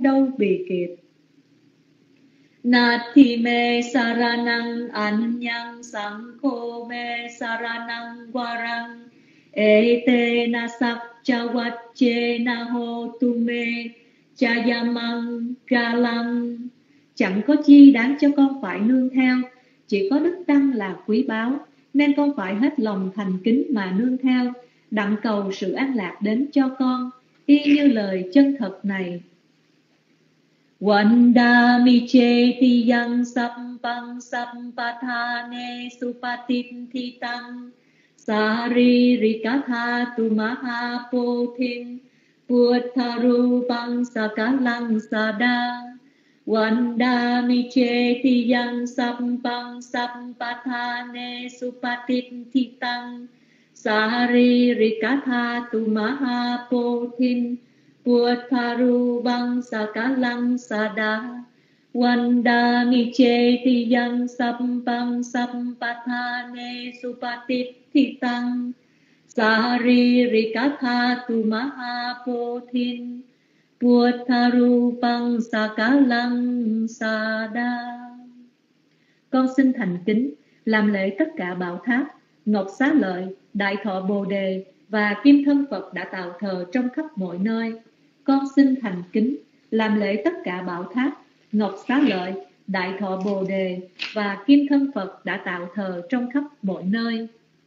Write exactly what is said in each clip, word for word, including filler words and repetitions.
đâu bị kịp. Nati me saranang anyang sangko me saranang warang ete na sakchawache na hotu me chayamang galang. Chẳng có chi đáng cho con phải nương theo, chỉ có đức tăng là quý báu, nên con phải hết lòng thành kính mà nương theo, đặng cầu sự an lạc đến cho con, y như lời chân thật này. Vandami cheti yang sampang sampathane supatithitang saririkatha mahapothin puttharupang sakalang sada. Vandami cheti yang sampang sampathane supatithitang saririkatha mahapothin puttharupang sakalang sada. Vandami cheti yang sampang sampathane supatithitang saririkatha mahapothin puttharupang sakalang sada. Con xin thành kính làm lễ tất cả bảo tháp, ngọc xá lợi, đại thọ bồ đề và kim thân Phật đã tạo thờ trong khắp mọi nơi. Con xin thành kính làm lễ tất cả bảo tháp, ngọc xá lợi, đại thọ bồ đề và kim thân Phật đã tạo thờ trong khắp mọi nơi.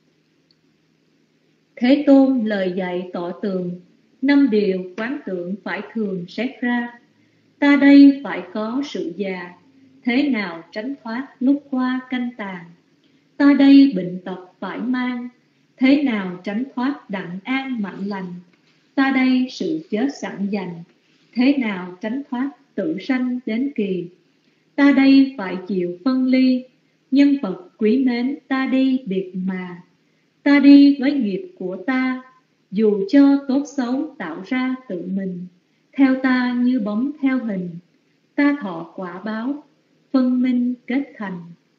Thế Tôn lời dạy tỏ tường, năm điều quán tưởng phải thường xét ra. Ta đây phải có sự già, thế nào tránh thoát lúc qua canh tàn. Ta đây bệnh tật phải mang, thế nào tránh thoát đặng an mạnh lành. Ta đây sự chết sẵn dành, thế nào tránh thoát tự sanh đến kỳ. Ta đây phải chịu phân ly, nhân vật quý mến ta đi biệt mà. Ta đi với nghiệp của ta, dù cho tốt xấu tạo ra tự mình. Theo ta như bóng theo hình, ta thọ quả báo, phân minh kết thành.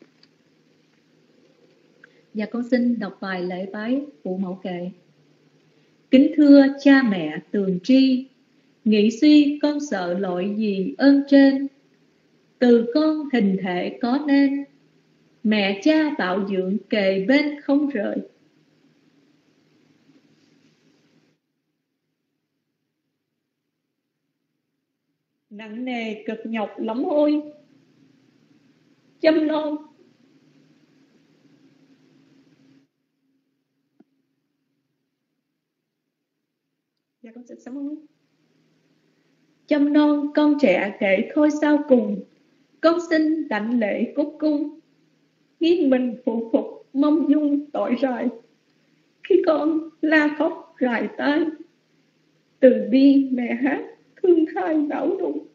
Và con xin đọc bài lễ bái phụ mẫu kệ. Kính thưa cha mẹ tường tri, nghĩ suy con sợ lỗi gì ơn trên. Từ con hình thể có nên, mẹ cha tạo dưỡng kề bên không rời. Nặng nề cực nhọc lắm ôi, chăm non Dạ con xin sám hối. Chăm non con trẻ kể thôi sao cùng, con xin đảnh lễ cúc cung. Nghiêng mình phụ phục mong dung tội rài, khi con la khóc rài tai. Từ bi mẹ hát thương thai đảo đụng,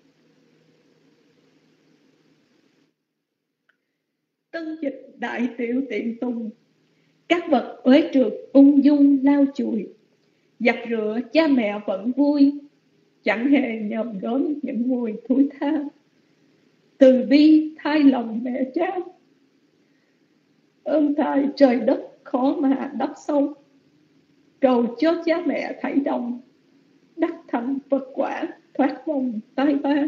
tân dịch đại tiểu tiện tùng. Các vật uế trượt ung dung lau chùi, giặt rửa cha mẹ vẫn vui, chẳng hề nhòm gớm những mùi thối tha. Từ bi thay lòng mẹ cha, ơn thai trời đất khó mà đắp xong. Cầu cho cha mẹ thảy đồng, đắc thành Phật quả thoát vòng tai ba.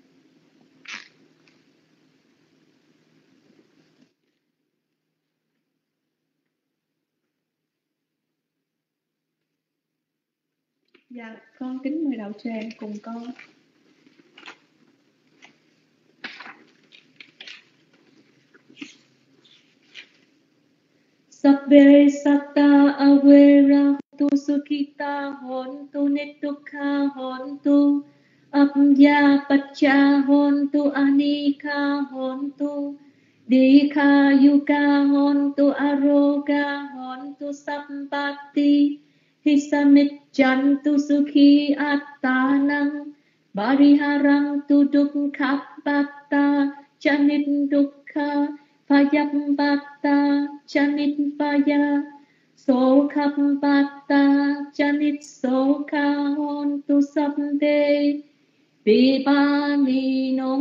Dạ, con kính mời đạo tràng cùng con. Sabbe satta avera tu sukhita hontu nitukha hontu abhya pacha hontu anika hontu dikha yuka hontu aroga hontu sampatti hisamit jantu sukhi attanang bariharang tu dukkhapatta chanit dukkha Payapata chanit paya Sokhapata chanit sokha hontu sabde Vipanino.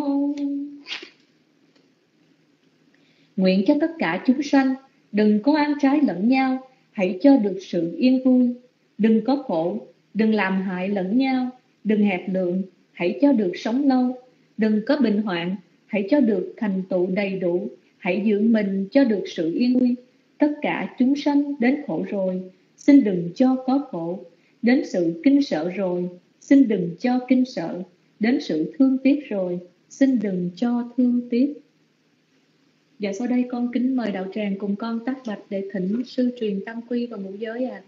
Nguyện cho tất cả chúng sanh đừng có ăn trái lẫn nhau, hãy cho được sự yên vui. Đừng có khổ, đừng làm hại lẫn nhau, đừng hẹp lượng, hãy cho được sống lâu. Đừng có bệnh hoạn, hãy cho được thành tựu đầy đủ. Hãy giữ mình cho được sự yên vui. Tất cả chúng sanh đến khổ rồi, xin đừng cho có khổ. Đến sự kinh sợ rồi, xin đừng cho kinh sợ. Đến sự thương tiếc rồi, xin đừng cho thương tiếc. Và sau đây con kính mời đạo tràng cùng con tác bạch để thỉnh sư truyền tam quy và ngũ giới ạ. À.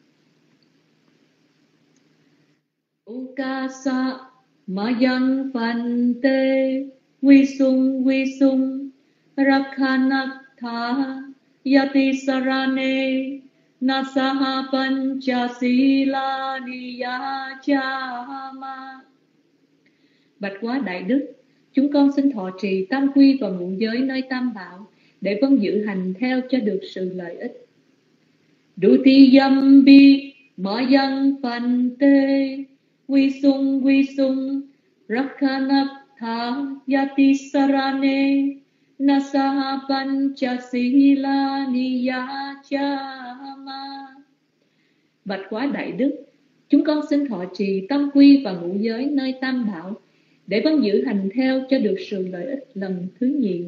Ukasa Mayang Phante Vi Sung Vi Sung Rakhanatha Yati Sarane Nasaha Pancha Sila Niyachama. Bạch quá Đại Đức, chúng con xin thọ trì tam quy và ngũ giới nơi Tam Bảo để vâng giữ hành theo cho được sự lợi ích. Dutiyam bi Mayang Phante Vi Sung Vi Sung Rakhanatha Yati Sarane Nasaha Pancha Sila Niyachama. Bạch quá Đại Đức, chúng con xin thọ trì tam quy và ngũ giới nơi Tam Bảo để vâng giữ hành theo cho được sự lợi ích lần thứ nhì.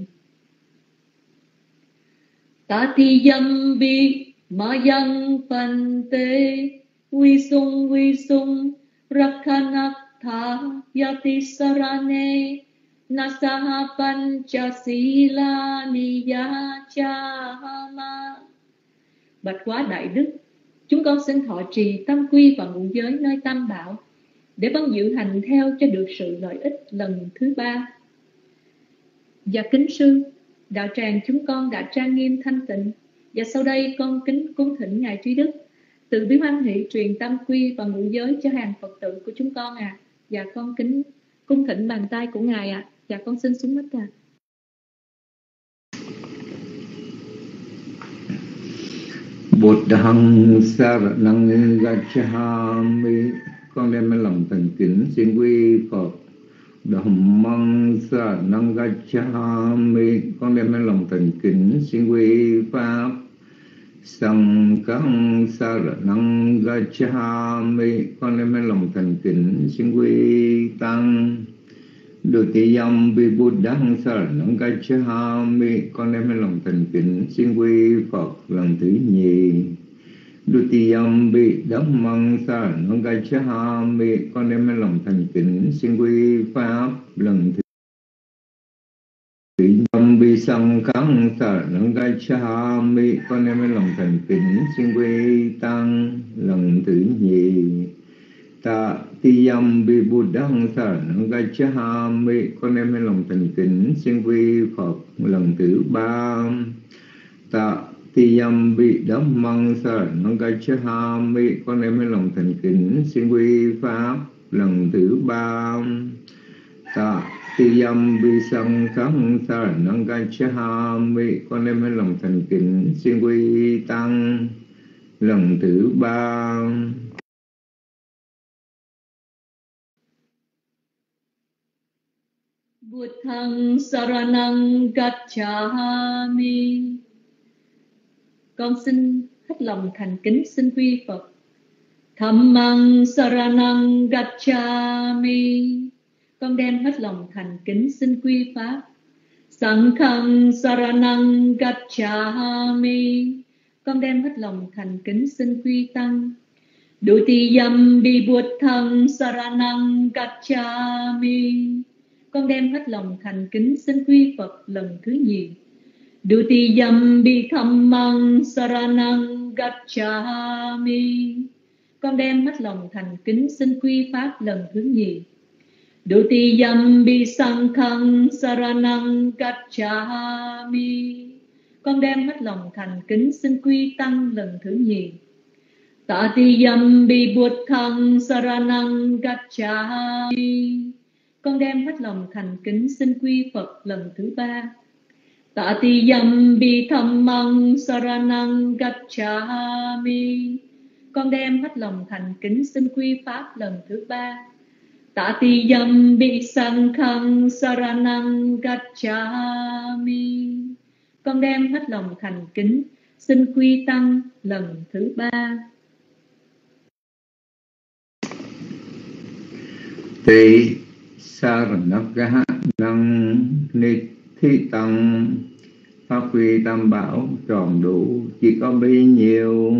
Tatiyam bi Mayang Phante Vi Sung Vi Sung Rakhanatha Yati Sarane Nasaha Pancha Sila Niyachama. Bạch quá Đại Đức, chúng con xin thọ trì tam quy và ngũ giới nơi Tam Bảo để vâng giữ hành theo cho được sự lợi ích lần thứ ba. Và kính sư, đạo tràng chúng con đã trang nghiêm thanh tịnh, và sau đây con kính cung thỉnh Ngài Trí Đức từ bi hoan hỷ truyền tam quy và ngũ giới cho hàng Phật tử của chúng con à. Và con kính cung thỉnh bàn tay của Ngài ạ. À. Và con xin xuống mít à. Buddhang saranang gacchami. Con đem lòng thành kính xin quy Phật. Dhammang saranang gacchami. Con đem lòng thành kính xin quy Pháp. Sanghang saranang gacchami. Con đem lòng thành kính xin quy Tăng. Dutiyam vi Buddhang saranang gacchami. Con đem lòng thành kính xin quy Phật lần thứ nhì. Dutiyam vi Dhammang saranang gacchami. Con đem lòng thành kính xin quy Pháp lần thứ Dutiyam vi Sanghang saranang gacchami. Con đem lòng thành kính xin quy Tăng lần thứ nhì. Tatiyam vi Buddhang saranang gacchami. Con đem lòng thành kính xin quy Phật lần thứ ba. Tatiyam vi Dhammang saranang gacchami. Con đem lòng thành kính xin quy Pháp lần thứ ba. Tatiyam vi Sanghang saranang gacchami. Con đem lòng thành kính xin quy Tăng lần thứ ba. Buddhang saranang gacchami. Con xin hết lòng thành kính xin quy Phật. Dhammang saranang gacchami. Con đem hết lòng thành kính xin quy Pháp. Sanghang saranang gacchami. Con đem hết lòng thành kính xin quy Tăng. Dutiyam vi Buddhang saranang gacchami. Con đem hết lòng thành kính xin quy Phật lần thứ nhì. Dutiyam vi Dhammang saranang gacchami. Con đem hết lòng thành kính xin quy Pháp lần thứ nhì. Dutiyam vi Sanghang saranang gacchami. Con đem hết lòng thành kính xin quy Tăng lần thứ nhì. Tatiyam vi Buddhang saranang gacchami. Con đem hết lòng thành kính xin quy Phật lần thứ ba. Tatiyam vi Dhammang saranang gacchami. Con đem hết lòng thành kính xin quy Pháp lần thứ ba. Tatiyam vi Sanghang saranang gacchami. Con đem hết lòng thành kính xin quy Tăng lần thứ ba. Thì Saranakaha năng ni thi tăng, phát huy tam bảo tròn đủ, chỉ có bấy nhiêu.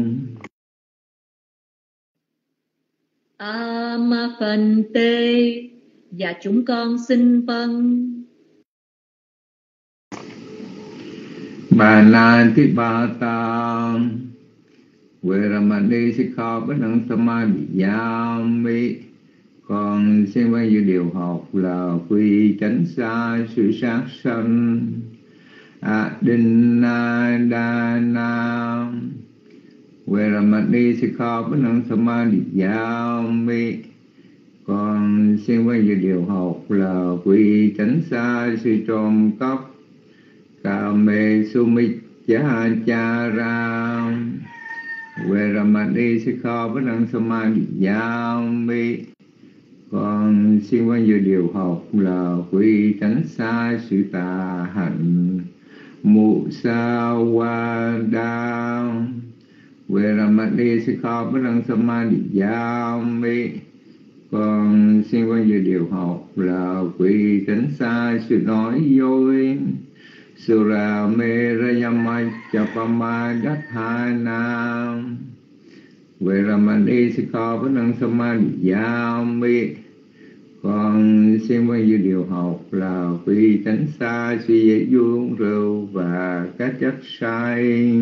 A ma phần tê, và chúng con xin vâng. Bà na thi ba ta, Veramani Sikkhapadang Samadhiyami. Con xin bao nhiêu điều học là quy tránh xa sự sát sanh. Adinadana Veramani Sikkhapadang Samadhiyami. Con xin bao nhiêu điều học là quy tránh xa sự trộm cắp. Kame Sumichachara Veramani Sikkhapadang Samadhiyami. Con xin bao nhiêu điều học là quy tránh xa sự tà hạnh. Musawada Veramani Sikkhapadang Samadhiyami. Con xin bao nhiêu điều học là quy tránh xa sự nói dối. Sura Merayamachapamadatthana Veramani Sikkhapadang Samadhiyami. Con xin bao nhiêu điều học là quy tránh xa sự dễ uống rượu và các chất say.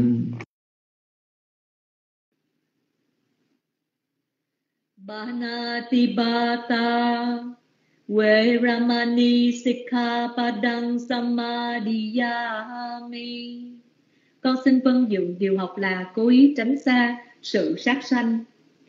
Banatibata Veramani Sikkhapadang Samadhiyami. Con xin vâng dụng điều học là cố ý tránh xa sự sát sanh.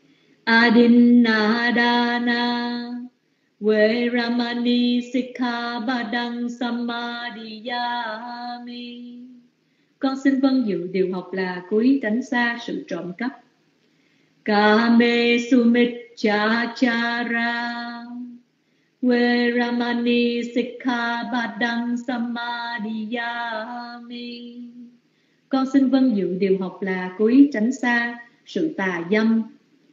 Adinadana Veramani Sikkhapadang Samadhiyami. Con xin vâng dụng điều học là cố ý tránh xa sự trộm cắp. Kame Sumichachara Veramani Sikkhapadang Samadhiyami. Con xin vâng dụng điều học là cố ý tránh xa sự tà dâm.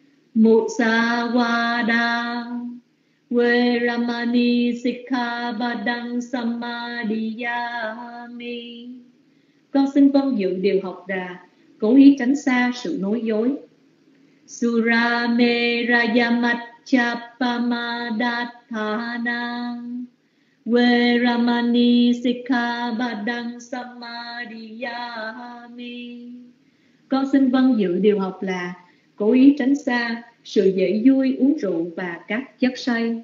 Musawada Veramani Sikkhapadang Samadhiyami. Con xin vâng dụng điều học là cố ý tránh xa sự nói dối. Sura Merayamachapamadatthana Veramani Sikkhapadang Samadhiyami. Con xin vâng dự điều học là cố ý tránh xa sự dễ vui uống rượu và các chất say.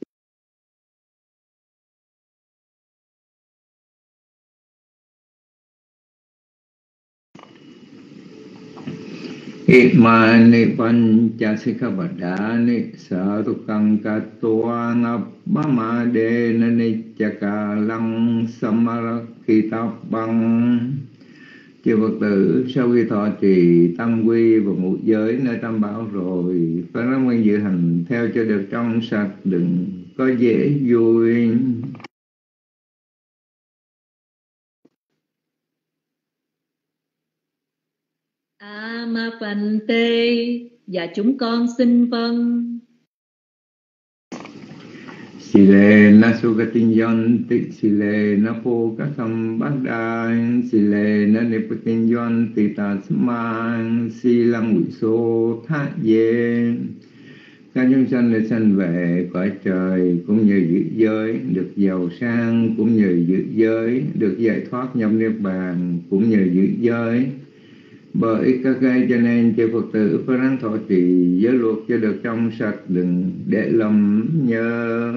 Imani pancha sikkhapadani satukang katuang abbamadena nityakalang samarakhitabang. Chư Phật tử, sau khi thọ trì tam quy và ngũ giới nơi tam bảo rồi, phải ráng nguyên dự hành theo cho được trong sạch, đừng có dễ vui. A ma phần tê, và chúng con xin vâng. Sile na sugatinyanti, sile na pokatham badai, sile na nipatinyanti tasman, silang quỷ số thác ye. Các chúng sanh được sanh về cõi trời cũng như giữ giới, được giàu sang cũng như giữ giới, được giải thoát nhập niết bàn cũng như giữ giới. Bởi các gây cho nên chư Phật tử phải ráng thọ trì giới luật cho được trong sạch, đừng để lầm nhớ.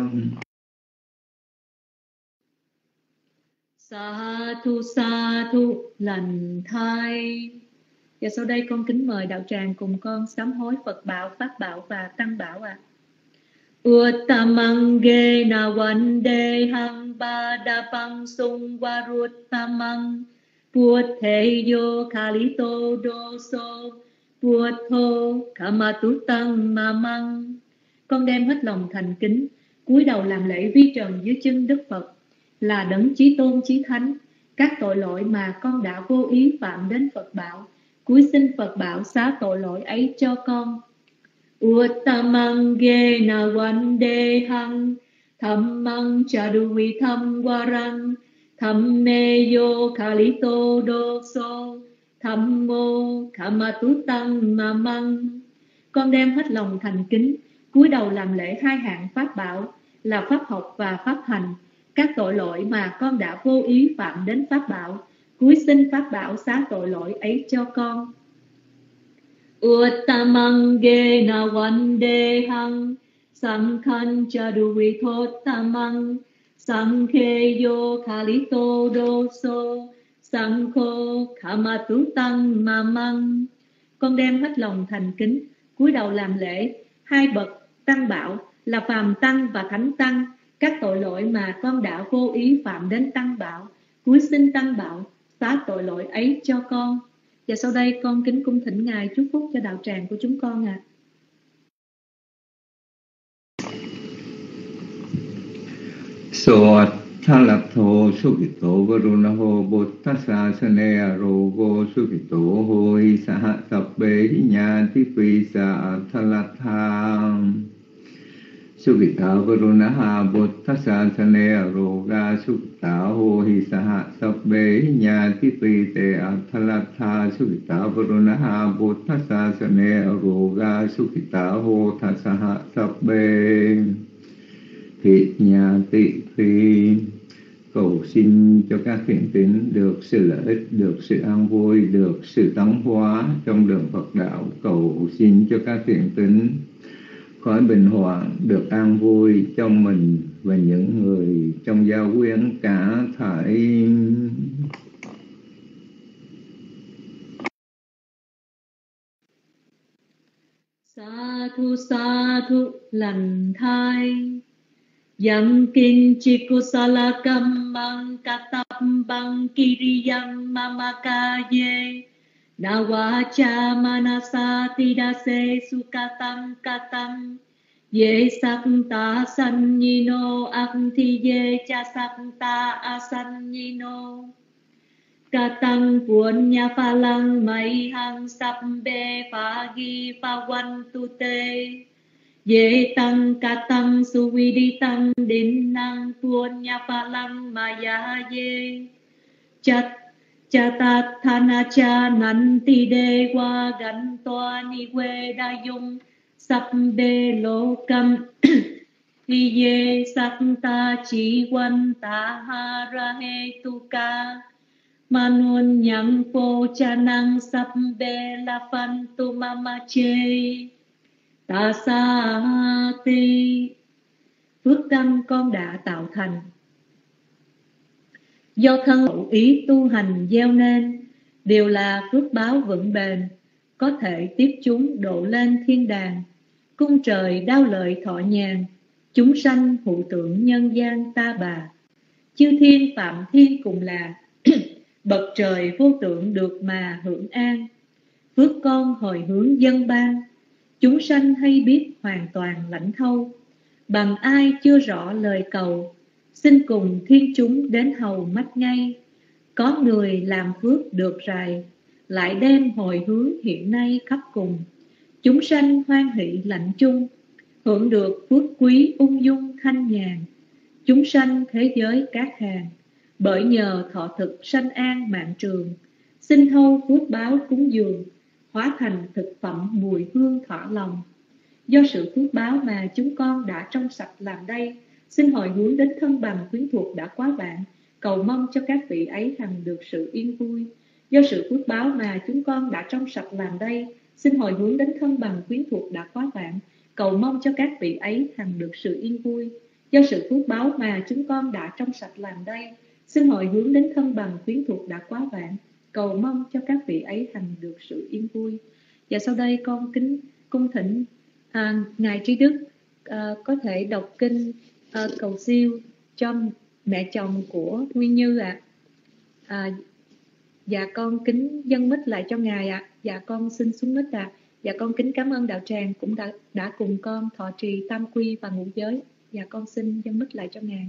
Sa thu sa thu lành thai. Và sau đây con kính mời đạo tràng cùng con sám hối Phật bảo, Pháp bảo và Tăng bảo ạ. Uttamang ge na vande hang padapang sung varuttamang Puddheyo kalito doso Puddho kamatutang mamang. Con đem hết lòng thành kính, cúi đầu làm lễ vi trần dưới chân Đức Phật, là đấng chí tôn chí thánh. Các tội lỗi mà con đã vô ý phạm đến Phật bảo, cúi xin Phật bảo xá tội lỗi ấy cho con. Uttamang ge na vande hang Dhammang chaduvi tham warang Dhammeyo kalito doso Dhammo kamatutang mamang. Con đem hết lòng thành kính, cúi đầu làm lễ hai hạng pháp bảo là pháp học và pháp hành. Các tội lỗi mà con đã vô ý phạm đến pháp bảo, cúi xin pháp bảo xá tội lỗi ấy cho con. Uttamang gena vandehang Sankhang chaduvitottamang Sankheyo kalito doso Sankho kamatutang mamang. Con đem hết lòng thành kính, cúi đầu làm lễ hai bậc tăng bảo là phàm tăng và thánh tăng. Các tội lỗi mà con đã vô ý phạm đến tăng bảo, cúi xin tăng bảo xá tội lỗi ấy cho con. Và sau đây con kính cung thỉnh Ngài chúc phúc cho đạo tràng của chúng con ạ. À. So Thalatho Sukito Varunaho Bodhasa Sanea Rogo Sukito Hoi Saha Sabbe Nyati Pisa Thalatham Sukita Varunaha Bodhasa Sanea Roga Sukita Hoi Saha Sabbe Nyati Pisa Thalatha Sukita Varunaha Bodhasa Sanea Roga Sukita Hoi Saha Sabbe Thị nhà tị phi. Cầu xin cho các thiện tín được sự lợi ích, được sự an vui, được sự tấn hóa trong đường Phật đạo. Cầu xin cho các thiện tín khỏi bệnh hoạn, được an vui trong mình và những người trong gia quyến cả thảy. Sa thu sa thu lành thai Yang kinchi kusala kammang katambang kiriyang mamakaye Nawacha manasa tidase sukatam katam Ye sakta sanyino akti ye cha sakta asanyino Katang punya phalang mai hang sabbe phagi phawantu te Ye tăng ca tăng su vi đi tăng đến năng tuôn nha pha lăng maya ye chát cha ta thana cha nan ti đề qua gan toa ni quê đa dung sắp bê lô cam hi ye sắc ta chỉ quan ta ha ra he tu ca manun nhang po cha năng sắp bê la phan tu mama chê ta sa ti. Phước căn con đã tạo thành do thân hữu ý tu hành gieo nên, đều là phước báo vững bền, có thể tiếp chúng độ lên thiên đàng, cung trời đao lợi thọ nhàn, chúng sanh hụ tưởng nhân gian ta bà, chư thiên phạm thiên cùng là bậc trời vô tượng được mà hưởng an. Phước con hồi hướng dân ban, chúng sanh hay biết hoàn toàn lãnh thâu, bằng ai chưa rõ lời cầu, xin cùng thiên chúng đến hầu mắt ngay. Có người làm phước được rài, lại đem hồi hướng hiện nay khắp cùng, chúng sanh hoan hỷ lãnh chung, hưởng được phước quý ung dung thanh nhàn. Chúng sanh thế giới các hàng, bởi nhờ thọ thực sanh an mạng trường, xin thâu phước báo cúng dường, hóa thành thực phẩm mùi hương thỏa lòng. Do sự phước báo mà chúng con đã trong sạch làm đây, xin hồi hướng đến thân bằng quyến thuộc đã quá vạn, cầu mong cho các vị ấy hằng được sự yên vui. Do sự phước báo mà chúng con đã trong sạch làm đây, xin hồi hướng đến thân bằng quyến thuộc đã quá vạn, cầu mong cho các vị ấy hằng được sự yên vui. Do sự phước báo mà chúng con đã trong sạch làm đây, xin hồi hướng đến thân bằng quyến thuộc đã quá vạn, cầu mong cho các vị ấy hằng được sự yên vui. Và sau đây con kính cung thỉnh à, Ngài Trí Đức à, có thể đọc kinh à, cầu siêu cho mẹ chồng của Nguyên Như ạ. À. À, dạ con kính dâng mic lại cho Ngài ạ. À. Dạ con xin xuống mic ạ. À. Dạ con kính cảm ơn đạo tràng cũng đã, đã cùng con thọ trì tam quy và ngũ giới. Dạ con xin dâng mic lại cho Ngài.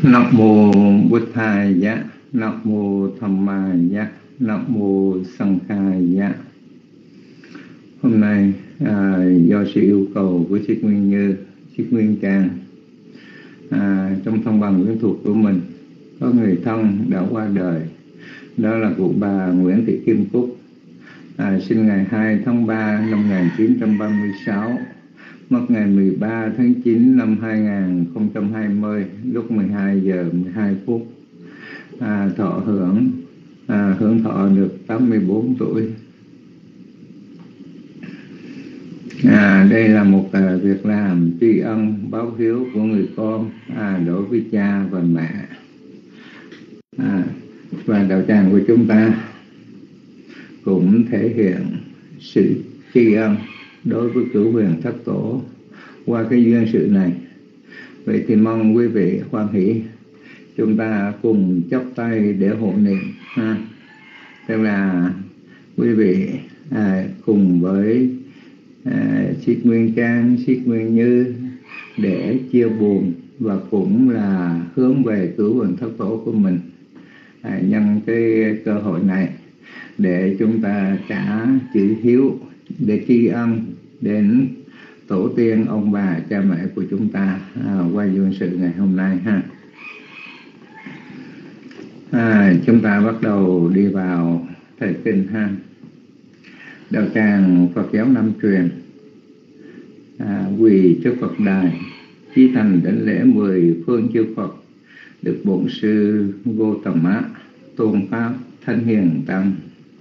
Nam mô Bụt Thầy Giá, Nam mô Tham Ma Giá, Nam mô Sanh Khai Giá. Hôm nay à, do sự yêu cầu của Chiết Nguyên Như, Chiết Nguyên Trang, à, trong thông bằng quyến thuộc của mình có người thân đã qua đời, đó là cụ bà Nguyễn Thị Kim Cúc, à, sinh ngày hai tháng ba năm một nghìn chín trăm ba mươi sáu, mất ngày mười ba tháng chín năm hai nghìn không trăm hai mươi lúc mười hai giờ mười hai phút, à, thọ hưởng à, hưởng thọ được tám mươi bốn tuổi. À, đây là một à, việc làm tri ân báo hiếu của người con à, đối với cha và mẹ, à, và đạo tràng của chúng ta cũng thể hiện sự tri ân đối với cửu huyền thất tổ qua cái duyên sự này. Vậy thì mong quý vị hoan hỷ chúng ta cùng chắp tay để hộ niệm ha. Tức là quý vị à, cùng với à, Chiết Nguyên Trang, Chiết Nguyên Như để chia buồn và cũng là hướng về cửu huyền thất tổ của mình, à, nhân cái cơ hội này để chúng ta trả chữ hiếu, để tri ân đến tổ tiên, ông bà, cha mẹ của chúng ta à, qua duyên sự ngày hôm nay ha. À, chúng ta bắt đầu đi vào thời kinh ha. Đạo tràng Phật giáo Nam truyền à, quỳ trước Phật đài, chí thành đảnh lễ mười phương chư Phật, được bổn sư Vô Tầm Á tôn pháp Thánh Hiền Tăng.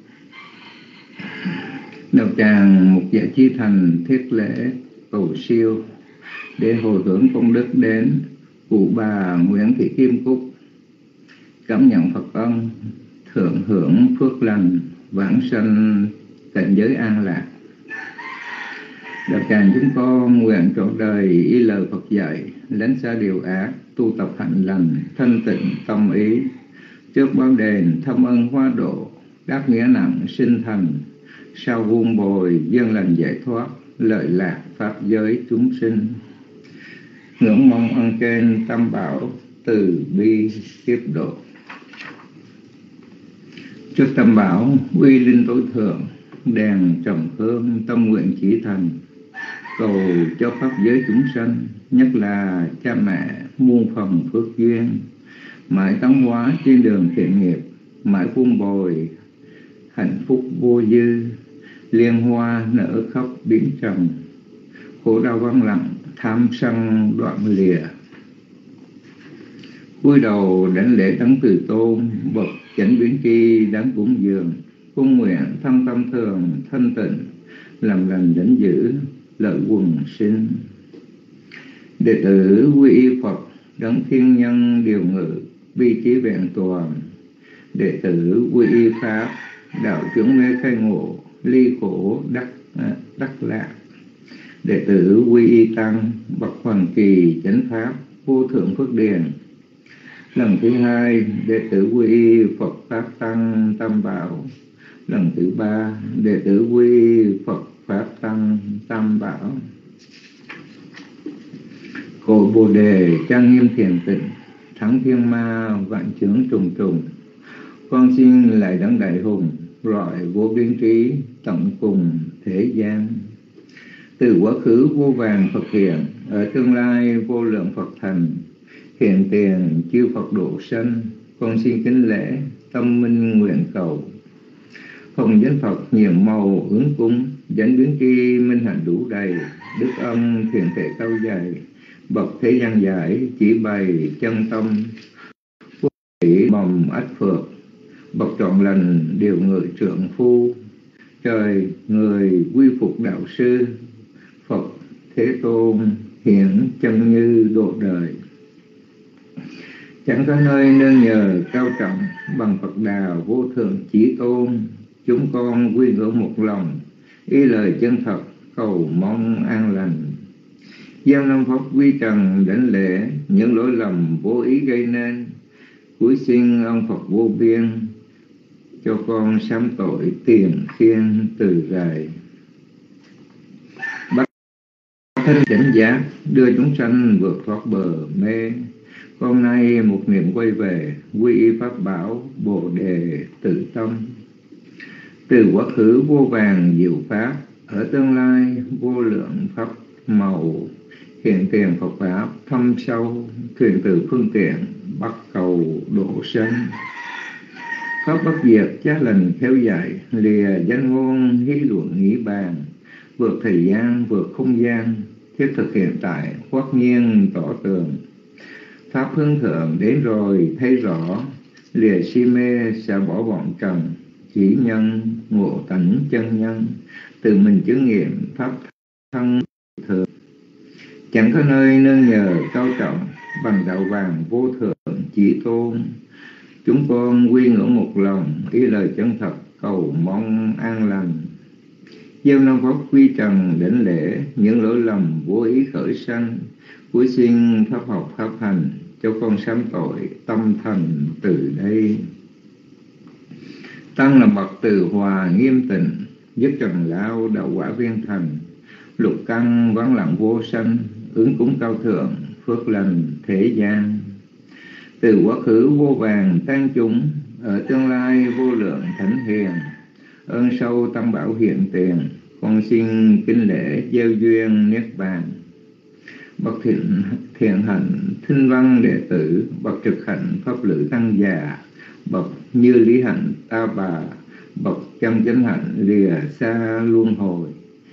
Đạo tràng Mục Dạ Chí Thành thiết lễ cầu siêu để hồi hướng công đức đến cụ bà Nguyễn Thị Kim Cúc, cảm nhận Phật ân, thượng hưởng phước lành, vãng sanh cảnh giới an lạc. Đạo tràng chúng con nguyện trọn đời y lời Phật dạy, lánh xa điều ác, tu tập hạnh lành, thanh tịnh tâm ý, trước báo đền thâm ân hóa độ, đáp nghĩa nặng sinh thành, sau vuông bồi dân lành giải thoát, lợi lạc pháp giới chúng sinh. Ngưỡng mong ân trên tam bảo từ bi tiếp độ. Trước tam bảo uy linh tối thượng, đèn trầm hương tâm nguyện chỉ thành, cầu cho pháp giới chúng sanh, nhất là cha mẹ muôn phần phước duyên, mãi tấn hóa trên đường thiện nghiệp, mãi vun bồi hạnh phúc vô dư, liên hoa nở khắp biển trần, khổ đau vắng lặng, tham sân đoạn lìa. Cúi đầu đảnh lễ đấng từ tôn, bậc chánh biến tri đáng cúng dường, cung nguyện thâm tâm thường thanh tịnh, làm lành đảnh giữ lợi quần sinh. Đệ tử quy y Phật, đấng thiên nhân điều ngự, bi trí vẹn toàn. Đệ tử quy y Pháp, đạo chứng mê khai ngộ, ly khổ đắc à, đắc lạc. Đệ tử quy y Tăng, bậc hoàng kỳ chánh pháp, vô thượng phước điền. Lần thứ hai, đệ tử quy y Phật Pháp Tăng Tam Bảo. Lần thứ ba, đệ tử quy y Phật Pháp Tăng Tam Bảo. Cội Bồ Đề trang nghiêm thiền tịnh, thắng thiên ma vạn chướng trùng trùng. Con xin lại đấng đại hùng, rọi vô biên trí tận cùng thế gian. Từ quá khứ vô vàng Phật hiện, ở tương lai vô lượng Phật thành, hiện tiền chư Phật độ sanh, con xin kính lễ tâm minh nguyện cầu. Hồng danh Phật nhiều màu ứng cúng, danh biến tri minh hạnh đủ đầy, đức ân thiện thể cao dài, bậc thế gian giải chỉ bày chân tâm, quốc tỷ mầm ách phược, bậc trọn lành điều ngự trượng phu, trời người quy phục đạo sư, Phật Thế Tôn hiển chân như độ đời. Chẳng có nơi nương nhờ cao trọng bằng Phật Đà vô thượng chí tôn, chúng con quy ngưỡng một lòng, ý lời chân thật cầu mong an lành. Gieo năm pháp quy trần đảnh lễ, những lỗi lầm vô ý gây nên, cúi xin ông Phật vô biên, cho con sám tội tiền khiên từ rài. Bắt thân chánh giác, đưa chúng sanh vượt thoát bờ mê, Hôm nay một niệm quay về, quy y pháp bảo Bồ Đề tự tâm. Từ quá khứ vô vàng diệu pháp, ở tương lai vô lượng pháp màu. Hiện tiền Phật pháp thâm sâu, thuyền từ phương tiện bắt cầu độ sanh. Pháp bất diệt giá lành khéo dạy, lìa danh ngôn hí luận nghĩ bàn. Vượt thời gian, vượt không gian, thiết thực hiện tại, quát nhiên tỏ tường. Pháp hướng thượng đến rồi thấy rõ, lìa si mê sẽ bỏ vọng trần. Chỉ nhân ngộ tánh chân nhân, tự mình chứng nghiệm pháp thân thường. Chẳng có nơi nương nhờ cao trọng, bằng đạo vàng vô thượng chỉ tôn. Chúng con quy ngưỡng một lòng, ý lời chân thật cầu mong an lành. Gieo năm pháp quy trần đảnh lễ, những lỗi lầm vô ý khởi sanh. Cuối xin pháp học pháp hành, cho con sám tội tâm thành từ đây. Tăng là bậc từ hòa nghiêm tịnh, dứt trần lao đạo quả viên thành. Lục căn vắng lặng vô sanh, ứng cúng cao thượng, phước lành thế gian. Từ quá khứ vô vàng tan chúng, ở tương lai vô lượng thánh hiền. Ơn sâu tăng bảo hiện tiền, con xin kính lễ gieo duyên niết bàn. Bậc thiện, thiện hạnh thinh văn đệ tử, bậc trực hạnh pháp lữ tăng già. Bậc như lý hạnh ta bà, bậc chân chánh hạnh lìa xa luân hồi.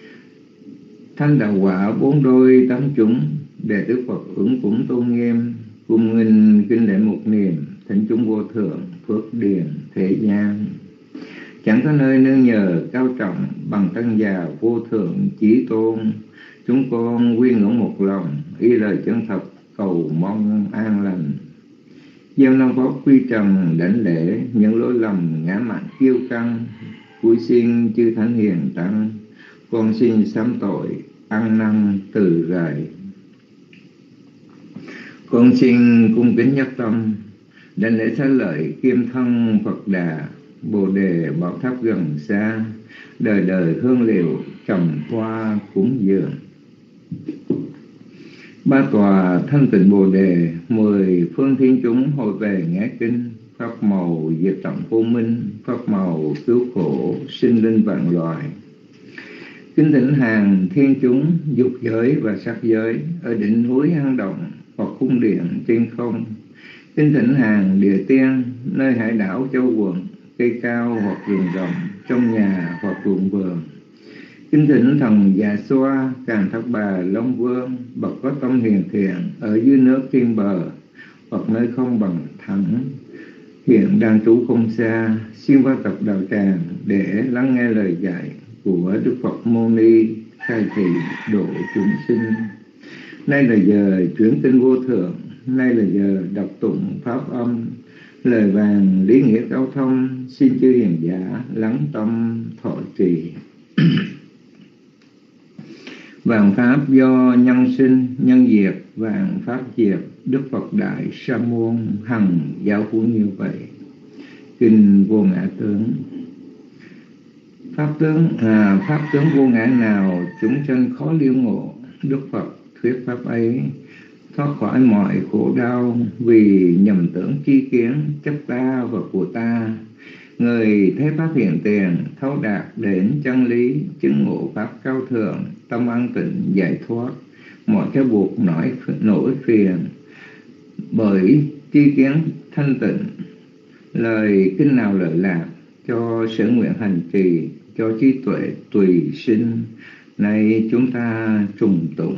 Thanh đạo quả bốn đôi tám chúng, đệ tử Phật ứng cúng tôn nghiêm. Cung nghinh kinh lễ một niềm, thánh chúng vô thượng phước điền thế gian. Chẳng có nơi nương nhờ cao trọng, bằng tăng già vô thượng chí tôn. Chúng con quy ngưỡng một lòng, ý lời chân thật cầu mong an lành. Gieo năm pháp quy trần đảnh lễ, những lỗi lầm ngã mạn kiêu căng. Cuối xin chư thánh hiền tăng, con xin sám tội ăn năn từ rày. Con xin cung kính nhất tâm, đảnh lễ xá lợi kiêm thân Phật Đà. Bồ Đề bảo tháp gần xa, đời đời hương liệu trầm hoa cúng dường. Ba tòa thanh tịnh Bồ Đề, mười phương thiên chúng hội về nghe kinh. Pháp màu diệt tận vô minh, pháp màu cứu khổ sinh linh vạn loài. Kính thỉnh hàng thiên chúng dục giới và sắc giới, ở đỉnh núi hang động hoặc cung điện trên không. Kính thỉnh hàng địa tiên, nơi hải đảo châu quận, cây cao hoặc rừng rậm, trong nhà hoặc ruộng vườn. Kính thỉnh thần già xoa, càn thác bà long vương, bậc có tâm hiền thiện, ở dưới nước trên bờ, hoặc nơi không bằng thẳng. Hiện đang trú không xa, xin vào tập đạo tràng để lắng nghe lời dạy của Đức Phật Mâu Ni, khai thị độ chúng sinh. Nay là giờ chuyển kinh vô thượng, nay là giờ đọc tụng pháp âm. Lời vàng lý nghĩa cao thông, xin chư hiền giả lắng tâm thọ trì. Vạn pháp do nhân sinh, nhân diệt, vạn pháp diệt. Đức Phật Đại Sa Môn hằng giáo huấn như vậy. Kinh Vô Ngã Tướng. Pháp tướng à, pháp tướng vô ngã nào chúng sanh khó liêu ngộ. Đức Phật thuyết pháp ấy, thoát khỏi mọi khổ đau, vì nhầm tưởng tri kiến chấp ta và của ta. Người thấy pháp hiện tiền, thấu đạt đến chân lý, chứng ngộ pháp cao thượng, tâm an tịnh giải thoát, mọi cái buộc nổi nổi phiền. Bởi tri kiến thanh tịnh, lời kinh nào lợi lạc, cho sở nguyện hành trì, cho trí tuệ tùy sinh. Nay chúng ta trùng tụng.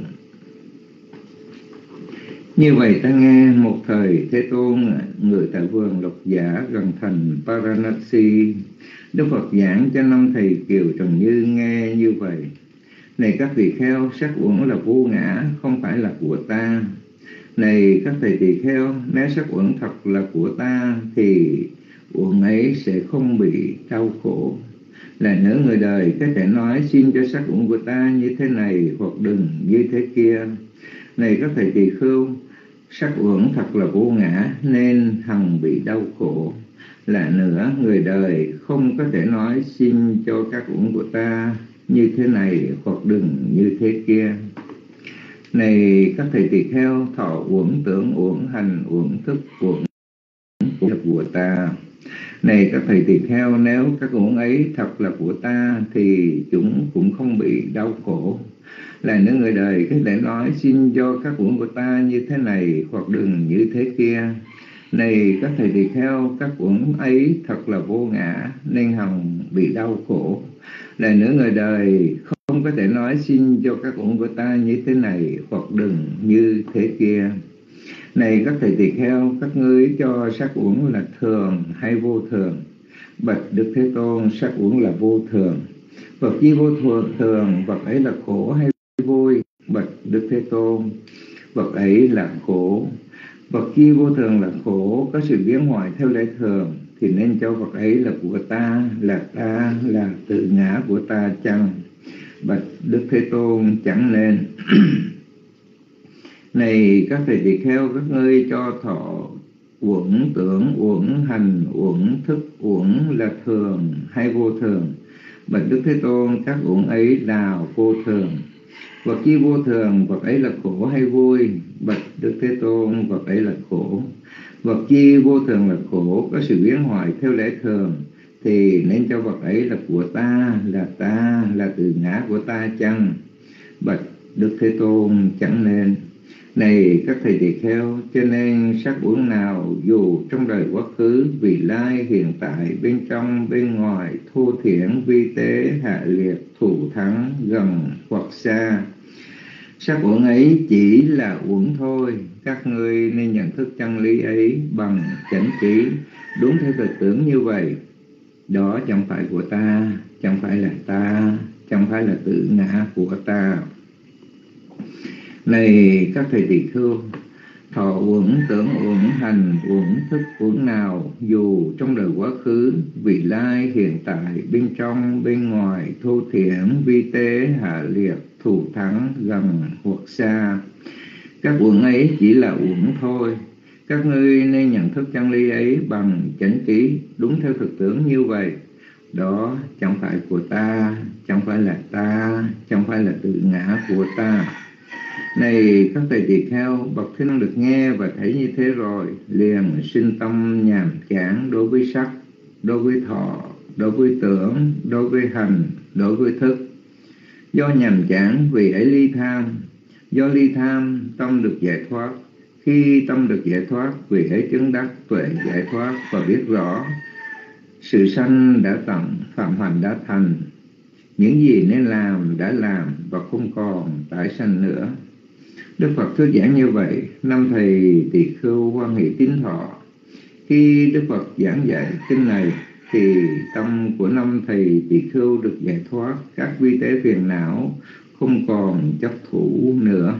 Như vậy ta nghe một thời Thế Tôn, người tại vườn Lộc Giả gần thành Paranasi. Đức Phật giảng cho năm thầy kiều Trần Như nghe như vậy. Này các tỳ kheo, sắc uẩn là vô ngã, không phải là của ta. Này các thầy tỳ kheo, nếu sắc uẩn thật là của ta, thì uẩn ấy sẽ không bị đau khổ. Lại nữa, người đời có thể nói xin cho sắc uẩn của ta như thế này hoặc đừng như thế kia. Này các thầy tỳ kheo, sắc uẩn thật là vô ngã nên hằng bị đau khổ. Lại nữa, người đời không có thể nói xin cho các uẩn của ta như thế này hoặc đừng như thế kia. Này các thầy tỳ kheo, thọ uẩn tưởng uẩn hành uẩn thức uẩn cũng là của ta. Này các thầy tỳ kheo, nếu các uẩn ấy thật là của ta thì chúng cũng không bị đau khổ. Là nếu người đời có thể nói xin cho các uẩn của ta như thế này hoặc đừng như thế kia. Này các thầy tỳ kheo, các uẩn ấy thật là vô ngã nên hằng bị đau khổ. Là nữa người đời không có thể nói xin cho các uẩn của ta như thế này hoặc đừng như thế kia. Này các thầy tỳ kheo, các ngươi cho sắc uẩn là thường hay vô thường? Bạch Đức Thế Tôn, sắc uẩn là vô thường. Vật chi vô thường, thường vật ấy là khổ hay vui? Bạch Đức Thế Tôn, vật ấy là khổ. Vật chi vô thường là khổ, có sự biến hoại theo lẽ thường, thì nên cho vật ấy là của ta, là ta, là tự ngã của ta chăng? Bạch Đức Thế Tôn, chẳng nên. Này các thầy tỳ kheo, các ngươi cho thọ uẩn tưởng uẩn hành uẩn thức uẩn là thường hay vô thường? Bạch Đức Thế Tôn, các uẩn ấy là vô thường. Vật chi vô thường, vật ấy là khổ hay vui? Bạch Đức Thế Tôn, vật ấy là khổ. Vật chi vô thường là khổ, có sự biến hoại theo lẽ thường, thì nên cho vật ấy là của ta, là ta, là tự ngã của ta chăng? Bạch Đức Thế Tôn, chẳng nên. Này các thầy tỳ kheo, cho nên sắc uẩn nào dù trong đời quá khứ, vị lai, hiện tại, bên trong, bên ngoài, thô thiển, vi tế, hạ liệt, thù thắng, gần hoặc xa, sắc uẩn ấy chỉ là uẩn thôi. Các ngươi nên nhận thức chân lý ấy bằng chánh trí, đúng theo thực tưởng như vậy. Đó chẳng phải của ta, chẳng phải là ta, chẳng phải là tự ngã của ta. Này các thầy tỳ kheo, thọ uẩn tưởng uẩn hành uẩn thức uẩn nào dù trong đời quá khứ, vị lai, hiện tại, bên trong, bên ngoài, thô thiển, vi tế, hạ liệt, thù thắng, gần hoặc xa, các uẩn ấy chỉ là uẩn thôi. Các ngươi nên nhận thức chân lý ấy bằng chánh trí, đúng theo thực tưởng như vậy. Đó chẳng phải của ta, chẳng phải là ta, chẳng phải là tự ngã của ta. Này các thầy tỳ kheo, bậc thế năng được nghe và thấy như thế rồi, liền sinh tâm nhàm chán đối với sắc, đối với thọ, đối với tưởng, đối với hành, đối với thức. Do nhàm chán vì ấy ly tham, do ly tham tâm được giải thoát. Khi tâm được giải thoát, vì ấy chứng đắc tuệ giải thoát và biết rõ sự sanh đã tận, phạm hành đã thành, những gì nên làm đã làm và không còn tái sanh nữa. Đức Phật thuyết giảng như vậy, năm thầy tỳ khưu hoan hỷ tín thọ. Khi Đức Phật giảng dạy kinh này, thì tâm của năm thầy tỳ khưu được giải thoát các vi tế phiền não, không còn chấp thủ nữa.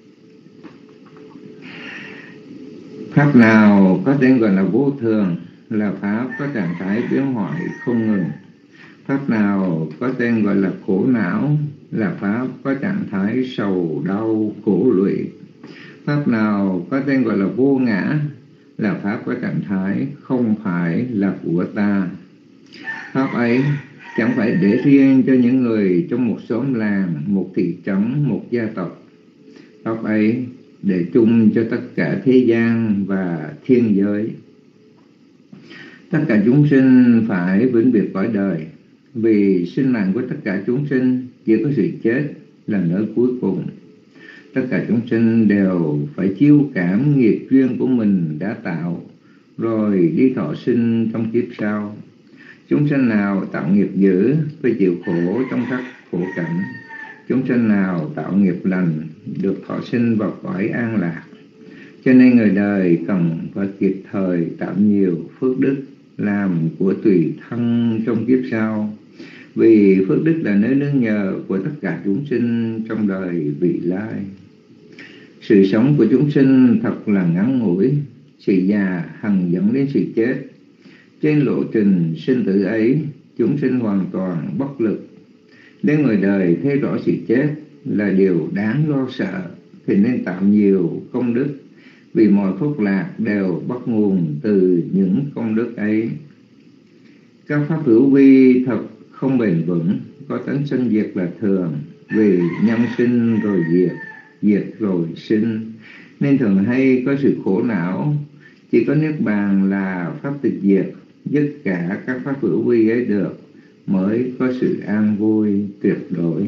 Pháp nào có tên gọi là vô thường, là pháp có trạng thái biến hoại không ngừng. Pháp nào có tên gọi là khổ não, là pháp có trạng thái sầu đau khổ lụy. Pháp nào có tên gọi là vô ngã, là pháp có trạng thái không phải là của ta. Pháp ấy chẳng phải để riêng cho những người trong một xóm làng, một thị trấn, một gia tộc. Pháp ấy để chung cho tất cả thế gian và thiên giới. Tất cả chúng sinh phải vĩnh biệt cõi đời, vì sinh mạng của tất cả chúng sinh chỉ có sự chết là nơi cuối cùng. Tất cả chúng sinh đều phải chiêu cảm nghiệp duyên của mình đã tạo, rồi đi thọ sinh trong kiếp sau. Chúng sinh nào tạo nghiệp dữ phải chịu khổ trong các khổ cảnh. Chúng sinh nào tạo nghiệp lành được thọ sinh vào cõi an lạc. Cho nên người đời cần phải kịp thời tạo nhiều phước đức làm của tùy thân trong kiếp sau. Vì phước đức là nơi nương nhờ của tất cả chúng sinh trong đời vị lai. Sự sống của chúng sinh thật là ngắn ngủi, sự già hằng dẫn đến sự chết. Trên lộ trình sinh tử ấy, chúng sinh hoàn toàn bất lực. Nếu người đời thấy rõ sự chết là điều đáng lo sợ, thì nên tạo nhiều công đức, vì mọi phúc lạc đều bắt nguồn từ những công đức ấy. Các pháp hữu vi thật không bền vững, có tánh sinh diệt là thường, vì nhân sinh rồi diệt. diệt rồi sinh, nên thường hay có sự khổ não. Chỉ có Niết Bàn là pháp tịch diệt, dứt cả các pháp hữu vi ấy được, mới có sự an vui tuyệt đối.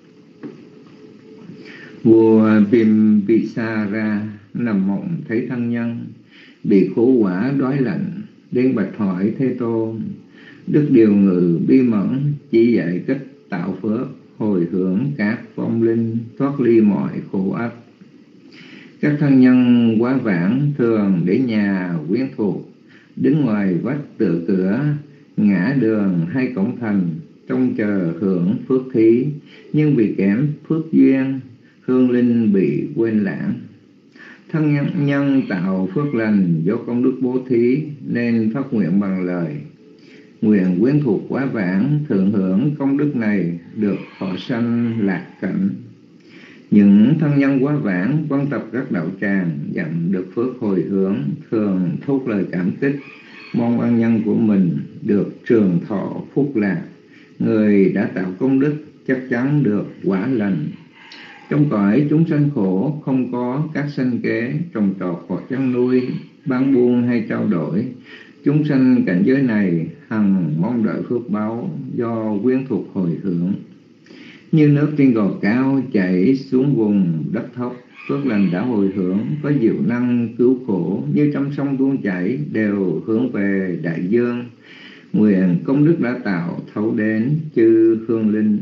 Vua Bimbisara nằm mộng thấy thân nhân bị khổ quả đói lạnh, đến bạch hỏi Thế Tôn. Đức Điều Ngự bi mẫn chỉ dạy cách tạo phước, hồi hướng các vong linh thoát ly mọi khổ ách. Các thân nhân quá vãng thường để nhà quyến thuộc, đứng ngoài vách tựa cửa, ngã đường hay cổng thành, trông chờ hưởng phước thí, nhưng vì kém phước duyên, hương linh bị quên lãng. Thân nhân, nhân tạo phước lành do công đức bố thí, nên phát nguyện bằng lời. Nguyện quyến thuộc quá vãng thượng hưởng công đức này, được thọ sanh lạc cảnh. Những thân nhân quá vãng quan tập các đạo tràng, nhận được phước hồi hướng, thường thốt lời cảm kích, mong ân nhân của mình được trường thọ phúc lạc. Người đã tạo công đức chắc chắn được quả lành. Trong cõi chúng sanh khổ, không có các sanh kế, trồng trọt hoặc chăn nuôi, bán buôn hay trao đổi. Chúng sanh cảnh giới này hằng mong đợi phước báo do quyến thuộc hồi hướng. Như nước trên gò cao chảy xuống vùng đất thấp, phước lành đã hồi hướng, có diệu năng cứu khổ. Như trăm sông tuôn chảy đều hướng về đại dương, nguyện công đức đã tạo thấu đến chư hương linh.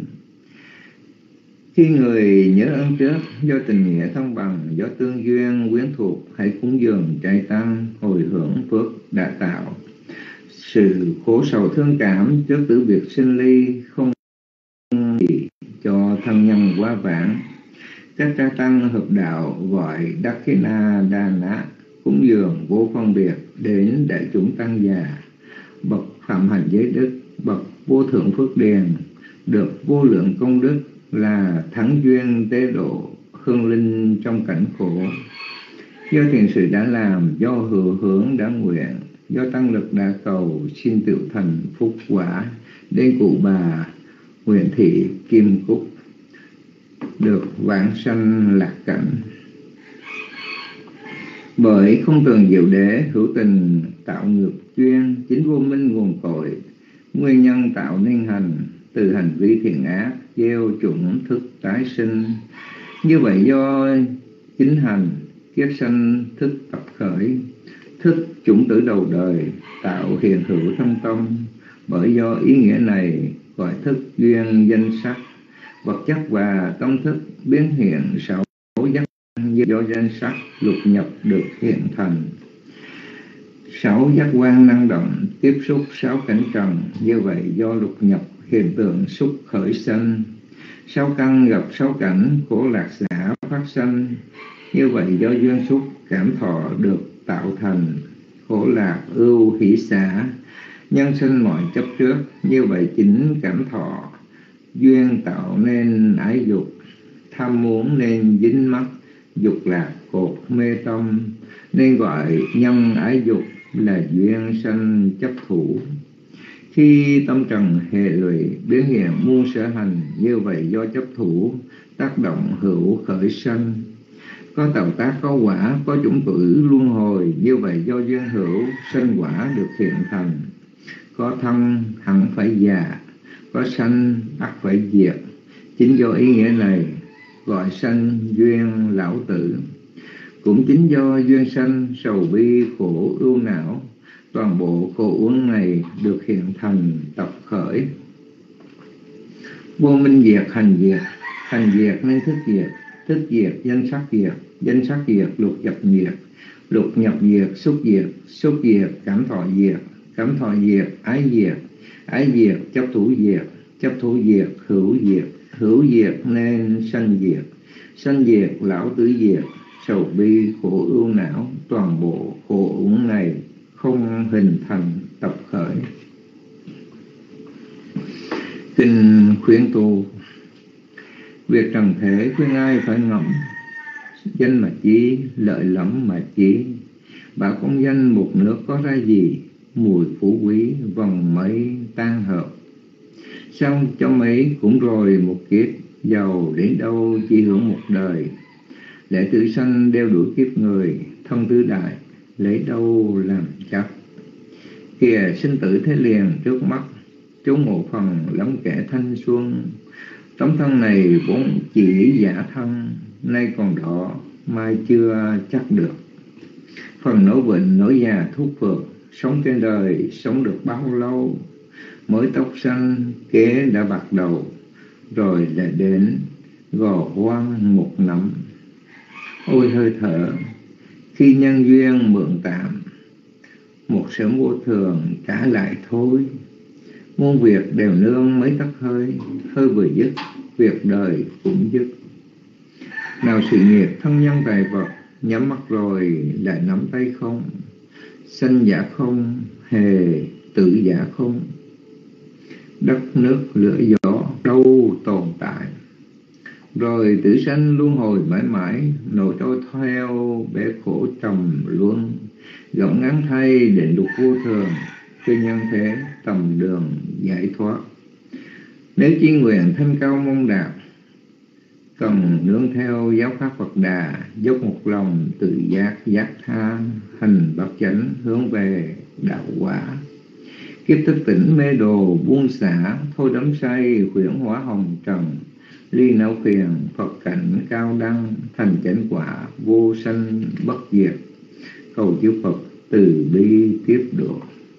Khi người nhớ ơn trước, do tình nghĩa thân bằng, do tương duyên quyến thuộc, hãy cúng dường trai tăng, hồi hưởng phước đã tạo. Sự khổ sầu thương cảm trước tử biệt sinh ly, không gì cho thân nhân quá vãng. Các trai tăng hợp đạo gọi Dakina Dana, cúng dường vô phân biệt đến đại chúng tăng già. Bậc phạm hành giới đức, bậc vô thượng phước điền, được vô lượng công đức, là thắng duyên tế độ hương linh trong cảnh khổ. Do thiện sự đã làm, do hữu hướng đã nguyện, do tăng lực đã cầu, xin tự thành phúc quả. Đến cụ bà Nguyễn Thị Kim Cúc, được vãng sanh lạc cảnh. Bởi không tường diệu đế, hữu tình tạo ngược duyên, chính vô minh nguồn cội, nguyên nhân tạo nên hành, từ hành vi thiện ác gieo chủng thức tái sinh. Như vậy do chính hành kiết sanh thức tập khởi, thức chủng tử đầu đời tạo hiện hữu trong tâm. Bởi do ý nghĩa này gọi thức duyên danh sắc, vật chất và tâm thức biến hiện sáu giác do danh sắc lục nhập được hiện thành. Sáu giác quan năng động tiếp xúc sáu cảnh trần, như vậy do lục nhập hiện tượng xúc khởi sanh. Sáu căn gặp sáu cảnh khổ lạc xả phát sanh, như vậy do duyên xúc cảm thọ được tạo thành. Khổ lạc ưu hỷ xả, nhân sinh mọi chấp trước, như vậy chính cảm thọ. Duyên tạo nên ái dục, tham muốn nên dính mắc, dục lạc cột mê tâm, nên gọi nhân ái dục là duyên sanh chấp thủ. Khi tâm trần hệ lụy biến hiện muôn sở hành, như vậy do chấp thủ tác động hữu khởi sanh. Có tạo tác có quả, có chủng tử luân hồi, như vậy do duyên hữu sanh quả được hiện thành. Có thân hẳn phải già, có sanh ắt phải diệt, chính do ý nghĩa này gọi sanh duyên lão tử. Cũng chính do duyên sanh sầu bi khổ ưu não, toàn bộ khổ uẩn này được hiện thành tập khởi. Vô minh diệt hành diệt, hành diệt nên thức diệt, thức diệt danh sắc diệt, danh sắc diệt lục nhập diệt, lục nhập diệt xúc diệt, xúc diệt cảm thọ diệt, cảm thọ diệt ái diệt, ái diệt chấp thủ diệt, chấp thủ diệt hữu diệt, hữu diệt nên sanh diệt, sanh diệt lão tử diệt, sầu bi khổ ưu não, toàn bộ khổ uẩn này không hình thành tập khởi. Kinh khuyến tu: việc trần thể khuyên ai phải ngẫm, danh mà chí lợi lắm mà chí. Bảo công danh một nước có ra gì, mùi phú quý vòng mấy tan hợp. Xong cho mấy cũng rồi một kiếp, giàu đến đâu chỉ hưởng một đời. lẽ tử sanh đeo đuổi kiếp người, thân tứ đại lấy đâu làm chắc. Kìa sinh tử thế liền trước mắt, chốn một phần lắm kẻ thanh xuân. Tấm thân này vốn chỉ giả thân, nay còn đỏ, mai chưa chắc được. Phần nỗi bệnh nỗi già thuốc phược, sống trên đời sống được bao lâu. Mới tóc xanh kế đã bạc đầu, rồi lại đến gò hoang một nắm. Ôi hơi thở, khi nhân duyên mượn tạm, một sớm vô thường trả lại thôi. Muôn việc đều nương mấy tấc hơi, hơi vừa dứt, việc đời cũng dứt. Nào sự nghiệp thân nhân tài vật, nhắm mắt rồi lại nắm tay không. Sanh giả không, hề tử giả không. Đất nước lửa gió đâu tồn tại. Rồi tử sanh luân hồi mãi mãi, nổi trôi theo bể khổ trầm luân. Gọng ngắn thay định luật vô thường, cho nhân thế tầm đường giải thoát. Nếu chí nguyện thanh cao mong đạt, cần nương theo giáo pháp Phật Đà, dốc một lòng tự giác giác tha, hành bát chánh hướng về đạo quả. Kiếp thức tỉnh mê đồ buông xả, thôi đắm say huyễn hóa hồng trần. Ly não phiền Phật cảnh cao đăng, thành chánh quả vô sanh bất diệt. Cầu chư Phật từ bi tiếp độ.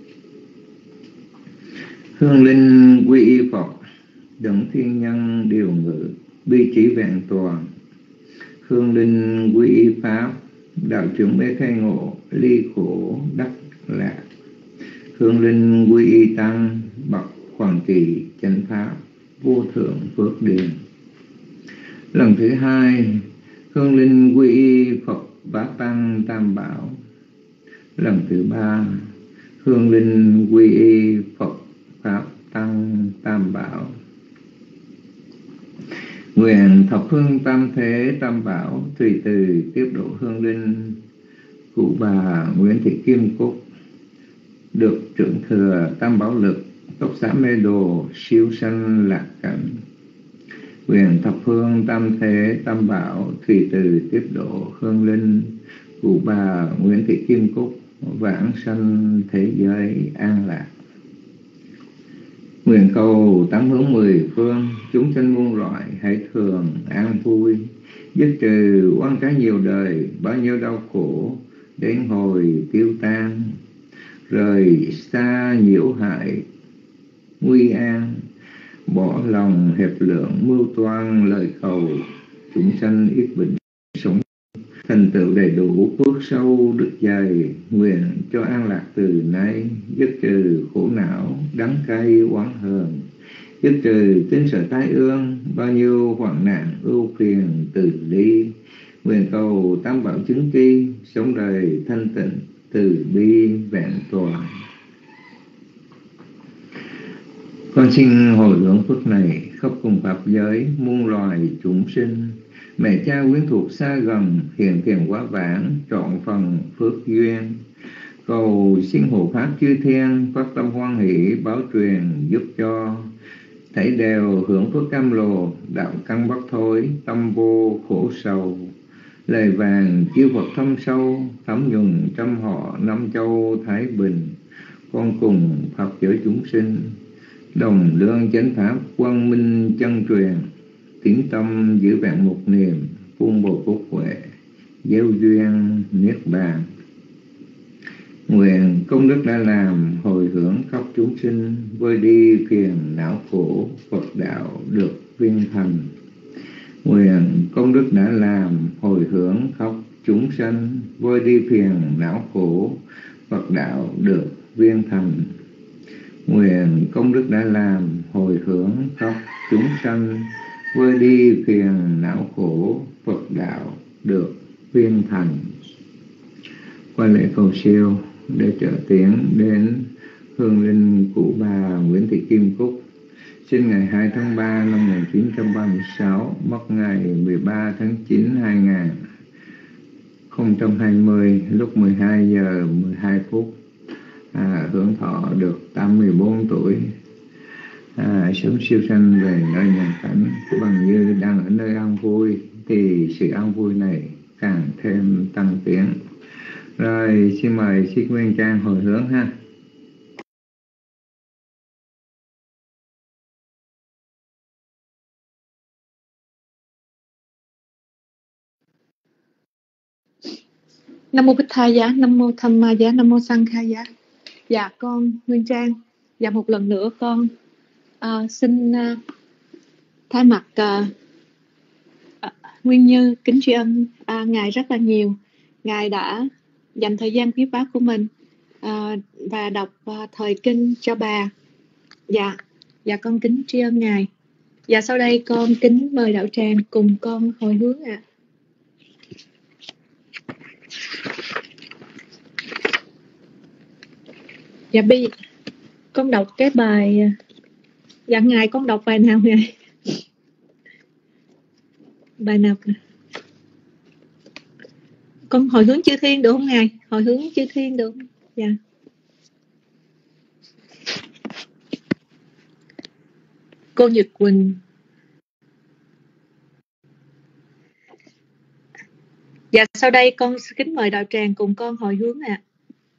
Hương linh quy y Phật, đấng thiên nhân điều ngự, bi chỉ vẹn toàn. Hương linh quy y Pháp, đạo trưởng mê khai ngộ, ly khổ đắc lạc. Hương linh quy y Tăng, bậc hoàng kỳ chánh pháp, vô thượng phước điền. Lần thứ hai, hương linh quy y Phật Bát Tăng Tam Bảo. Lần thứ ba, hương linh quy y Phật Pháp Tăng Tam Bảo. Nguyện thập phương tam thế tam bảo tùy từ tiếp độ hương linh cụ bà Nguyễn Thị Kim Cúc, được trưởng thừa tam bảo lực, tốc xá mê đồ, siêu sanh lạc cảnh. Nguyện thập phương tam thế tam bảo tùy từ tiếp độ hương linh cụ bà Nguyễn Thị Kim Cúc, vãng sanh thế giới an lạc. Nguyện cầu tám hướng mười phương, chúng sanh muôn loại hãy thường an vui, dứt trừ oan trái nhiều đời, bao nhiêu đau khổ đến hồi tiêu tan. Rời xa nhiễu hại nguy an, bỏ lòng hẹp lượng mưu toan lời cầu, chúng sanh ít bệnh sống thành tựu đầy đủ phước sâu đức dày. Nguyện cho an lạc từ nay, dứt trừ khổ não đắng cay oán hờn, dứt trừ tính sợ tai ương, bao nhiêu hoạn nạn ưu phiền từ ly. Nguyện cầu tam bảo chứng tri, sống đời thanh tịnh từ bi vẹn toàn. Con xin hồi hướng phước này khắp cùng pháp giới muôn loài chúng sinh. Mẹ cha quyến thuộc xa gần, hiện tiền quá vãng, trọn phần phước duyên. Cầu xin hộ pháp chư thiên, phát tâm hoan hỷ, báo truyền giúp cho. Thảy đều hưởng phước cam lồ, đạo căn bất thối, tâm vô khổ sầu. Lời vàng chư Phật thâm sâu, thấm nhuần trăm họ năm châu Thái Bình. Con cùng Phật giới chúng sinh, đồng lương chánh pháp quang minh chân truyền. Tiếng tâm giữ vẹn một niềm, phun bồi phúc huệ, gieo duyên niết bàn. Nguyện công đức đã làm, hồi hướng khắp chúng sinh, vơi đi phiền não khổ, Phật đạo được viên thành. Nguyện công đức đã làm, hồi hướng khắp chúng sanh, vơi đi phiền não khổ, Phật đạo được viên thành. Nguyện công đức đã làm, hồi hướng khắp chúng sanh, vơi đi phiền não khổ, Phật đạo được viên thành. Qua lễ cầu siêu để trợ tiến đến hương linh cụ bà Nguyễn Thị Kim Cúc, sinh ngày hai tháng ba năm một nghìn chín trăm ba mươi sáu, mất ngày mười ba tháng chín năm hai nghìn không trăm hai mươi, lúc mười hai giờ mười hai phút, à, hưởng thọ được tám mươi bốn tuổi. À, sớm siêu sanh về nơi nhà cảnh. Bằng như đang ở nơi an vui thì sự an vui này càng thêm tăng tiến. Rồi xin mời Sĩ Nguyên Trang hồi hướng ha. Nam mô Bích Tha Giá, Nam mô Tham Ma Giá, Nam mô Sang Kha Giá. Dạ con Nguyên Trang. Dạ một lần nữa con uh, xin uh, thay mặt uh, uh, Nguyên Như kính tri ân uh, Ngài rất là nhiều. Ngài đã dành thời gian quý báu của mình uh, và đọc uh, thời kinh cho bà. Dạ, dạ con kính tri ân Ngài. Dạ sau đây con kính mời đạo tràng cùng con hồi hướng ạ. À. Dạ bi con đọc cái bài. Dạ Ngài con đọc bài nào Ngài? Bài nào? Con hồi hướng chư thiên được không Ngài? Hồi hướng chư thiên được không? Dạ. Cô Nhật Quỳnh. Dạ sau đây con kính mời đạo tràng cùng con hồi hướng ạ. À.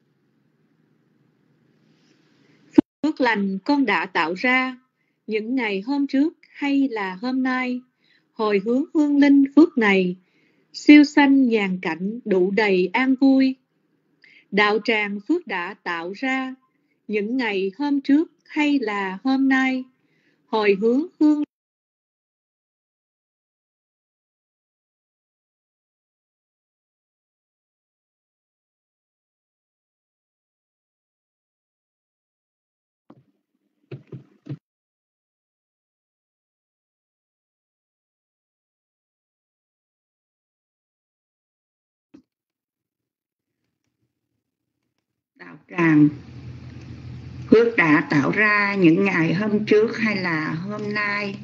Phước lành con đã tạo ra những ngày hôm trước hay là hôm nay, hồi hướng hương linh phước này, siêu sanh nhàn cảnh đủ đầy an vui. Đạo tràng phước đã tạo ra những ngày hôm trước hay là hôm nay, hồi hướng hương đạo tràng phước đã tạo ra những ngày hôm trước hay là hôm nay,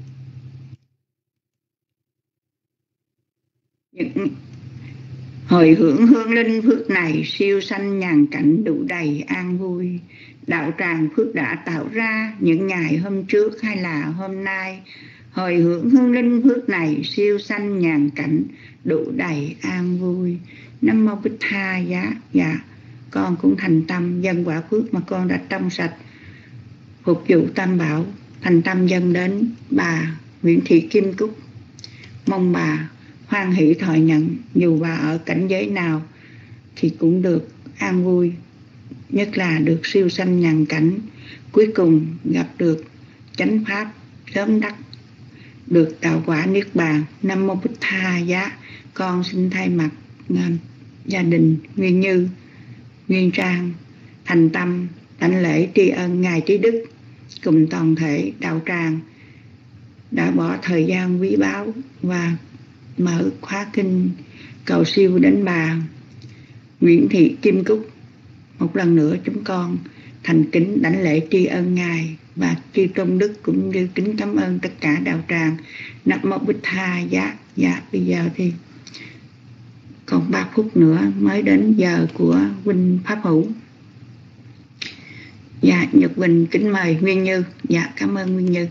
những hồi hướng hương linh phước này, siêu sanh nhàn cảnh đủ đầy an vui. Đạo tràng phước đã tạo ra những ngày hôm trước hay là hôm nay, hồi hướng hương linh phước này, siêu sanh nhàn cảnh đủ đầy an vui. Nam mô Bích Tha Giá. Dạ con cũng thành tâm dâng quả phước mà con đã trong sạch phục vụ Tam Bảo, thành tâm dâng đến bà Nguyễn Thị Kim Cúc. Mong bà hoan hỷ thọ nhận, dù bà ở cảnh giới nào thì cũng được an vui, nhất là được siêu sanh nhàn cảnh, cuối cùng gặp được chánh pháp, sớm đắc được đạo quả niết bàn. Nam mô Bích Tha Giá. Con xin thay mặt gia đình Nguyên Như, Nguyên Trang thành tâm đảnh lễ tri ân Ngài Trí Đức cùng toàn thể đạo tràng đã bỏ thời gian quý báu và mở khóa kinh cầu siêu đến bà Nguyễn Thị Kim Cúc. Một lần nữa chúng con thành kính đảnh lễ tri ân Ngài và tri tôn đức, cũng như kính cảm ơn tất cả đạo tràng. Nam mô Bích Tha Giá. Dạ bây giờ thì còn ba phút nữa mới đến giờ của huynh Pháp Hữu. Dạ Nhật Quỳnh kính mời Nguyên Như. Dạ cảm ơn Nguyên Như.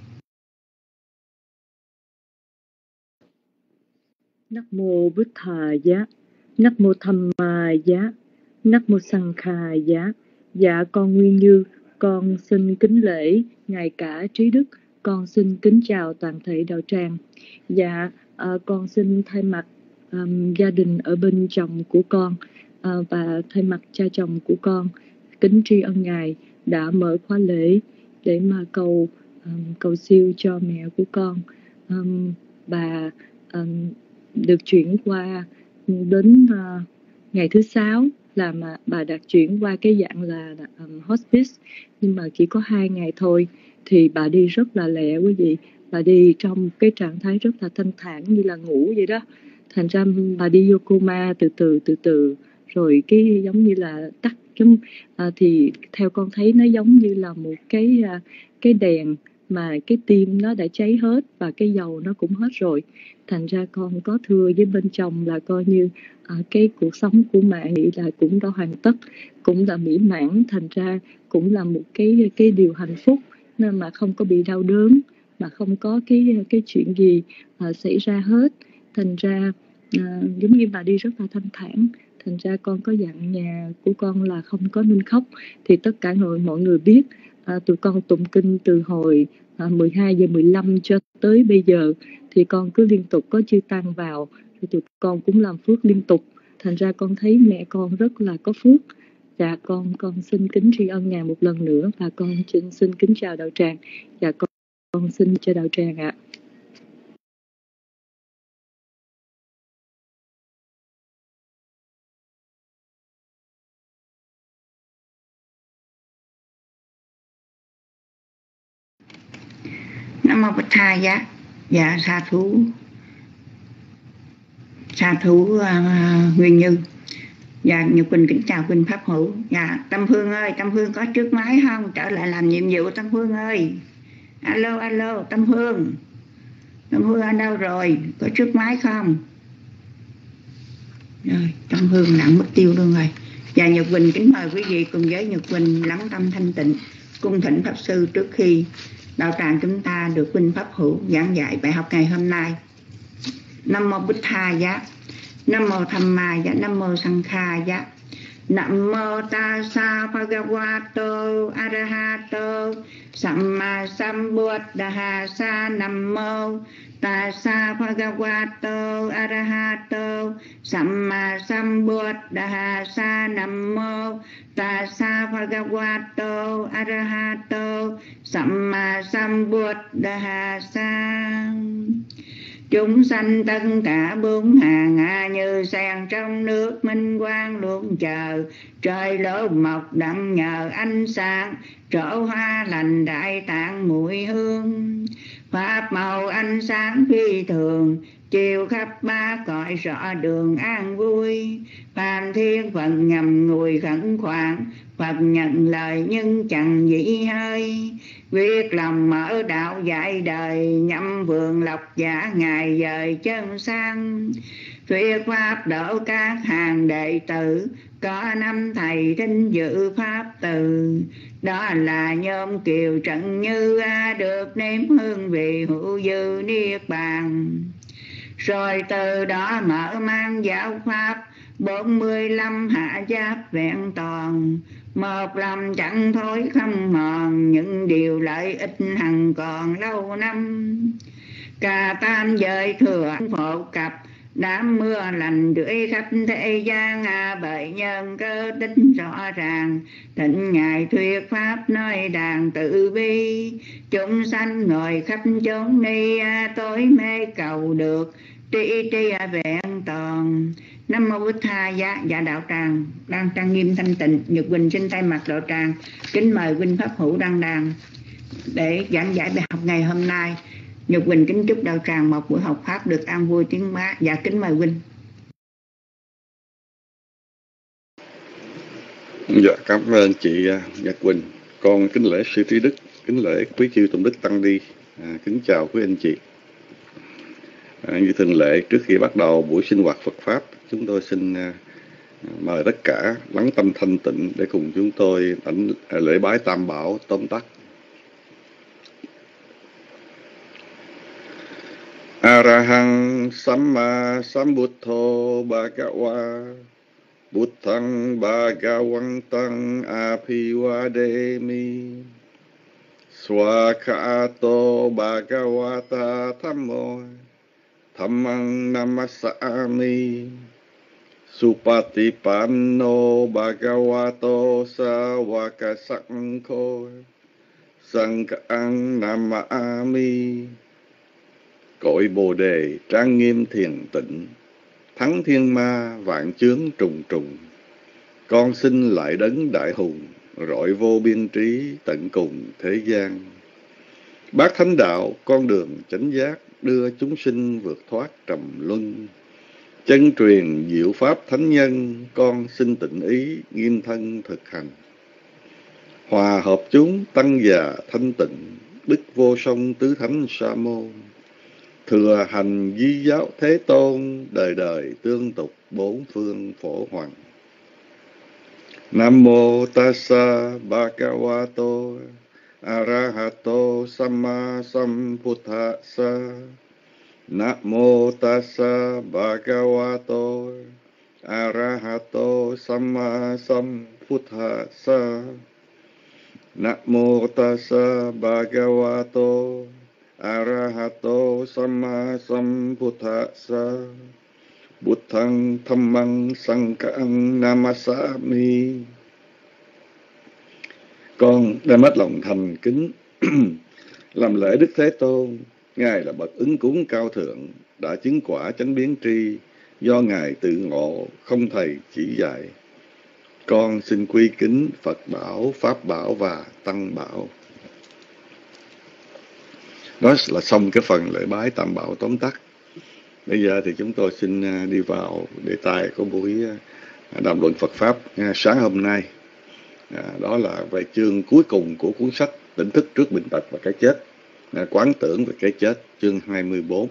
Nắc mô Bích Tha Giá, Nắc mô Tham Ma Giá, Nắc mô Sang Kha Giá. Dạ con Nguyên Như, con xin kính lễ Ngài Cả Trí Đức, con xin kính chào toàn thể đạo tràng. Dạ à, con xin thay mặt um, gia đình ở bên chồng của con à, và thay mặt cha chồng của con kính tri ân Ngài đã mở khóa lễ để mà cầu um, cầu siêu cho mẹ của con. Um, bà um, được chuyển qua đến uh, ngày thứ sáu là mà bà đạt chuyển qua cái dạng là um, hospice, nhưng mà chỉ có hai ngày thôi thì bà đi rất là lẹ quý vị. Bà đi trong cái trạng thái rất là thanh thản như là ngủ vậy đó. Thành ra bà đi vô coma từ từ từ từ rồi cái giống như là tắt giống à, thì theo con thấy nó giống như là một cái à, cái đèn mà cái tim nó đã cháy hết và cái dầu nó cũng hết rồi. Thành ra con có thưa với bên chồng là coi như à, cái cuộc sống của mẹ nghĩ là cũng đã hoàn tất, cũng là mỹ mãn. Thành ra cũng là một cái cái điều hạnh phúc nên mà không có bị đau đớn, mà không có cái cái chuyện gì à, xảy ra hết. Thành ra à, giống như bà đi rất là thanh thản. Thành ra con có dặn nhà của con là không có nên khóc. Thì tất cả người mọi người biết à, tụi con tụng kinh từ hồi à, mười hai giờ mười lăm cho tới bây giờ. Thì con cứ liên tục có chư tăng vào, thì tụi con cũng làm phước liên tục. Thành ra con thấy mẹ con rất là có phước. Dạ con con xin kính tri ân ngài một lần nữa, và con xin, xin kính chào đạo tràng. Dạ con, con xin cho đạo tràng ạ. Nam mô Bích Tha Giá. Dạ sa thú sa thú uh, Nguyên Như. Dạ Nhật Quỳnh kính chào Quỳnh Pháp Hữu. Dạ Tâm Phương ơi, Tâm Phương có trước máy không? Trở lại làm nhiệm vụ Tâm Phương ơi. Alo alo Tâm Phương. Tâm Phương ở đâu rồi? Có trước máy không? Rồi Tâm Phương lặng mất tiêu luôn rồi. Dạ Nhật Quỳnh kính mời quý vị cùng với Nhật Quỳnh lắng tâm thanh tịnh cung thỉnh Pháp Sư trước khi đạo tràng chúng ta được Quỳnh Pháp Hữu giảng dạy bài học ngày hôm nay. Nam mô Bích Tha Giá. Nam mô Tham Ma Giá. Nam mô Sang Kha Giá. Nam mô Tassa Bhagavato Arahato Samma Sambuddhassa. Nam mô Tassa Bhagavato Arahato Samma Sambuddhassa. Nam mô Tassa Bhagavato Arahato Samma Sambuddhassa. Chúng sanh tất cả bốn hàng hạ như sen trong nước minh quang luôn chờ. Trời lỗ mọc đặng nhờ ánh sáng, trổ hoa lành đại tạng mùi hương. Pháp màu ánh sáng phi thường, chiều khắp ba cõi rõ đường an vui. Phàm thiên Phật ngầm ngùi khẩn khoản, Phật nhận lời nhưng chẳng dĩ hơi. Quyết lòng mở đạo dạy đời, nhậm vườn lộc giả ngài dời chân sang. Thuyết pháp độ các hàng đệ tử, có năm thầy thinh dự pháp từ. Đó là nhóm Kiều Trận Như, được nếm hương vị hữu dư niết bàn. Rồi từ đó mở mang giáo pháp, bốn mươi lăm hạ giáp vẹn toàn. Một lòng chẳng thối không mòn, những điều lợi ích hằng còn lâu năm. Cả tam giới thừa phổ cập, đám mưa lành rưỡi khắp thế gian. Bởi nhân cơ tính rõ ràng, thịnh ngài thuyết pháp nói đàn tự bi. Chúng sanh ngồi khắp chốn ni, tối mê cầu được tri tri vẹn toàn. Nam mô Bích Tha Giá. Dạ đạo tràng đang trang nghiêm thanh tịnh, Nhật Quỳnh xin thay mặt đạo tràng kính mời Huynh Pháp Hữu đăng đàn để giảng giải bài học ngày hôm nay. Nhật Quỳnh kính chúc đạo tràng một buổi học pháp được an vui tiếng bá. Dạ kính mời Huynh. Dạ cảm ơn chị Nhật Quỳnh. Con kính lễ sư Trí Đức, kính lễ quý chư Tụng Đức Tăng Ni, à, kính chào quý anh chị. À, như thường lệ, trước khi bắt đầu buổi sinh hoạt Phật Pháp, chúng tôi xin à, mời tất cả lắng tâm thanh tịnh để cùng chúng tôi đảnh lễ bái Tam Bảo tóm tắt. Arahang Samma Sambuddho Bhagava Buddhang Bhagavantang Abhivademi Swakato Bhagavata Thammo Dhammang Namasami Supatipanno Bhagavato Sawaka Sankho Sankang Namami. Cội Bồ Đề trang nghiêm thiền tịnh, thắng thiên ma vạn chướng trùng trùng. Con xin lại đấng đại hùng, rọi vô biên trí tận cùng thế gian. Bát thánh đạo con đường chánh giác, đưa chúng sinh vượt thoát trầm luân. Chân truyền diệu pháp thánh nhân, con xin tịnh ý nghiêm thân thực hành. Hòa hợp chúng tăng già thanh tịnh, đức vô song tứ thánh sa môn. Thừa hành di giáo thế tôn, đời đời tương tục bốn phương phổ hoàng. Nam mô Tassa Bhagavato Arahato Samma Sambuddhassa. Namo tassa bhagavato arahato samma sambuddhassa. Namo tassa bhagavato arahato samma sambuddhassa. Buddhang dhammang sanghang namasami. Con đem hết lòng thành kính làm lễ Đức Thế Tôn. Ngài là bậc ứng cúng cao thượng, đã chứng quả chánh biến tri, do Ngài tự ngộ, không thầy chỉ dạy. Con xin quy kính Phật bảo, Pháp bảo và Tăng bảo. Đó là xong cái phần lễ bái Tam bảo tóm tắt. Bây giờ thì chúng tôi xin đi vào đề tài của buổi đàm luận Phật Pháp sáng hôm nay. À, đó là về chương cuối cùng của cuốn sách Tỉnh thức trước bệnh tật và cái chết, à, quán tưởng về cái chết, chương hai mươi bốn.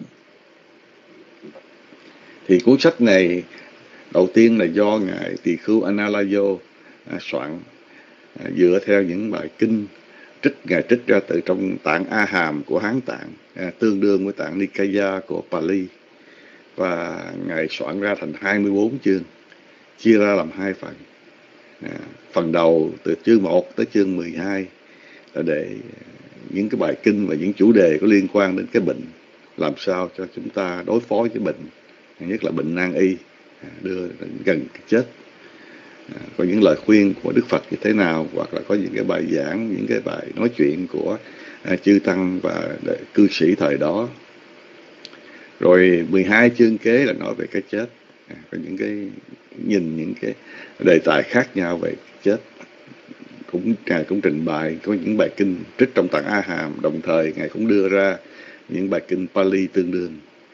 Thì cuốn sách này đầu tiên là do Ngài Tỳ Khưu Analayo à, soạn, à, dựa theo những bài kinh trích Ngài trích ra từ trong tạng A Hàm của Hán Tạng, à, tương đương với tạng Nikaya của Pali, và Ngài soạn ra thành hai mươi bốn chương, chia ra làm hai phần. À, phần đầu từ chương một tới chương mười hai là để những cái bài kinh và những chủ đề có liên quan đến cái bệnh, làm sao cho chúng ta đối phó với bệnh, nhất là bệnh nan y, à, đưa đến gần cái chết. À, có những lời khuyên của Đức Phật như thế nào, hoặc là có những cái bài giảng, những cái bài nói chuyện của à, chư tăng và cư sĩ thời đó. Rồi mười hai chương kế là nói về cái chết, à, có những cái nhìn những cái đề tài khác nhau về chết. Cũng Ngài cũng trình bày có những bài kinh trích trong tạng A Hàm, đồng thời Ngài cũng đưa ra những bài kinh Pali tương đương.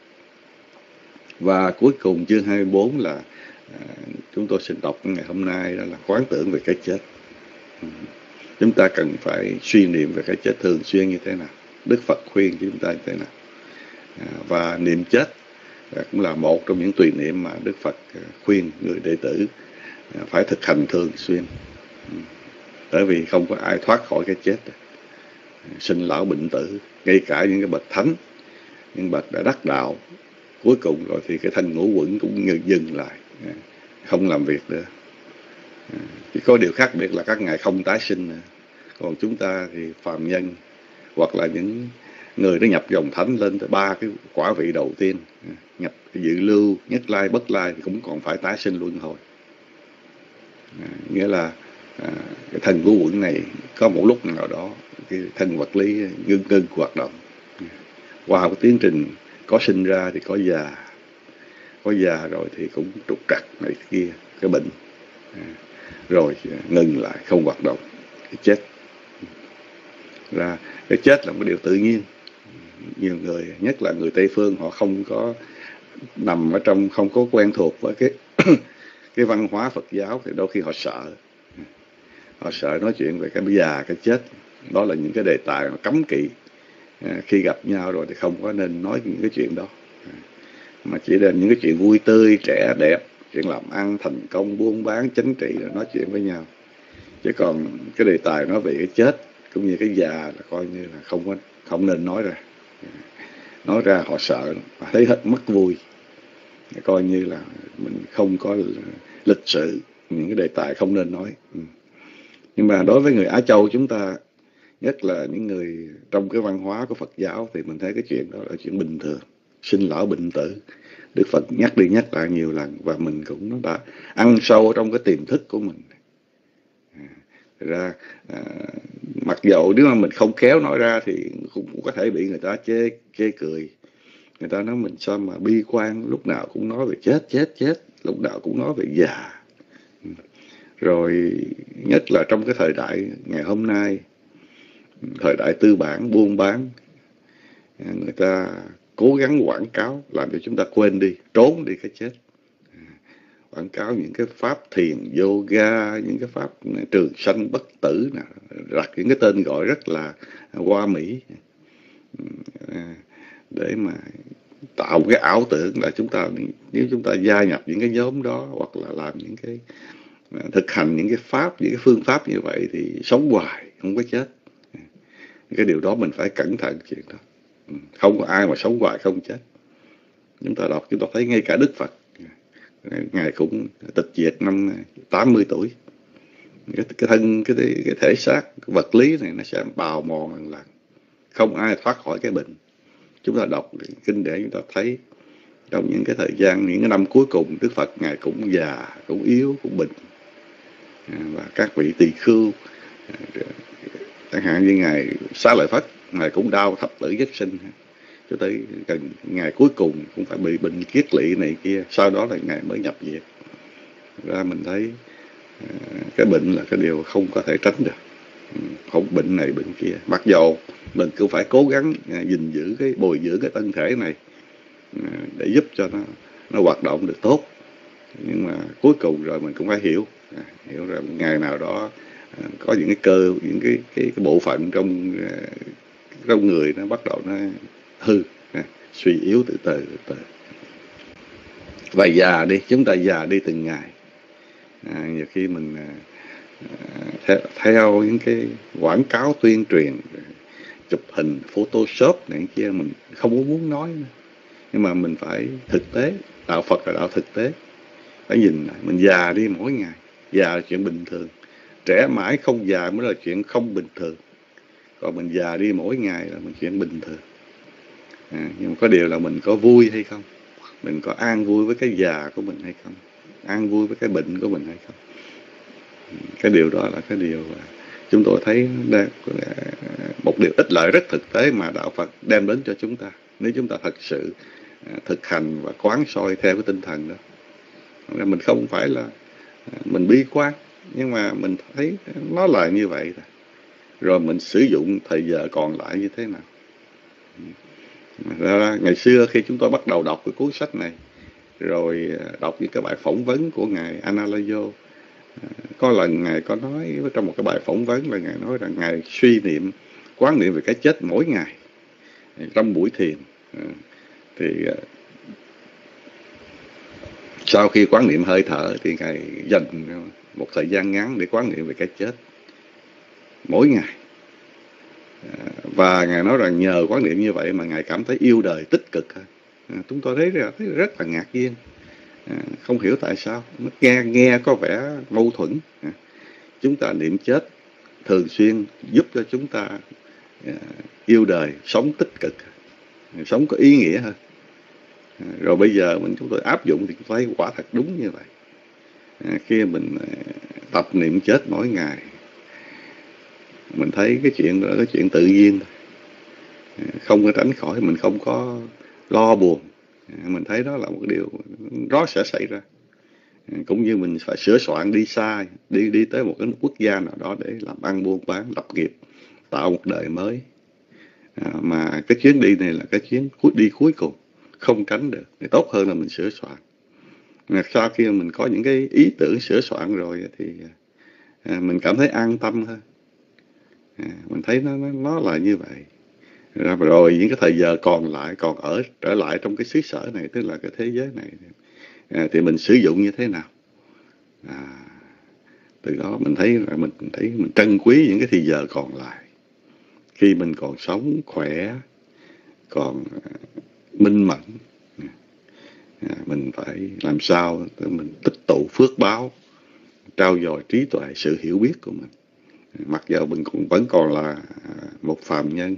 Và cuối cùng chương hai mươi bốn là à, chúng tôi xin đọc ngày hôm nay, đó là quán tưởng về cái chết. Chúng ta cần phải suy niệm về cái chết thường xuyên như thế nào, Đức Phật khuyên cho chúng ta như thế nào. À, và niệm chết à, cũng là một trong những tùy niệm mà Đức Phật à, khuyên người đệ tử à, phải thực hành thường xuyên. Bởi vì không có ai thoát khỏi cái chết, sinh lão bệnh tử. Ngay cả những cái bậc thánh, những bậc đã đắc đạo, cuối cùng rồi thì cái thân ngũ uẩn cũng dừng lại, không làm việc nữa. Chỉ có điều khác biệt là các ngài không tái sinh nữa. Còn chúng ta thì phàm nhân, hoặc là những người đã nhập dòng thánh lên tới ba cái quả vị đầu tiên, nhập dự lưu, nhất lai, bất lai, thì cũng còn phải tái sinh luân hồi. Nghĩa là À, cái thân ngũ uẩn này có một lúc nào đó cái thân vật lý ngưng ngưng hoạt động. Qua cái tiến trình có sinh ra thì có già, có già rồi thì cũng trục trặc này kia, cái bệnh, à, rồi ngừng lại không hoạt động, cái chết. Là cái chết là một điều tự nhiên. Nhiều người, nhất là người Tây phương, họ không có nằm ở trong, không có quen thuộc với cái cái văn hóa Phật giáo, thì đôi khi họ sợ. Họ sợ nói chuyện về cái già, cái chết. Đó là những cái đề tài mà cấm kỵ. À, khi gặp nhau rồi thì không có nên nói những cái chuyện đó. À, mà chỉ là những cái chuyện vui tươi, trẻ đẹp, chuyện làm ăn, thành công, buôn bán, chính trị là nói chuyện với nhau. Chứ còn cái đề tài nói về cái chết cũng như cái già là coi như là không có, không nên nói ra. À, nói ra họ sợ, họ thấy hết mất vui. Coi như là mình không có lịch sự, những cái đề tài không nên nói. Ừ. Nhưng mà đối với người Á Châu chúng ta, nhất là những người trong cái văn hóa của Phật giáo, thì mình thấy cái chuyện đó là chuyện bình thường, sinh lão bệnh tử. Đức Phật nhắc đi nhắc lại nhiều lần, và mình cũng nó đã ăn sâu trong cái tiềm thức của mình. À, ra à, mặc dầu nếu mà mình không khéo nói ra thì cũng có thể bị người ta chê chê cười. Người ta nói mình sao mà bi quan, lúc nào cũng nói về chết chết chết, lúc nào cũng nói về già. Rồi nhất là trong cái thời đại ngày hôm nay, thời đại tư bản, buôn bán, người ta cố gắng quảng cáo làm cho chúng ta quên đi, trốn đi cái chết. Quảng cáo những cái pháp thiền, yoga, những cái pháp trường sanh bất tử, đặt những cái tên gọi rất là hoa mỹ, để mà tạo cái ảo tưởng là chúng ta, nếu chúng ta gia nhập những cái nhóm đó, hoặc là làm những cái, thực hành những cái pháp, những cái phương pháp như vậy thì sống hoài, không có chết. Cái điều đó mình phải cẩn thận chuyện đó. Không có ai mà sống hoài không chết. Chúng ta đọc chúng ta thấy ngay cả Đức Phật Ngài cũng tịch diệt năm tám mươi tuổi. Cái, cái thân cái, cái thể xác cái vật lý này nó sẽ bào mòn lần lần, không ai thoát khỏi cái bệnh. Chúng ta đọc kinh để chúng ta thấy trong những cái thời gian, những cái năm cuối cùng, Đức Phật Ngài cũng già, cũng yếu, cũng bệnh. Và các vị tỳ khưu, chẳng hạn như Ngài Xá Lợi Phất, Ngài cũng đau thập tử nhất sinh, cho tới gần ngày cuối cùng cũng phải bị bệnh kiết lỵ này kia, sau đó là Ngài mới nhập viện. Ra mình thấy cái bệnh là cái điều không có thể tránh được, không bệnh này bệnh kia. Mặc dù mình cũng phải cố gắng gìn giữ cái bồi dưỡng cái thân thể này để giúp cho nó nó hoạt động được tốt, nhưng mà cuối cùng rồi mình cũng phải hiểu hiểu rằng ngày nào đó có những cái cơ, những cái cái, cái bộ phận trong trong người nó bắt đầu nó hư, suy yếu từ từ từ từ. Và già đi, chúng ta già đi từng ngày. À, nhiều khi mình à, theo, theo những cái quảng cáo tuyên truyền, chụp hình Photoshop này kia, mình không có muốn nói nữa. Nhưng mà mình phải thực tế, đạo Phật là đạo thực tế. Phải nhìn lại, mình già đi mỗi ngày. Già là chuyện bình thường. Trẻ mãi không già mới là chuyện không bình thường. Còn mình già đi mỗi ngày là mình chuyện bình thường. À, nhưng mà có điều là mình có vui hay không? Mình có an vui với cái già của mình hay không? An vui với cái bệnh của mình hay không? Cái điều đó là cái điều chúng tôi thấy một điều ích lợi rất thực tế mà đạo Phật đem đến cho chúng ta, nếu chúng ta thật sự thực hành và quán soi theo cái tinh thần đó. Mình không phải là mình bi quan, nhưng mà mình thấy nó là như vậy. Rồi mình sử dụng thời giờ còn lại như thế nào. Ra, ngày xưa khi chúng tôi bắt đầu đọc cái cuốn sách này, rồi đọc những cái bài phỏng vấn của Ngài Analayo, có lần Ngài có nói trong một cái bài phỏng vấn là Ngài nói rằng Ngài suy niệm, quán niệm về cái chết mỗi ngày trong buổi thiền. Thì sau khi quán niệm hơi thở thì Ngài dành một thời gian ngắn để quán niệm về cái chết mỗi ngày. Và Ngài nói rằng nhờ quán niệm như vậy mà Ngài cảm thấy yêu đời tích cực hơn. Chúng tôi thấy rất, thấy rất là ngạc nhiên. Không hiểu tại sao, nó nghe, nghe có vẻ mâu thuẫn. Chúng ta niệm chết thường xuyên giúp cho chúng ta yêu đời, sống tích cực, sống có ý nghĩa hơn. Rồi bây giờ mình chúng tôi áp dụng thì thấy quả thật đúng như vậy. Khi mình tập niệm chết mỗi ngày, mình thấy cái chuyện đó là cái chuyện tự nhiên, không có tránh khỏi, mình không có lo buồn. Mình thấy đó là một điều đó sẽ xảy ra. Cũng như mình phải sửa soạn đi xa, đi đi tới một cái quốc gia nào đó để làm ăn buôn bán, lập nghiệp, tạo một đời mới. À, mà cái chuyến đi này là cái chuyến đi cuối cùng, không tránh được. Thì tốt hơn là mình sửa soạn. Sau khi mình có những cái ý tưởng sửa soạn rồi thì à, mình cảm thấy an tâm hơn. À, mình thấy nó, nó nó là như vậy. Rồi những cái thời giờ còn lại, còn ở trở lại trong cái xứ sở này, tức là cái thế giới này, à, thì mình sử dụng như thế nào? À, từ đó mình thấy là mình thấy mình trân quý những cái thời giờ còn lại. Khi mình còn sống khỏe, còn minh mẫn, à, mình phải làm sao để mình tích tụ phước báo, trau dồi trí tuệ, sự hiểu biết của mình. Mặc dù mình cũng vẫn còn là một phàm nhân,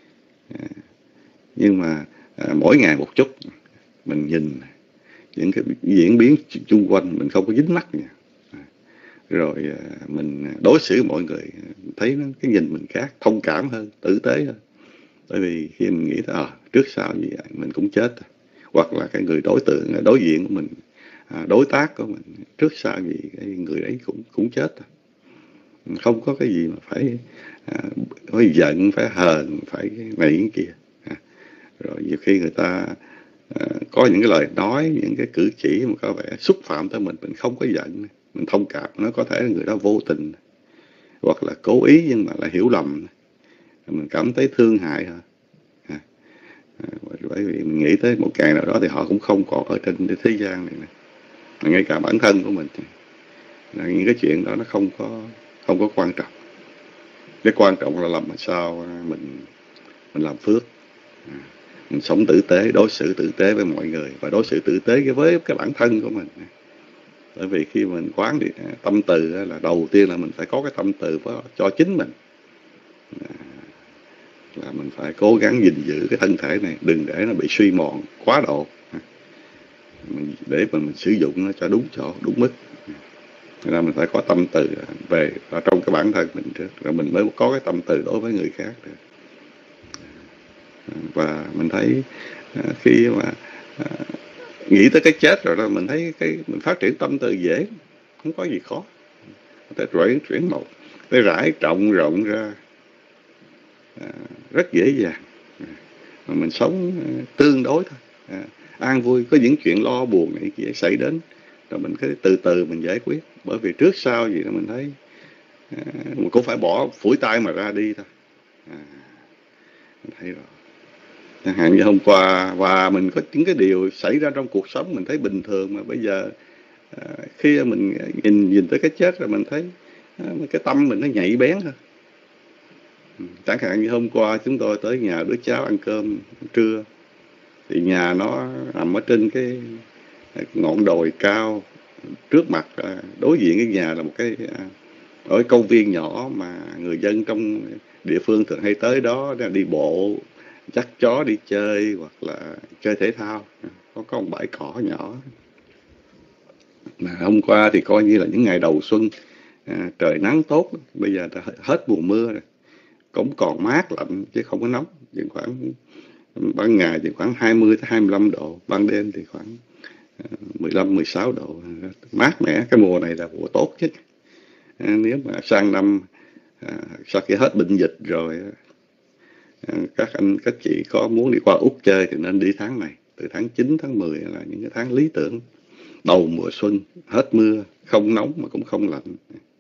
nhưng mà à, mỗi ngày một chút mình nhìn những cái diễn biến xung quanh, mình không có dính mắc nha. Rồi à, mình đối xử mọi người thấy nó, cái nhìn mình khác, thông cảm hơn, tử tế hơn. Bởi vì khi mình nghĩ à, trước sau gì vậy, mình cũng chết, hoặc là cái người đối tượng đối diện của mình, à, đối tác của mình, trước sau gì cái người ấy cũng cũng chết. Không có cái gì mà phải à, phải giận, phải hờn, phải này cái kia. À, rồi nhiều khi người ta à, có những cái lời nói, những cái cử chỉ mà có vẻ xúc phạm tới mình, mình không có giận, mình thông cảm. Nó có thể là người đó vô tình, hoặc là cố ý nhưng mà lại hiểu lầm, mình cảm thấy thương hại hả? À, à, bởi vì mình nghĩ tới một ngày nào đó thì họ cũng không còn ở trên thế gian này, này. Ngay cả bản thân của mình, những cái chuyện đó nó không có không có quan trọng. Cái quan trọng là làm sao mình mình làm phước, mình sống tử tế, đối xử tử tế với mọi người và đối xử tử tế với cái bản thân của mình. Bởi vì khi mình quán thì tâm từ là đầu tiên là mình phải có cái tâm từ cho chính mình, là mình phải cố gắng gìn giữ cái thân thể này, đừng để nó bị suy mòn quá độ, mình, để mà mình sử dụng nó cho đúng chỗ, đúng mức. Nên là mình phải có tâm từ về ở trong cái bản thân mình trước, rồi mình mới có cái tâm từ đối với người khác được. Và mình thấy khi mà nghĩ tới cái chết rồi đó, mình thấy cái mình phát triển tâm từ dễ, không có gì khó. Để chuyển chuyển một cái rải trọng rộng ra à, rất dễ dàng. Mà mình sống à, tương đối thôi, à, an vui. Có những chuyện lo buồn này kia xảy đến, rồi mình cứ từ từ mình giải quyết. Bởi vì trước sau gì đó mình thấy à, mình cũng phải bỏ phủi tay mà ra đi thôi. À, mình thấy rồi. Chẳng hạn như hôm qua, và mình có những cái điều xảy ra trong cuộc sống mình thấy bình thường, mà bây giờ à, khi mình nhìn nhìn tới cái chết rồi mình thấy à, cái tâm mình nó nhạy bén hơn. Chẳng hạn như hôm qua chúng tôi tới nhà đứa cháu ăn cơm trưa, thì nhà nó nằm ở trên cái ngọn đồi cao, trước mặt đối diện cái nhà là một cái ở công viên nhỏ mà người dân trong địa phương thường hay tới đó đi bộ, dắt chó đi chơi hoặc là chơi thể thao. Có có một bãi cỏ nhỏ. Mà hôm qua thì coi như là những ngày đầu xuân, à, trời nắng tốt, bây giờ đã hết mùa mưa rồi, cũng còn mát lạnh chứ không có nóng, chỉ khoảng ban ngày thì khoảng hai mươi tới hai mươi lăm độ, ban đêm thì khoảng mười lăm mười sáu độ, mát mẻ. Cái mùa này là mùa tốt nhất. À, nếu mà sang năm à, sau khi hết bệnh dịch rồi, à, các anh các chị có muốn đi qua Úc chơi thì nên đi tháng này, từ tháng chín tháng mười là những cái tháng lý tưởng, đầu mùa xuân, hết mưa, không nóng mà cũng không lạnh.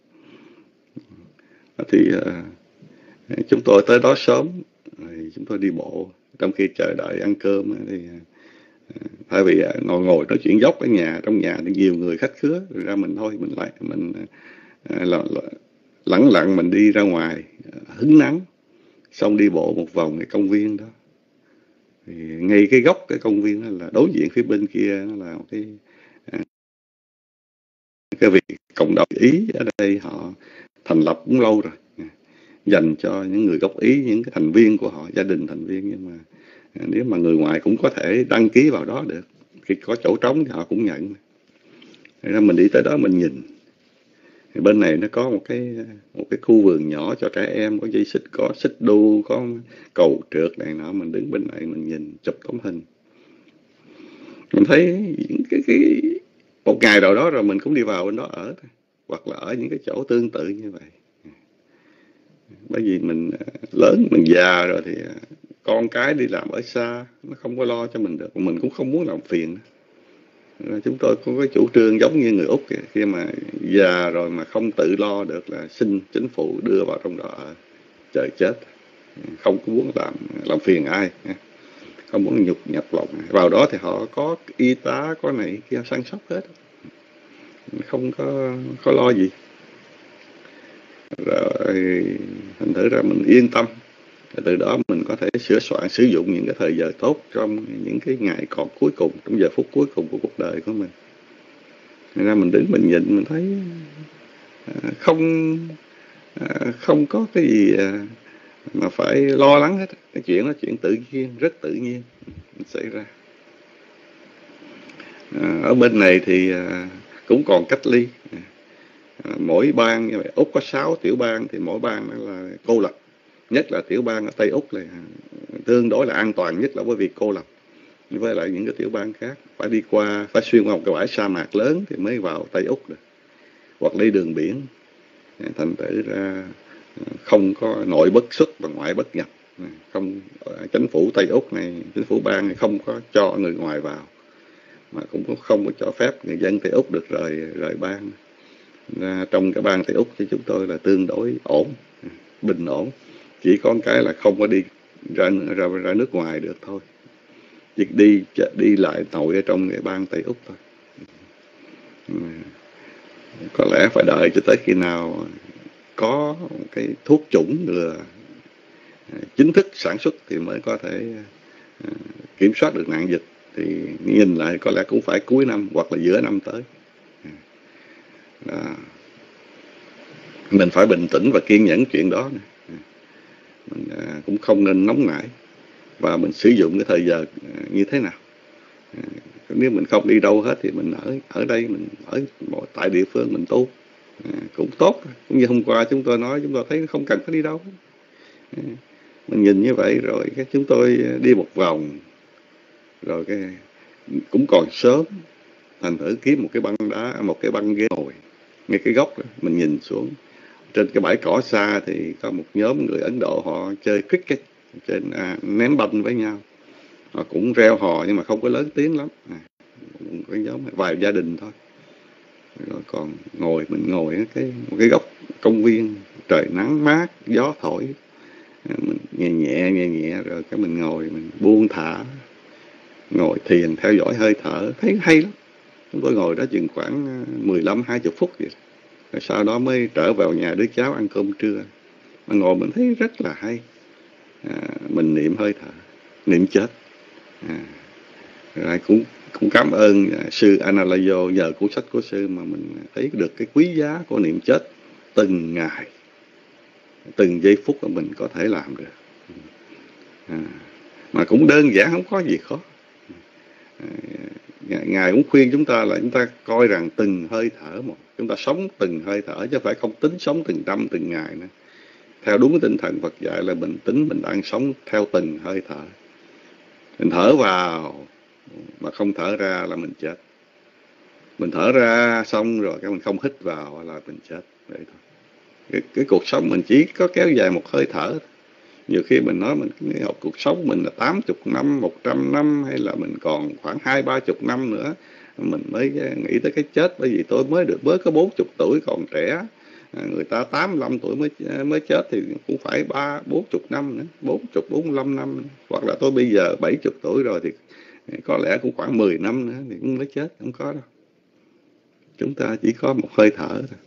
Thì à, chúng tôi tới đó sớm, rồi chúng tôi đi bộ trong khi chờ đợi ăn cơm. Thì thay vì ngồi ngồi nói chuyện dốc ở nhà, trong nhà thì nhiều người khách khứa, rồi ra mình thôi mình lại mình là, là, lẳng lặng mình đi ra ngoài hứng nắng, xong đi bộ một vòng cái công viên đó. Thì ngay cái góc cái công viên đó là đối diện phía bên kia nó là một cái cái việc cộng đồng Ý ở đây họ thành lập cũng lâu rồi, dành cho những người gốc Ý, những cái thành viên của họ, gia đình thành viên. Nhưng mà nếu mà người ngoài cũng có thể đăng ký vào đó được, khi có chỗ trống thì họ cũng nhận. Thế ra mình đi tới đó mình nhìn, thì bên này nó có một cái một cái khu vườn nhỏ cho trẻ em, có dây xích, có xích đu, có cầu trượt này nọ. Mình đứng bên này mình nhìn, chụp tấm hình, mình thấy cái cái một ngày nào đó rồi mình cũng đi vào bên đó ở, hoặc là ở những cái chỗ tương tự như vậy. Bởi vì mình lớn, mình già rồi thì con cái đi làm ở xa, nó không có lo cho mình được, mình cũng không muốn làm phiền. Chúng tôi có cái chủ trương giống như người Úc kìa, khi mà già rồi mà không tự lo được là xin chính phủ đưa vào trong đó ở, chờ chết, không có muốn làm làm phiền ai, không muốn nhục nhọc lòng. Vào đó thì họ có y tá, có này kia săn sóc hết, không có có lo gì. Rồi thành thử ra mình yên tâm, từ đó mình có thể sửa soạn sử dụng những cái thời giờ tốt trong những cái ngày còn cuối cùng, trong giờ phút cuối cùng của cuộc đời của mình. Nên ra mình đứng mình nhìn mình thấy không không có cái gì mà phải lo lắng hết. Cái chuyện đó chuyện tự nhiên, rất tự nhiên xảy ra. Ở bên này thì cũng còn cách ly. Mỗi bang như vậy, Úc có sáu tiểu bang, thì mỗi bang đó là cô lập. Nhất là tiểu bang ở Tây Úc là tương đối là an toàn nhất, là bởi vì cô lập với lại những cái tiểu bang khác. Phải đi qua, phải xuyên qua một cái bãi sa mạc lớn thì mới vào Tây Úc được, hoặc đi đường biển. Thành thử ra không có nội bất xuất và ngoại bất nhập. Không, chính phủ Tây Úc này, chính phủ bang này không có cho người ngoài vào, mà cũng không có cho phép người dân Tây Úc được rời rời bang. Ra trong cái bang Tây Úc thì chúng tôi là tương đối ổn, bình ổn. Chỉ có cái là không có đi ra ra, ra nước ngoài được thôi, chỉ đi đi lại nội ở trong cái bang Tây Úc thôi. Có lẽ phải đợi cho tới khi nào có cái thuốc chủng ngừa chính thức sản xuất thì mới có thể à, kiểm soát được nạn dịch thì nhìn lại có lẽ cũng phải cuối năm hoặc là giữa năm tới. À, mình phải bình tĩnh và kiên nhẫn chuyện đó. Mình à, cũng không nên nóng nảy và mình sử dụng cái thời giờ à, như thế nào. À, nếu mình không đi đâu hết thì mình ở ở đây, mình ở tại địa phương mình tu à, cũng tốt. Cũng như hôm qua chúng tôi nói, chúng tôi thấy không cần phải đi đâu. À, mình nhìn như vậy rồi cái chúng tôi đi một vòng rồi cái cũng còn sớm, thành thử kiếm một cái băng đá, một cái băng ghế ngồi ngay cái góc đó. Mình nhìn xuống trên cái bãi cỏ xa thì có một nhóm người Ấn Độ họ chơi cricket trên à, ném banh với nhau, họ cũng reo hò nhưng mà không có lớn tiếng lắm, à, cái nhóm vài gia đình thôi. Rồi còn ngồi mình ngồi ở cái một cái góc công viên, trời nắng mát, gió thổi, à, mình nhẹ nhẹ nhẹ nhẹ rồi cái mình ngồi mình buông thả, ngồi thiền theo dõi hơi thở, thấy hay lắm. Chúng tôi ngồi đó chừng khoảng mười lăm hai mươi phút vậy. Rồi sau đó mới trở vào nhà đứa cháu ăn cơm trưa. Mà ngồi mình thấy rất là hay. À, mình niệm hơi thở, niệm chết. À, rồi cũng cũng cảm ơn sư Analayo, nhờ cuốn sách của sư mà mình thấy được cái quý giá của niệm chết từng ngày, từng giây phút mà mình có thể làm được. À, mà cũng đơn giản, không có gì khó. À, Ngài cũng khuyên chúng ta là chúng ta coi rằng từng hơi thở một, chúng ta sống từng hơi thở chứ phải không tính sống từng năm từng ngày nữa. Theo đúng tinh thần Phật dạy là mình tính mình đang sống theo từng hơi thở. Mình thở vào mà không thở ra là mình chết. Mình thở ra xong rồi cái mình không hít vào là mình chết. Vậy thôi. Cái, cái cuộc sống mình chỉ có kéo dài một hơi thở. Nhiều khi mình nói mình học cuộc sống mình là tám mươi năm, một trăm năm hay là mình còn khoảng hai ba chục năm nữa mình mới nghĩ tới cái chết. Bởi vì tôi mới được mới có bốn mươi tuổi còn trẻ, người ta tám mươi lăm tuổi mới mới chết thì cũng phải ba bốn mươi năm nữa, bốn mươi bốn mươi lăm năm nữa. Hoặc là tôi bây giờ bảy mươi tuổi rồi thì có lẽ cũng khoảng mười năm nữa thì cũng mới chết. Không có đâu. Chúng ta chỉ có một hơi thở thôi.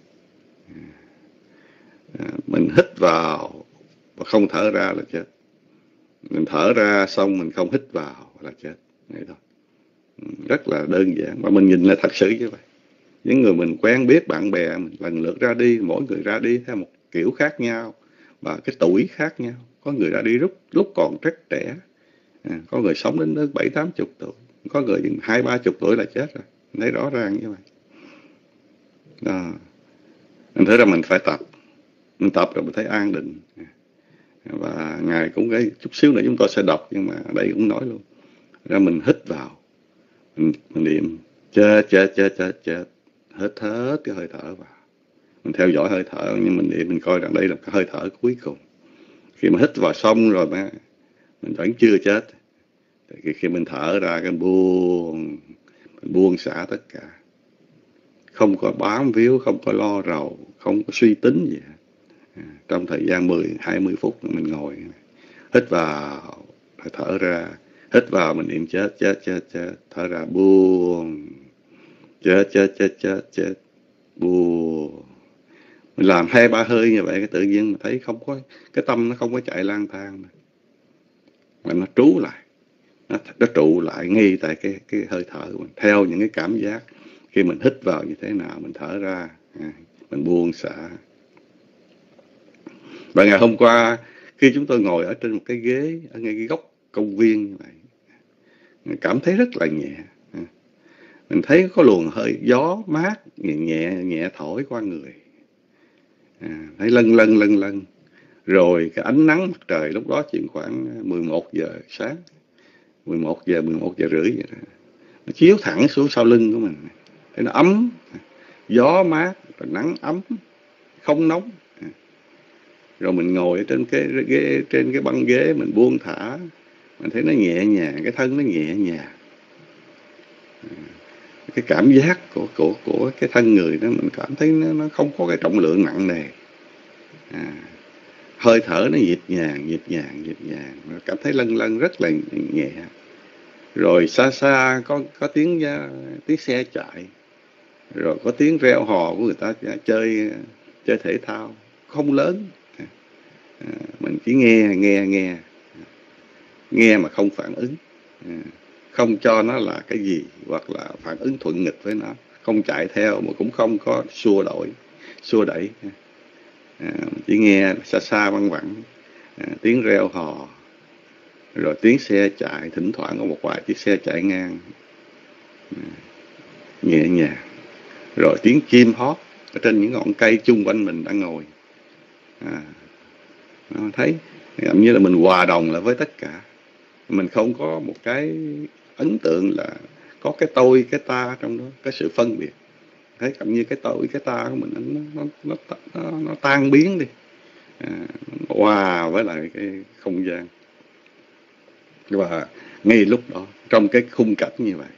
À, mình hít vào và không thở ra là chết. Mình thở ra xong mình không hít vào là chết. Vậy thôi. Rất là đơn giản. Và mình nhìn lại thật sự như vậy. Những người mình quen biết, bạn bè mình lần lượt ra đi, mỗi người ra đi theo một kiểu khác nhau và cái tuổi khác nhau. Có người ra đi lúc lúc còn rất trẻ, à, có người sống đến đến bảy tám chục tuổi, có người hai ba chục tuổi là chết rồi. Mình thấy rõ ràng như vậy. Đó. Mình thấy ra mình phải tập, mình tập rồi mình thấy an định. Và Ngài cũng cái chút xíu nữa chúng tôi sẽ đọc, nhưng mà ở đây cũng nói luôn. Ra mình hít vào, mình, mình niệm chết chết chết chết chết, hết hết cái hơi thở vào. Mình theo dõi hơi thở, nhưng mình niệm mình coi rằng đây là cái hơi thở cuối cùng. Khi mà hít vào xong rồi mà mình vẫn chưa chết, thì khi mình thở ra cái buông, mình buông xả tất cả, không có bám víu, không có lo rầu, không có suy tính gì hết. Trong thời gian mười hai mươi phút mình ngồi hít vào rồi thở ra, hít vào mình niệm chết chết chết chết, thở ra buông, chết chết chết chết chết, buông. Mình làm hai ba hơi như vậy cái tự nhiên mình thấy không có, cái tâm nó không có chạy lang thang nữa. Mà nó trú lại, nó, nó trụ lại ngay tại cái cái hơi thở của mình, theo những cái cảm giác. Khi mình hít vào như thế nào mình thở ra, à, mình buông xả. Và ngày hôm qua khi chúng tôi ngồi ở trên một cái ghế ở ngay cái góc công viên như vậy, mình cảm thấy rất là nhẹ. Mình thấy có luồng hơi gió mát nhẹ nhẹ, nhẹ thổi qua người, à, thấy lân lân lân lân. Rồi cái ánh nắng mặt trời lúc đó chỉ khoảng mười một giờ sáng, mười một giờ, mười một giờ rưỡi vậy đó. Nó chiếu thẳng xuống sau lưng của mình, thấy nó ấm, gió mát, rồi nắng ấm, không nóng. Rồi mình ngồi ở trên cái ghế, trên cái băng ghế mình buông thả, mình thấy nó nhẹ nhàng, cái thân nó nhẹ nhàng. Cái cảm giác của của của cái thân người đó mình cảm thấy nó, nó không có cái trọng lượng nặng nề. À, hơi thở nó nhịp nhàng, nhịp nhàng, nhịp nhàng, cảm thấy lân lân rất là nhẹ. Rồi xa xa có có tiếng tiếng xe chạy, rồi có tiếng reo hò của người ta chơi chơi thể thao, không lớn. À, mình chỉ nghe nghe nghe nghe mà không phản ứng, không cho nó là cái gì, hoặc là phản ứng thuận nghịch với nó, không chạy theo mà cũng không có xua đổi, xua đẩy, à, chỉ nghe xa xa văng vẳng, à, tiếng reo hò, rồi tiếng xe chạy, thỉnh thoảng có một vài chiếc xe chạy ngang, à, nhẹ nhàng, rồi tiếng chim hót ở trên những ngọn cây chung quanh mình đang ngồi, à, thấy giống như là mình hòa đồng lại với tất cả, mình không có một cái ấn tượng là có cái tôi, cái ta trong đó, cái sự phân biệt. Thấy cảm như cái tôi, cái ta của mình nó nó nó nó, nó tan biến đi, à, hòa với lại cái không gian. Và ngay lúc đó, trong cái khung cảnh như vậy,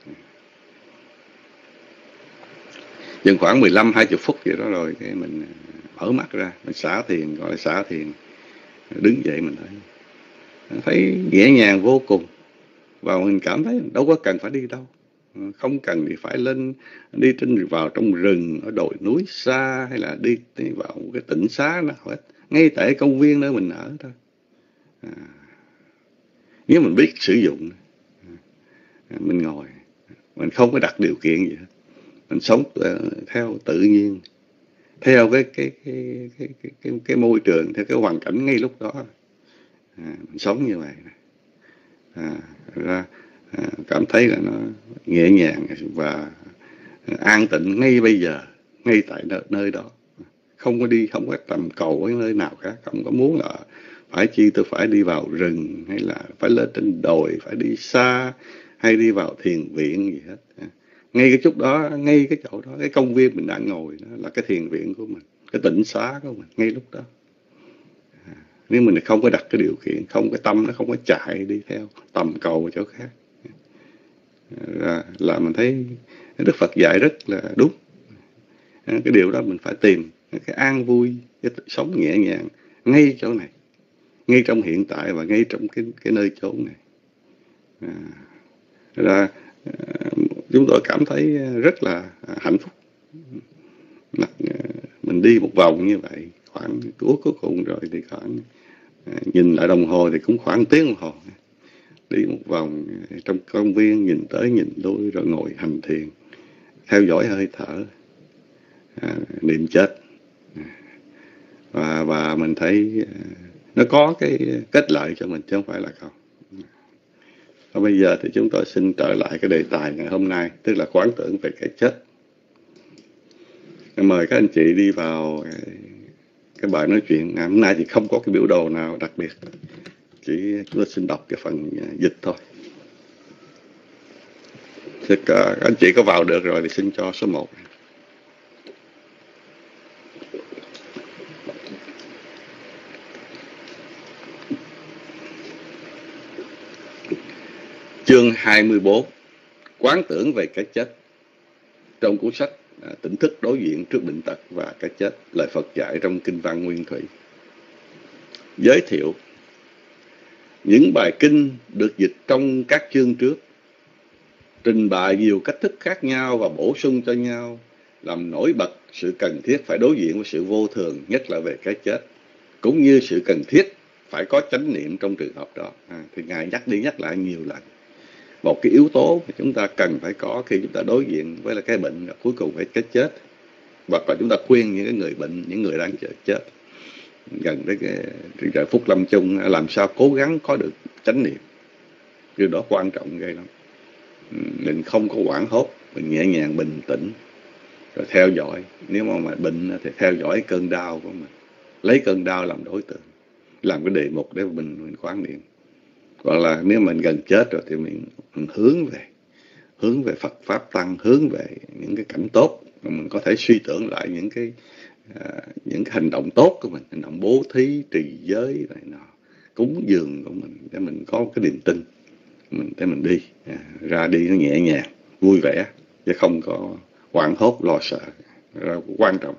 chừng khoảng mười lăm hai mươi phút vậy đó, rồi cái mình mở mắt ra, mình xả thiền, gọi là xả thiền, đứng dậy mình thấy thấy nhẹ nhàng vô cùng, và mình cảm thấy đâu có cần phải đi đâu, không cần thì phải lên đi trên vào trong rừng ở đồi núi xa, hay là đi, đi vào cái tỉnh xá nào hết, ngay tại công viên nơi mình ở thôi, à, nếu mình biết sử dụng, à, mình ngồi, mình không có đặt điều kiện gì hết, mình sống theo tự nhiên, theo cái cái cái cái cái cái, cái môi trường, theo cái hoàn cảnh ngay lúc đó, à, mình sống như vậy, à, ra à, cảm thấy là nó nhẹ nhàng và an tịnh ngay bây giờ, ngay tại nơi, nơi đó, không có đi, không có tầm cầu ở nơi nào khác, không có muốn là phải chi tôi phải đi vào rừng, hay là phải lên trên đồi, phải đi xa, hay đi vào thiền viện gì hết. Ngay cái chút đó, ngay cái chỗ đó, cái công viên mình đang ngồi đó là cái thiền viện của mình, cái tịnh xá của mình, ngay lúc đó. À, nếu mình không có đặt cái điều kiện, không cái tâm nó không có chạy đi theo tầm cầu ở chỗ khác, là, là mình thấy Đức Phật dạy rất là đúng. À, cái điều đó mình phải tìm cái an vui, cái sống nhẹ nhàng ngay chỗ này, ngay trong hiện tại và ngay trong cái cái nơi chốn này. À, là chúng tôi cảm thấy rất là hạnh phúc. Mình đi một vòng như vậy, khoảng cuối cuối cùng rồi thì khoảng, nhìn lại đồng hồ thì cũng khoảng tiếng đồng hồ. Đi một vòng trong công viên, nhìn tới nhìn lui, rồi ngồi hành thiền, theo dõi hơi thở, à, niệm chết. Và, và mình thấy nó có cái kết lợi cho mình, chứ không phải là không. Và bây giờ thì chúng tôi xin trở lại cái đề tài ngày hôm nay, tức là quán tưởng về cái chết. Mời các anh chị đi vào cái bài nói chuyện. Ngày hôm nay thì không có cái biểu đồ nào đặc biệt, chỉ chúng tôi xin đọc cái phần dịch thôi. Thì các anh chị có vào được rồi thì xin cho số một. Chương hai mươi bốn, quán tưởng về cái chết. Trong cuốn sách à, Tỉnh thức đối diện trước bệnh tật và cái chết, lời Phật dạy trong Kinh văn Nguyên Thủy. Giới thiệu. Những bài kinh được dịch trong các chương trước, trình bày nhiều cách thức khác nhau và bổ sung cho nhau, làm nổi bật sự cần thiết phải đối diện với sự vô thường, nhất là về cái chết, cũng như sự cần thiết phải có chánh niệm trong trường hợp đó. À, thì Ngài nhắc đi nhắc lại nhiều lần. Một cái yếu tố mà chúng ta cần phải có khi chúng ta đối diện với là cái bệnh, cuối cùng phải cái chết. Hoặc là chúng ta khuyên những cái người bệnh, những người đang chờ chết, gần tới cái giờ phút lâm chung, làm sao cố gắng có được chánh niệm. Điều đó quan trọng ghê lắm. Mình không có hoảng hốt, mình nhẹ nhàng bình tĩnh, rồi theo dõi. Nếu mà, mà bệnh thì theo dõi cơn đau của mình, lấy cơn đau làm đối tượng, làm cái đề mục để mình, mình quán niệm. Hoặc là nếu mình gần chết rồi thì mình, mình hướng về, hướng về Phật Pháp Tăng, hướng về những cái cảnh tốt. Mình có thể suy tưởng lại những cái, à, những cái hành động tốt của mình, hành động bố thí, trì giới, này nọ, cúng dường của mình, để mình có cái niềm tin, mình để mình đi, à, ra đi nó nhẹ nhàng, vui vẻ, chứ không có hoảng hốt, lo sợ. Đó là quan trọng.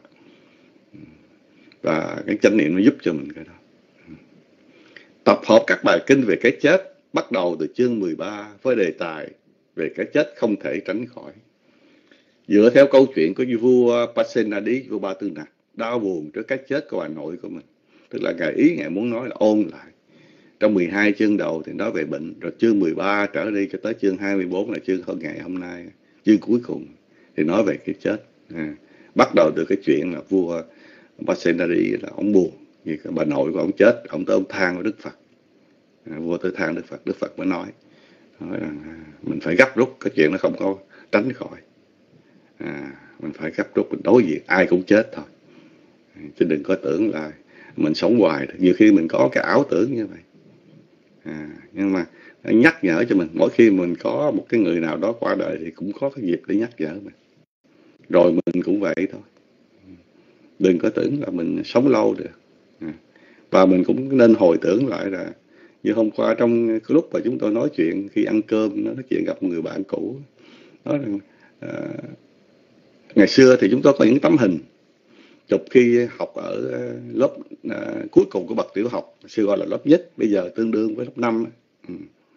Và cái chánh niệm nó giúp cho mình cái đó. Tập hợp các bài kinh về cái chết, bắt đầu từ chương mười ba với đề tài về cái chết không thể tránh khỏi. Dựa theo câu chuyện của vua Pasenadi, vua Ba Tư Nặc, đau buồn trước cái chết của bà nội của mình. Tức là ngài ý ngài muốn nói là ôn lại Trong mười hai chương đầu thì nói về bệnh, rồi chương mười ba trở đi cho tới chương hai mươi bốn là chương hôm ngày hôm nay, chương cuối cùng thì nói về cái chết. À, bắt đầu từ cái chuyện là vua Pasenadi là ông buồn vì cái bà nội của ông chết, ông tới ông than với Đức Phật. À, vua tới than Đức Phật, Đức Phật mới nói, nói rằng à, mình phải gấp rút, cái chuyện nó không có tránh khỏi. À, mình phải gấp rút, mình đối diện ai cũng chết thôi, chứ đừng có tưởng là mình sống hoài. Nhiều khi mình có cái ảo tưởng như vậy. À, nhưng mà nhắc nhở cho mình, mỗi khi mình có một cái người nào đó qua đời thì cũng có cái dịp để nhắc nhở mình. Rồi mình cũng vậy thôi, đừng có tưởng là mình sống lâu được. À, và mình cũng nên hồi tưởng lại là như hôm qua trong cái lúc mà chúng tôi nói chuyện khi ăn cơm, nói chuyện gặp một người bạn cũ, nói rằng à, ngày xưa thì chúng tôi có những tấm hình chụp khi học ở lớp à, cuối cùng của bậc tiểu học, xưa gọi là lớp nhất, bây giờ tương đương với lớp năm. Ừ.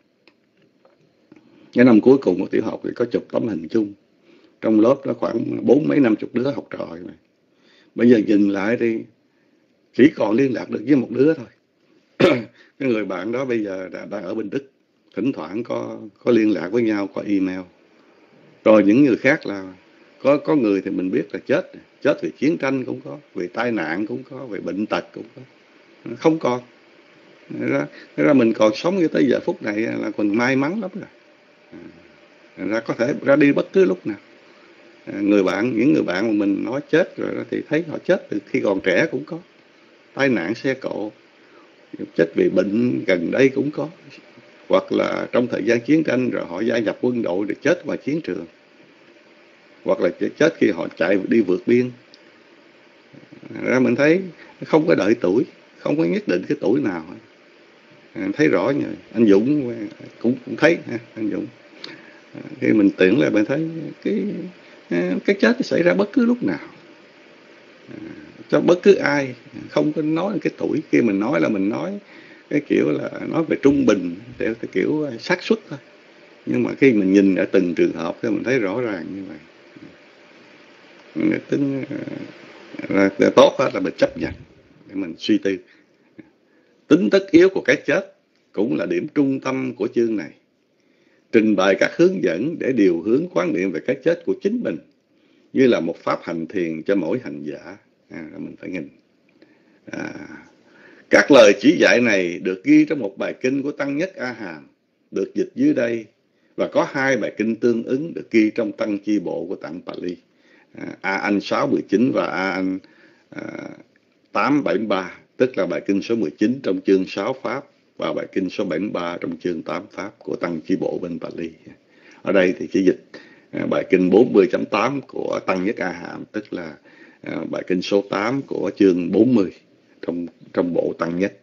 Cái năm cuối cùng của tiểu học thì có chụp tấm hình chung. Trong lớp đó khoảng bốn mấy năm chục đứa học trò này. Bây giờ nhìn lại thì chỉ còn liên lạc được với một đứa thôi. Cái người bạn đó bây giờ đã, đang ở bên Đức, thỉnh thoảng có có liên lạc với nhau qua email. Rồi những người khác là có có người thì mình biết là chết, chết vì chiến tranh cũng có, vì tai nạn cũng có, vì bệnh tật cũng có, không còn. Ra, ra mình còn sống như tới giờ phút này là còn may mắn lắm rồi. Ra có thể ra đi bất cứ lúc nào. Người bạn, những người bạn mà mình nói chết rồi thì thấy họ chết từ khi còn trẻ cũng có, tai nạn xe cộ, chết vì bệnh gần đây cũng có, hoặc là trong thời gian chiến tranh rồi họ gia nhập quân đội rồi chết ngoài chiến trường, hoặc là chết khi họ chạy đi vượt biên. Ra mình thấy không có đợi tuổi, không có nhất định cái tuổi nào. Thấy rõ như anh Dũng cũng, cũng thấy anh Dũng khi mình tưởng là mình thấy cái cái chết xảy ra bất cứ lúc nào, cho bất cứ ai, không có nói cái tuổi. Khi mình nói là mình nói cái kiểu là nói về trung bình, theo cái kiểu xác suất thôi. Nhưng mà khi mình nhìn ở từng trường hợp thì mình thấy rõ ràng như vậy. Tính là, là tốt hết là mình chấp nhận để mình suy tư. Tính tất yếu của cái chết cũng là điểm trung tâm của chương này. Trình bày các hướng dẫn để điều hướng quán niệm về cái chết của chính mình như là một pháp hành thiền cho mỗi hành giả. À, mình phải nhìn. À, các lời chỉ dạy này được ghi trong một bài kinh của Tăng Nhất A Hàm, được dịch dưới đây, và có hai bài kinh tương ứng được ghi trong Tăng Chi Bộ của Tạng Pali, à, A Anh sáu mười chín và A Anh à, tám bảy mươi ba, tức là bài kinh số mười chín trong chương sáu Pháp và bài kinh số bảy mươi ba trong chương tám Pháp của Tăng Chi Bộ bên Pali. Ở đây thì chỉ dịch à, bài kinh bốn mươi chấm tám của Tăng Nhất A Hàm, tức là à, bài kinh số tám của chương bốn mươi trong, trong bộ Tăng Nhất.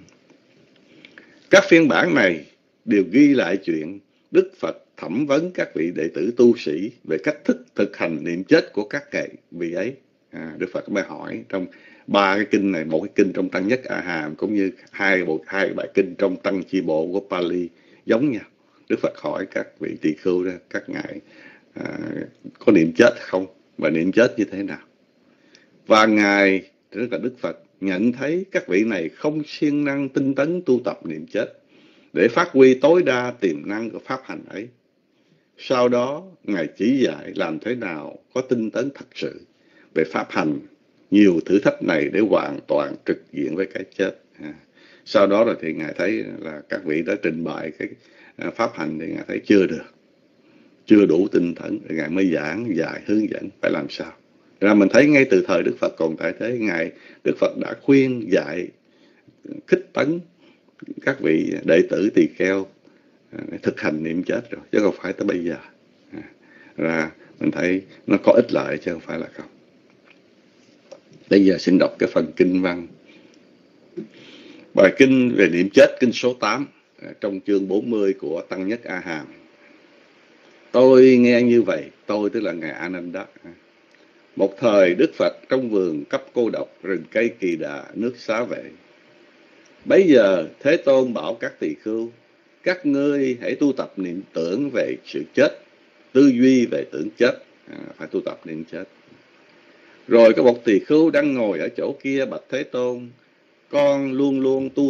Các phiên bản này đều ghi lại chuyện Đức Phật thẩm vấn các vị đệ tử tu sĩ về cách thức thực hành niệm chết của các vị ấy. À, Đức Phật mới hỏi trong ba cái kinh này, một cái kinh trong Tăng Nhất A Hàm cũng như hai bộ hai bài kinh trong Tăng Chi Bộ của Pali giống nhau. Đức Phật hỏi các vị tỳ khưu đó, các ngài à, có niệm chết không và niệm chết như thế nào. Và ngài, tức là Đức Phật, nhận thấy các vị này không siêng năng tinh tấn tu tập niệm chết để phát huy tối đa tiềm năng của pháp hành ấy. Sau đó, ngài chỉ dạy làm thế nào có tinh tấn thật sự về pháp hành nhiều thử thách này để hoàn toàn trực diện với cái chết. À, sau đó rồi thì ngài thấy là các vị đã trình bày cái pháp hành thì ngài thấy chưa được, chưa đủ tinh thần, rồi ngài mới giảng dạy hướng dẫn phải làm sao. Ra mình thấy ngay từ thời Đức Phật còn tại thế, ngài Đức Phật đã khuyên dạy khích tấn các vị đệ tử tỳ kheo thực hành niệm chết rồi, chứ không phải tới bây giờ. À, ra mình thấy nó có ích lợi chứ không phải là không. Bây giờ xin đọc cái phần kinh văn. Bài kinh về niệm chết, kinh số tám, trong chương bốn mươi của Tăng Nhất A Hàm. Tôi nghe như vậy, tôi tức là ngài Ananda. Một thời Đức Phật trong vườn cấp cô độc, rừng cây Kỳ Đà, nước Xá Vệ. Bấy giờ Thế Tôn bảo các tỳ khưu, các ngươi hãy tu tập niệm tưởng về sự chết, tư duy về tưởng chết, à, phải tu tập niệm chết. Rồi có một tỳ khưu đang ngồi ở chỗ kia bạch Thế Tôn, con luôn luôn tu tập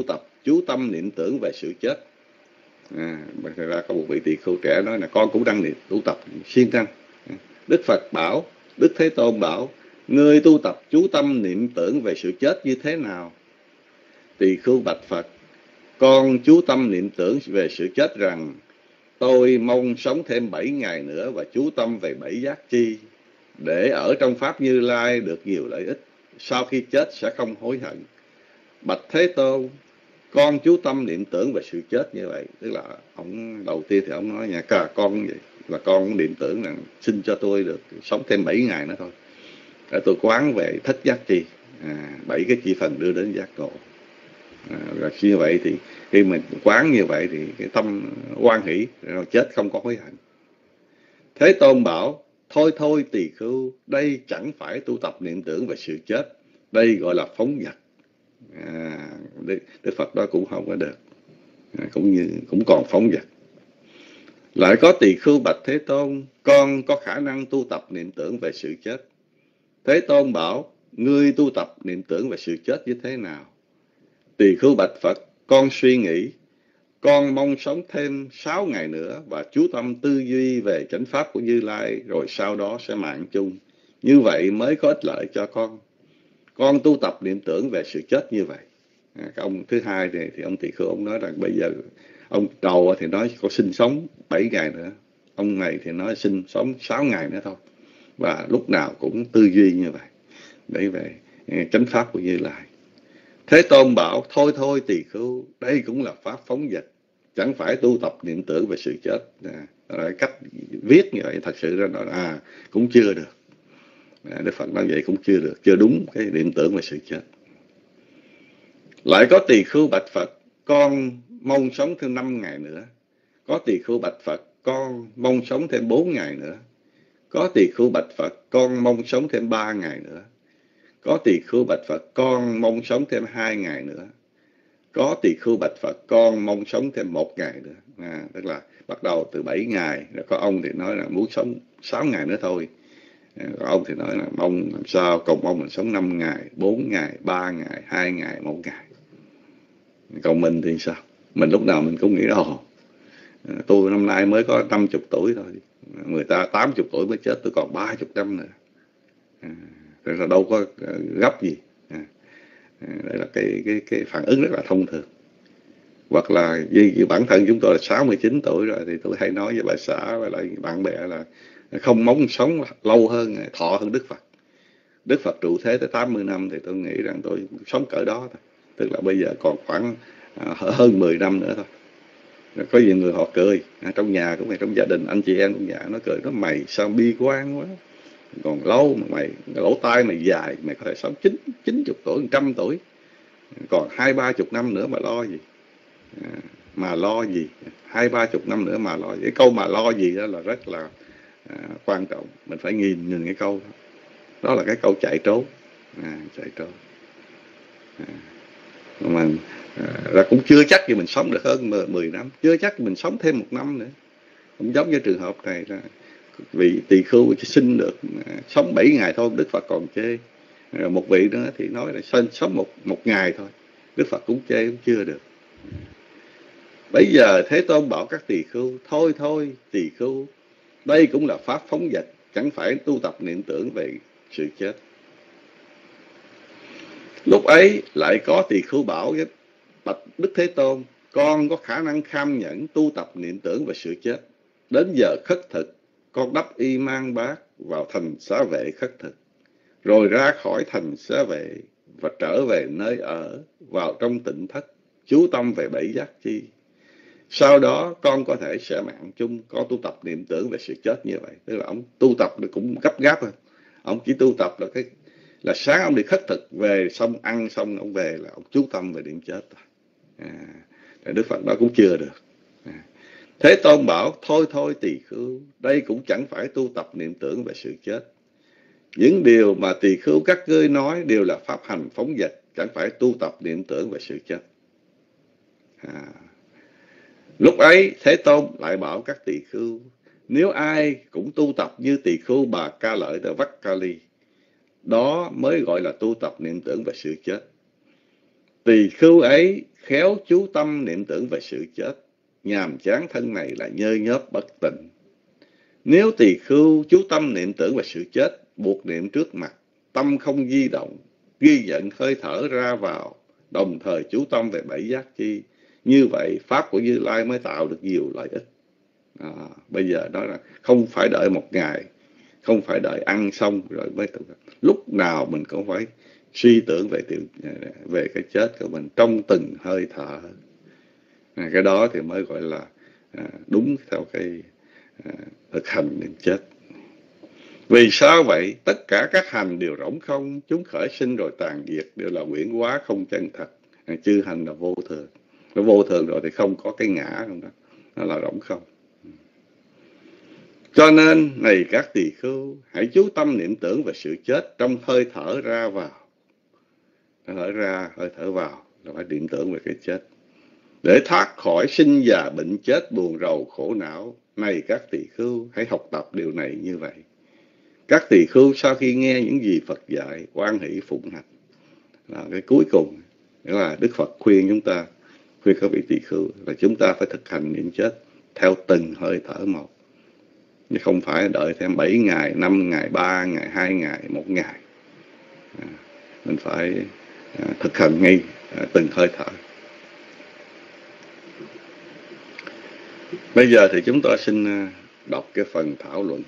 chú tâm niệm tưởng về sự chết. À, thật ra có một vị tỳ khưu trẻ nói là con cũng đang niệm tu tập siêng năng. Đức Phật bảo, Đức Thế Tôn bảo, ngươi tu tập chú tâm niệm tưởng về sự chết như thế nào? Tỳ khưu bạch Phật, con chú tâm niệm tưởng về sự chết rằng tôi mong sống thêm bảy ngày nữa và chú tâm về bảy giác chi, để ở trong Pháp Như Lai được nhiều lợi ích, sau khi chết sẽ không hối hận. Bạch Thế Tôn, con chú tâm niệm tưởng về sự chết như vậy. Tức là ông đầu tiên thì ông nói nhà cả con vậy, là con niệm tưởng rằng xin cho tôi được sống thêm bảy ngày nữa thôi, để tôi quán về thất giác chi, à, bảy cái chi phần đưa đến giác ngộ. À, rồi như vậy thì khi mình quán như vậy thì cái tâm hoan hỷ, rồi chết không có hối hận. Thế Tôn bảo, thôi thôi tỳ khưu, đây chẳng phải tu tập niệm tưởng về sự chết, đây gọi là phóng dật. À, Đức, Đức Phật đó cũng không có được, à, cũng như cũng còn phóng dật. Lại có tỳ khưu bạch Thế Tôn, con có khả năng tu tập niệm tưởng về sự chết. Thế Tôn bảo, ngươi tu tập niệm tưởng về sự chết như thế nào? Tỳ khưu bạch Phật, con suy nghĩ, con mong sống thêm sáu ngày nữa và chú tâm tư duy về chánh pháp của Như Lai, rồi sau đó sẽ mạng chung. Như vậy mới có ích lợi cho con. Con tu tập niệm tưởng về sự chết như vậy. À, cái ông thứ hai này thì ông tỳ khưu ông nói rằng bây giờ ông đầu thì nói có sinh sống bảy ngày nữa, ông này thì nói sinh sống sáu ngày nữa thôi, và lúc nào cũng tư duy như vậy để về chánh pháp của Như Lai. Thế Tôn bảo, thôi thôi tỳ khưu, đây cũng là pháp phóng dật, chẳng phải tu tập niệm tưởng về sự chết. À, cách viết như vậy thật sự ra nói à cũng chưa được. À, Đức Phật nói vậy cũng chưa được, chưa đúng cái niệm tưởng về sự chết. Lại có tỳ khưu bạch Phật, con mong sống thêm năm ngày nữa. Có tỳ khưu bạch Phật, con mong sống thêm bốn ngày nữa. Có tỳ khưu bạch Phật, con mong sống thêm ba ngày nữa. Có tỳ khưu bạch Phật, con mong sống thêm hai ngày nữa. Có tỳ khưu bạch Phật, con mong sống thêm một ngày nữa. À, tức là bắt đầu từ bảy ngày, rồi có ông thì nói là muốn sống sáu ngày nữa thôi. À, có ông thì nói là mong làm sao, còn mong mình sống năm ngày, bốn ngày, ba ngày, hai ngày, một ngày. Còn mình thì sao? Mình lúc nào mình cũng nghĩ ồ, tôi năm nay mới có năm mươi tuổi thôi, người ta tám mươi tuổi mới chết, tôi còn ba mươi năm nữa. À, Thế là đâu có gấp gì. À, đây là cái, cái, cái phản ứng rất là thông thường. Hoặc là vì, vì bản thân chúng tôi là sáu mươi chín tuổi rồi, thì tôi hay nói với bà xã và lại bạn bè là không mong sống lâu hơn, thọ hơn Đức Phật. Đức Phật trụ thế tới tám mươi năm thì tôi nghĩ rằng tôi sống cỡ đó thôi. Tức là bây giờ còn khoảng à, hơn mười năm nữa thôi. Rồi có nhiều người họ cười, à, trong nhà cũng vậy, trong gia đình, anh chị em trong nhà nó cười, nó mày sao bi quan quá. Còn lâu mà mày, lỗ tai mày dài, mày có thể sống chín, chín mươi tuổi, trăm tuổi. Còn hai ba chục năm nữa mà lo gì? À, mà lo gì? Hai ba chục năm nữa mà lo gì? Cái câu mà lo gì đó là rất là à, quan trọng. Mình phải nhìn nhìn cái câu đó. Đó là cái câu chạy trốn. À, chạy trốn. À, mà à, là cũng chưa chắc gì mình sống được hơn mười năm. Chưa chắc mình sống thêm một năm nữa. Cũng giống như trường hợp này là vị tỳ khưu chỉ sinh được à, sống bảy ngày thôi, Đức Phật còn chê. Rồi một vị nữa thì nói là sống một, một ngày thôi, Đức Phật cũng chê, cũng chưa được. Bây giờ Thế Tôn bảo các tỳ khưu, thôi thôi tỳ khưu, đây cũng là pháp phóng dật, chẳng phải tu tập niệm tưởng về sự chết. Lúc ấy lại có tỳ khưu bảo với bạch Đức Thế Tôn, con có khả năng kham nhẫn tu tập niệm tưởng về sự chết. Đến giờ khất thực, con đắp y mang bát vào thành xá vệ khất thực, rồi ra khỏi thành xá vệ và trở về nơi ở, vào trong tịnh thất, chú tâm về bảy giác chi. Sau đó con có thể sẽ mạng chung, con tu tập niệm tưởng về sự chết như vậy. Tức là ông tu tập cũng gấp gáp hơn. Ông chỉ tu tập là cái là sáng ông đi khất thực, về xong ăn xong ông về là ông chú tâm về niệm chết thôi. À, Đức Phật đó cũng chưa được. À, Thế Tôn bảo, thôi thôi tỳ khưu, đây cũng chẳng phải tu tập niệm tưởng về sự chết. Những điều mà tỳ khưu các ngươi nói đều là pháp hành phóng dật, chẳng phải tu tập niệm tưởng về sự chết. À, lúc ấy Thế Tôn lại bảo các tỳ khưu, nếu ai cũng tu tập như tỳ khưu Bà Ca Lợi tại Vắc Ca Ly, đó mới gọi là tu tập niệm tưởng về sự chết. Tỳ khưu ấy khéo chú tâm niệm tưởng về sự chết, nhàm chán thân này là nhơ nhớp bất tịnh. Nếu tỳ khưu chú tâm niệm tưởng về sự chết, buộc niệm trước mặt, tâm không di động, ghi nhận hơi thở ra vào, đồng thời chú tâm về bảy giác chi. Như vậy, Pháp của Như Lai mới tạo được nhiều lợi ích. À, bây giờ đó là không phải đợi một ngày, không phải đợi ăn xong rồi mới tự. Lúc nào mình cũng phải suy tưởng về tiểu, về cái chết của mình trong từng hơi thở. À, cái đó thì mới gọi là à, đúng theo cái à, thực hành niệm chết. Vì sao vậy? Tất cả các hành đều rỗng không, chúng khởi sinh rồi tàn diệt, đều là huyễn hóa không chân thật. À, chư hành là vô thường. Nó vô thường rồi thì không có cái ngã không đó. Nó là rỗng không. Cho nên, này các tỳ khưu, hãy chú tâm niệm tưởng về sự chết trong hơi thở ra vào. Hơi thở ra, hơi thở vào, là phải niệm tưởng về cái chết. Để thoát khỏi sinh già bệnh chết buồn rầu khổ não, này các tỳ khưu, hãy học tập điều này như vậy. Các tỳ khưu sau khi nghe những gì Phật dạy, hoan hỷ phụng hành. Là cái cuối cùng, nghĩa là Đức Phật khuyên chúng ta, khuyên các vị tỳ khưu là chúng ta phải thực hành niệm chết theo từng hơi thở một. Nhưng không phải đợi thêm bảy ngày, năm ngày, ba ngày, hai ngày, một ngày. À, mình phải à, thực hành ngay à, từng hơi thở. Bây giờ thì chúng ta xin đọc cái phần thảo luận.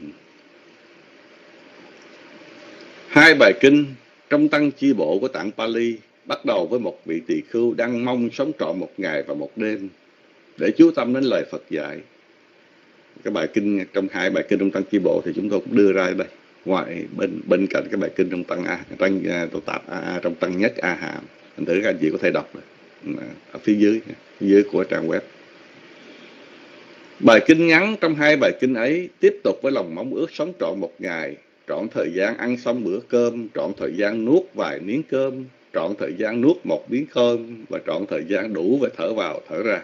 Hai bài kinh trong tăng chi bộ của tạng Pali bắt đầu với một vị tỳ khưu đang mong sống trọn một ngày và một đêm để chú tâm đến lời Phật dạy. Cái bài kinh trong hai bài kinh trong tăng chi bộ thì chúng tôi cũng đưa ra đây, ngoài bên bên cạnh cái bài kinh trong tăng a tăng tổ tạp a a trong tăng nhất a hàm. Thành thử các anh chị có thể đọc ở phía dưới phía dưới của trang web. Bài kinh ngắn trong hai bài kinh ấy tiếp tục với lòng mong ước sống trọn một ngày, trọn thời gian ăn xong bữa cơm, trọn thời gian nuốt vài miếng cơm, trọn thời gian nuốt một miếng cơm và trọn thời gian đủ về thở vào thở ra.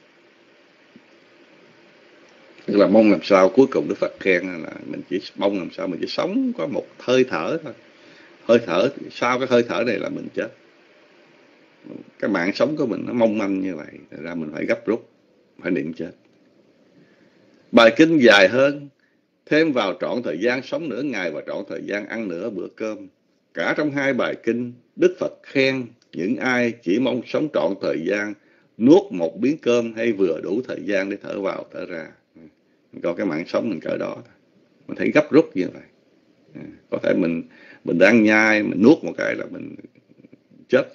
Tức là mong làm sao cuối cùng Đức Phật khen là mình chỉ mong làm sao mình chỉ sống có một hơi thở thôi. Hơi thở, sau cái hơi thở này là mình chết. Cái mạng sống của mình nó mong manh như vậy, thật ra mình phải gấp rút, phải niệm chết. Bài kinh dài hơn, thêm vào trọn thời gian sống nửa ngày và trọn thời gian ăn nửa bữa cơm. Cả trong hai bài kinh, Đức Phật khen những ai chỉ mong sống trọn thời gian, nuốt một miếng cơm hay vừa đủ thời gian để thở vào, thở ra. Còn cái mạng sống mình cỡ đó, mình thấy gấp rút như vậy. Có thể mình mình đang nhai, mình nuốt một cái là mình chết.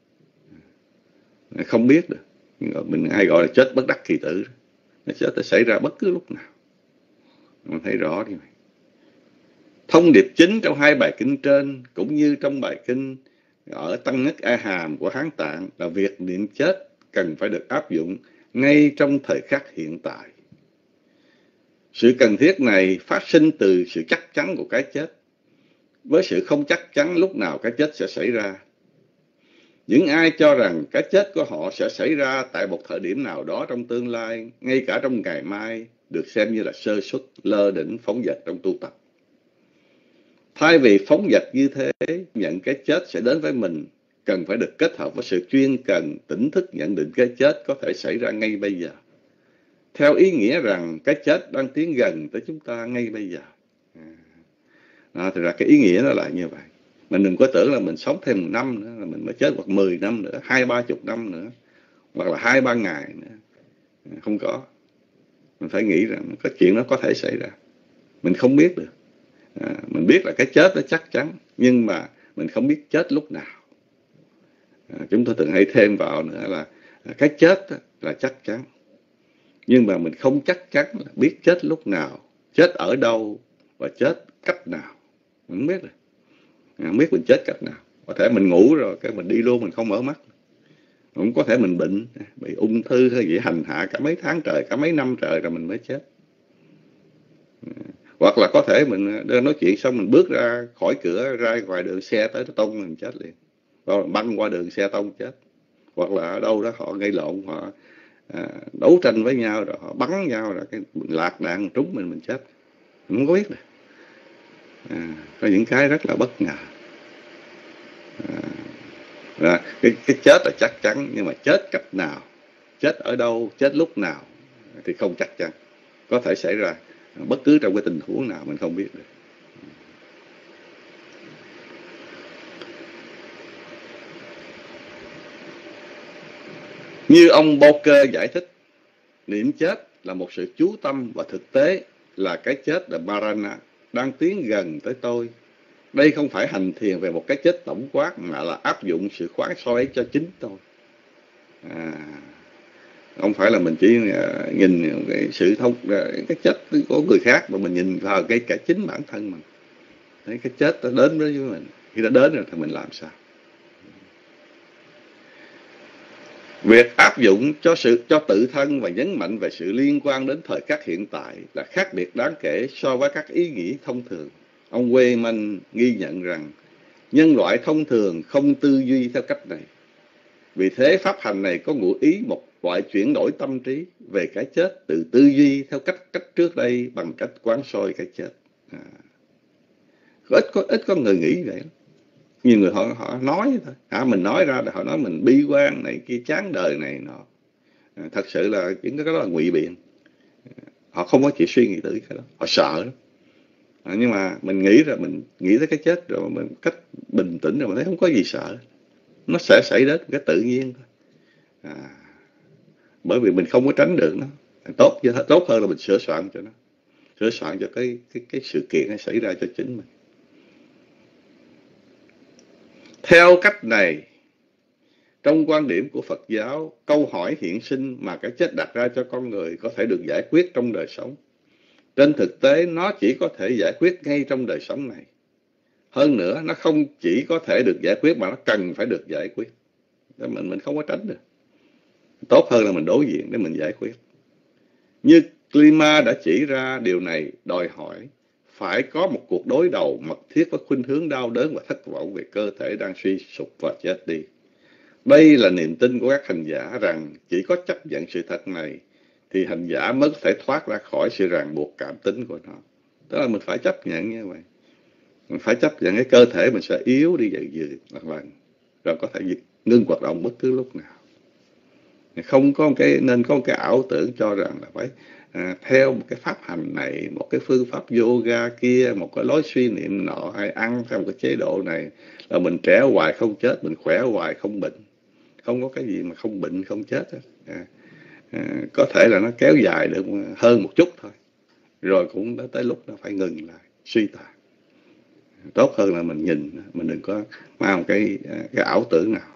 Không biết được. Mình hay gọi là chết bất đắc kỳ tử. Nó sẽ xảy ra bất cứ lúc nào. Mình thấy rõ như vậy. Thông điệp chính trong hai bài kinh trên cũng như trong bài kinh ở Tăng Nhất A Hàm của Hán Tạng là việc niệm chết cần phải được áp dụng ngay trong thời khắc hiện tại. Sự cần thiết này phát sinh từ sự chắc chắn của cái chết, với sự không chắc chắn lúc nào cái chết sẽ xảy ra. Những ai cho rằng cái chết của họ sẽ xảy ra tại một thời điểm nào đó trong tương lai, ngay cả trong ngày mai, được xem như là sơ suất, lơ đỉnh, phóng dật trong tu tập. Thay vì phóng dật như thế, nhận cái chết sẽ đến với mình, cần phải được kết hợp với sự chuyên cần, tỉnh thức nhận định cái chết có thể xảy ra ngay bây giờ. Theo ý nghĩa rằng cái chết đang tiến gần tới chúng ta ngay bây giờ. À, thực ra cái ý nghĩa nó là như vậy. Mình đừng có tưởng là mình sống thêm một năm nữa là mình mới chết, hoặc mười năm nữa, hai ba chục năm nữa, hoặc là hai ba ngày nữa. Không có. Mình phải nghĩ rằng cái chuyện đó có thể xảy ra. Mình không biết được. À, mình biết là cái chết nó chắc chắn, nhưng mà mình không biết chết lúc nào. À, chúng tôi thường hay thêm vào nữa là cái chết là chắc chắn, nhưng mà mình không chắc chắn là biết chết lúc nào, chết ở đâu và chết cách nào. Mình không biết được. Không biết mình chết cách nào. Có thể mình ngủ rồi cái mình đi luôn, mình không mở mắt. Cũng có thể mình bệnh, bị ung thư hay gì hành hạ cả mấy tháng trời, cả mấy năm trời rồi mình mới chết. Hoặc là có thể mình đang nói chuyện xong mình bước ra khỏi cửa, ra ngoài đường xe tới nó tông mình chết liền. Hoặc là băng qua đường xe tông chết. Hoặc là ở đâu đó họ gây lộn, họ à, đấu tranh với nhau rồi họ bắn nhau rồi cái lạc đạn trúng mình mình chết. Mình không có biết được. À, có những cái rất là bất ngờ. À, À, cái, cái chết là chắc chắn, nhưng mà chết cách nào, chết ở đâu, chết lúc nào thì không chắc chắn. Có thể xảy ra bất cứ trong cái tình huống nào mình không biết được. Như ông Boker giải thích, niệm chết là một sự chú tâm, và thực tế là cái chết là Marana đang tiến gần tới tôi. Đây không phải hành thiền về một cái chết tổng quát, mà là áp dụng sự khoán soi ấy cho chính tôi. À, không phải là mình chỉ uh, nhìn cái sự thông uh, cái chết của người khác, mà mình nhìn vào cái cả chính bản thân mình. Thấy cái chết nó đến với mình, khi nó đến rồi thì mình làm sao? Việc áp dụng cho sự cho tự thân và nhấn mạnh về sự liên quan đến thời khắc hiện tại là khác biệt đáng kể so với các ý nghĩ thông thường. Ông Wayman ghi nhận rằng nhân loại thông thường không tư duy theo cách này. Vì thế pháp hành này có ngụ ý một loại chuyển đổi tâm trí về cái chết từ tư duy theo cách cách trước đây bằng cách quán soi cái chết. À, ít có ít có người nghĩ vậy. Nhiều người họ họ nói thôi, à, mình nói ra là họ nói mình bi quan này kia, chán đời này nọ. À, thật sự là những cái đó là ngụy biện. Họ không có chỉ suy nghĩ tới cái đó, họ sợ lắm. À, nhưng mà mình nghĩ rồi, mình nghĩ tới cái chết rồi, mình cách bình tĩnh rồi, mình thấy không có gì sợ, nó sẽ xảy đến cái tự nhiên thôi. À, bởi vì mình không có tránh được nó. Tốt tốt hơn là mình sửa soạn cho nó, sửa soạn cho cái cái cái sự kiện này xảy ra cho chính mình. Theo cách này, trong quan điểm của Phật giáo, câu hỏi hiện sinh mà cái chết đặt ra cho con người có thể được giải quyết trong đời sống. Trên thực tế, nó chỉ có thể giải quyết ngay trong đời sống này. Hơn nữa, nó không chỉ có thể được giải quyết mà nó cần phải được giải quyết. Mình mình không có tránh được. Tốt hơn là mình đối diện để mình giải quyết. Như Klima đã chỉ ra, điều này đòi hỏi phải có một cuộc đối đầu mật thiết với khuynh hướng đau đớn và thất vọng về cơ thể đang suy sụp và chết đi. Đây là niềm tin của các hành giả rằng chỉ có chấp nhận sự thật này thì hành giả mới có thể thoát ra khỏi sự ràng buộc cảm tính của nó. Tức là mình phải chấp nhận như vậy. Mình phải chấp nhận cái cơ thể mình sẽ yếu đi dần dần lần lần, rồi có thể ngưng hoạt động bất cứ lúc nào. Không có một cái, nên có một cái ảo tưởng cho rằng là phải à, theo một cái pháp hành này, một cái phương pháp yoga kia, một cái lối suy niệm nọ, hay ăn theo một cái chế độ này là mình trẻ hoài không chết, mình khỏe hoài không bệnh. Không có cái gì mà không bệnh không chết. À, à, có thể là nó kéo dài được hơn một chút thôi, rồi cũng đã tới lúc nó phải ngừng lại, suy tàn. Tốt hơn là mình nhìn, mình đừng có mang cái, cái ảo tưởng nào.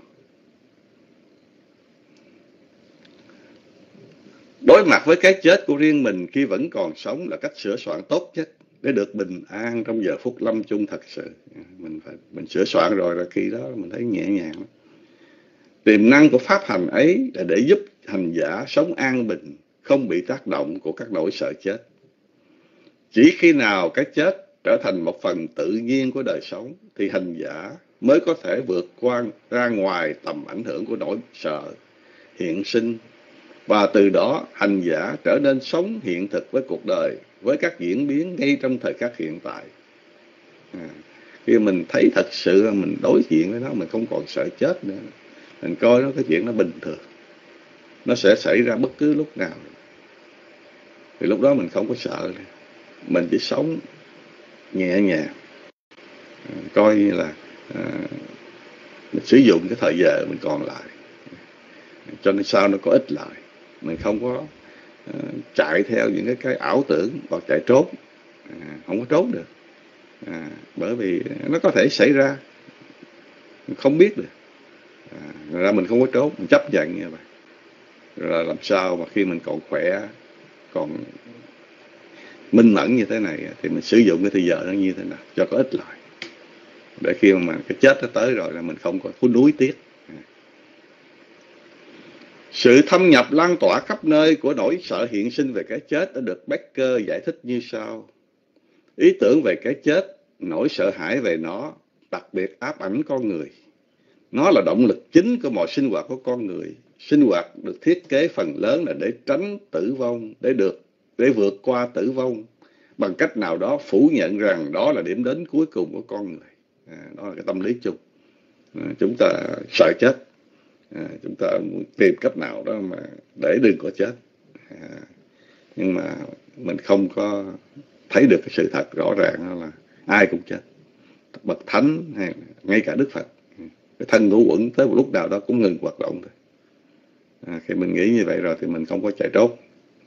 Đối mặt với cái chết của riêng mình khi vẫn còn sống là cách sửa soạn tốt nhất để được bình an trong giờ phút lâm chung thật sự. Mình phải mình sửa soạn rồi là khi đó mình thấy nhẹ nhàng. Tiềm năng của pháp hành ấy là để giúp hành giả sống an bình, không bị tác động của các nỗi sợ chết. Chỉ khi nào cái chết trở thành một phần tự nhiên của đời sống thì hành giả mới có thể vượt qua ra ngoài tầm ảnh hưởng của nỗi sợ hiện sinh, và từ đó hành giả trở nên sống hiện thực với cuộc đời, với các diễn biến ngay trong thời khắc hiện tại. À, khi mình thấy thật sự là mình đối diện với nó, mình không còn sợ chết nữa, mình coi nó cái chuyện nó bình thường, nó sẽ xảy ra bất cứ lúc nào, thì lúc đó mình không có sợ nữa. Mình chỉ sống nhẹ nhàng, à, coi như là à, mình sử dụng cái thời giờ mình còn lại cho nên sao nó có ích lợi. Mình không có uh, chạy theo những cái, cái ảo tưởng hoặc chạy trốn, à, không có trốn được, à, bởi vì nó có thể xảy ra, mình không biết được, à, ra mình không có trốn, mình chấp nhận như vậy. Rồi làm sao mà khi mình còn khỏe, còn minh mẫn như thế này thì mình sử dụng cái thời giờ nó như thế nào cho có ích lợi, để khi mà cái chết nó tới rồi là mình không còn có nuối tiếc. Sự thâm nhập lan tỏa khắp nơi của nỗi sợ hiện sinh về cái chết đã được Becker giải thích như sau. Ý tưởng về cái chết, nỗi sợ hãi về nó, đặc biệt ám ảnh con người. Nó là động lực chính của mọi sinh hoạt của con người. Sinh hoạt được thiết kế phần lớn là để tránh tử vong, để được để vượt qua tử vong, bằng cách nào đó phủ nhận rằng đó là điểm đến cuối cùng của con người. À, đó là cái tâm lý chung. À, chúng ta sợ chết, à, chúng ta muốn tìm cách nào đó mà để đừng có chết, à, nhưng mà mình không có thấy được cái sự thật rõ ràng đó là ai cũng chết, bậc thánh hay ngay cả Đức Phật, cái thân ngũ uẩn tới một lúc nào đó cũng ngừng hoạt động thôi. À, khi mình nghĩ như vậy rồi thì mình không có chạy trốn.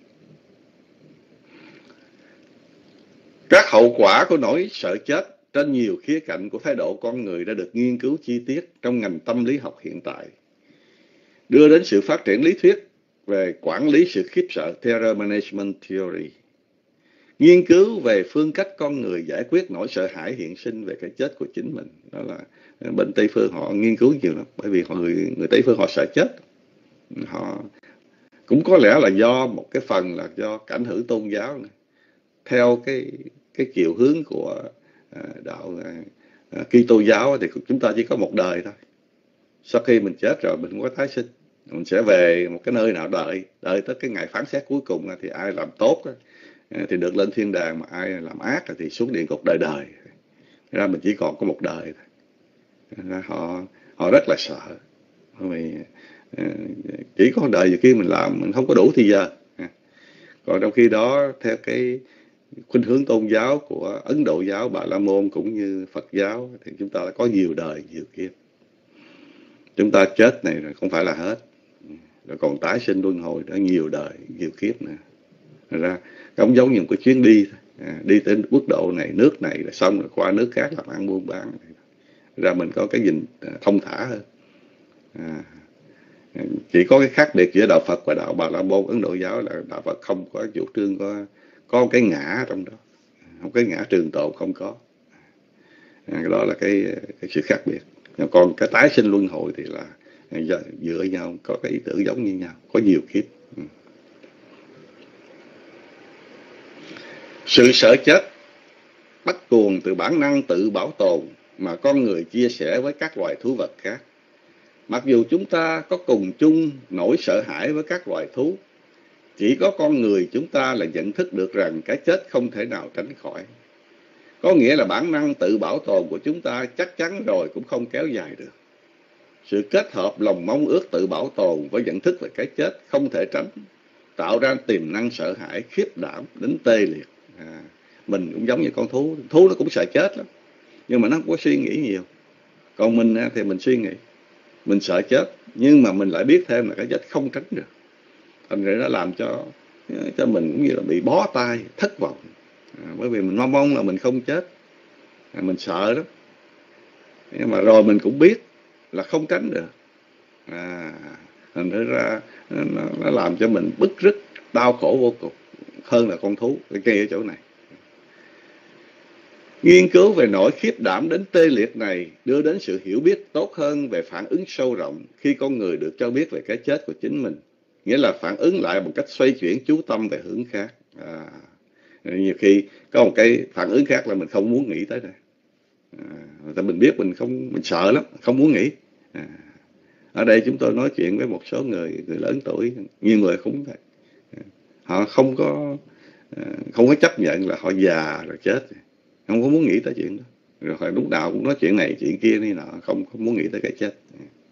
Các hậu quả của nỗi sợ chết trên nhiều khía cạnh của thái độ con người đã được nghiên cứu chi tiết trong ngành tâm lý học hiện tại, đưa đến sự phát triển lý thuyết về quản lý sự khiếp sợ Terror Management Theory. Nghiên cứu về phương cách con người giải quyết nỗi sợ hãi hiện sinh về cái chết của chính mình. Đó là bên Tây Phương họ nghiên cứu nhiều lắm, bởi vì họ, người, người Tây Phương họ sợ chết. Họ cũng có lẽ là do một cái phần là do ảnh hưởng tôn giáo này. Theo cái cái chiều hướng của à, đạo à, Kitô giáo thì chúng ta chỉ có một đời thôi. Sau khi mình chết rồi mình không có tái sinh, mình sẽ về một cái nơi nào đợi đợi tới cái ngày phán xét cuối cùng thì ai làm tốt thì được lên thiên đàng, mà ai làm ác thì xuống địa ngục đời đời. Ra mình chỉ còn có một đời thôi. Họ họ rất là sợ, vì chỉ có đời gì khi mình làm mình không có đủ thì giờ. Còn trong khi đó theo cái khuynh hướng tôn giáo của Ấn Độ giáo, Bà La Môn cũng như Phật giáo thì chúng ta có nhiều đời nhiều kiếp. Chúng ta chết này rồi không phải là hết, rồi còn tái sinh luân hồi đã nhiều đời nhiều kiếp nữa. Ra không giống như một cái chuyến đi à, đi tới quốc độ này nước này là xong rồi qua nước khác làm ăn buôn bán, ra mình có cái nhìn thông thả hơn. À, chỉ có cái khác biệt giữa đạo Phật và đạo Bà La Môn Ấn Độ giáo là đạo Phật không có chủ trương có có một cái ngã trong đó, không cái ngã trường tồn không có. À, cái đó là cái cái sự khác biệt. Còn cái tái sinh luân hồi thì là dựa nhau, có cái ý tưởng giống như nhau, có nhiều kiếp. Ừ. Sự sợ chết bắt nguồn từ bản năng tự bảo tồn mà con người chia sẻ với các loài thú vật khác. Mặc dù chúng ta có cùng chung nỗi sợ hãi với các loài thú, chỉ có con người chúng ta là nhận thức được rằng cái chết không thể nào tránh khỏi. Có nghĩa là bản năng tự bảo tồn của chúng ta chắc chắn rồi cũng không kéo dài được. Sự kết hợp lòng mong ước tự bảo tồn với nhận thức về cái chết không thể tránh, tạo ra tiềm năng sợ hãi khiếp đảm đến tê liệt. À, mình cũng giống như con thú, thú nó cũng sợ chết lắm, nhưng mà nó không có suy nghĩ nhiều. Còn mình thì mình suy nghĩ, mình sợ chết, nhưng mà mình lại biết thêm là cái chết không tránh được. Thành ra nó làm cho cho mình cũng như là bị bó tay, thất vọng. À, bởi vì mình mong mong là mình không chết, à, mình sợ đó. Nhưng mà rồi mình cũng biết là không tránh được. À, thành ra nó, nó làm cho mình bứt rứt, đau khổ vô cùng, hơn là con thú. Cái cây ở chỗ này. Nghiên cứu về nỗi khiếp đảm đến tê liệt này đưa đến sự hiểu biết tốt hơn về phản ứng sâu rộng khi con người được cho biết về cái chết của chính mình. Nghĩa là phản ứng lại một cách xoay chuyển chú tâm về hướng khác. À, nhiều khi có một cái phản ứng khác là mình không muốn nghĩ tới đây. À, tại mình biết mình không, mình sợ lắm, không muốn nghĩ. À, ở đây chúng tôi nói chuyện với một số người, người lớn tuổi, nhiều người cũng vậy. À, họ không có không có chấp nhận là họ già rồi chết, không có muốn nghĩ tới chuyện đó, rồi họ lúc nào cũng nói chuyện này chuyện kia này nọ, không không muốn nghĩ tới cái chết.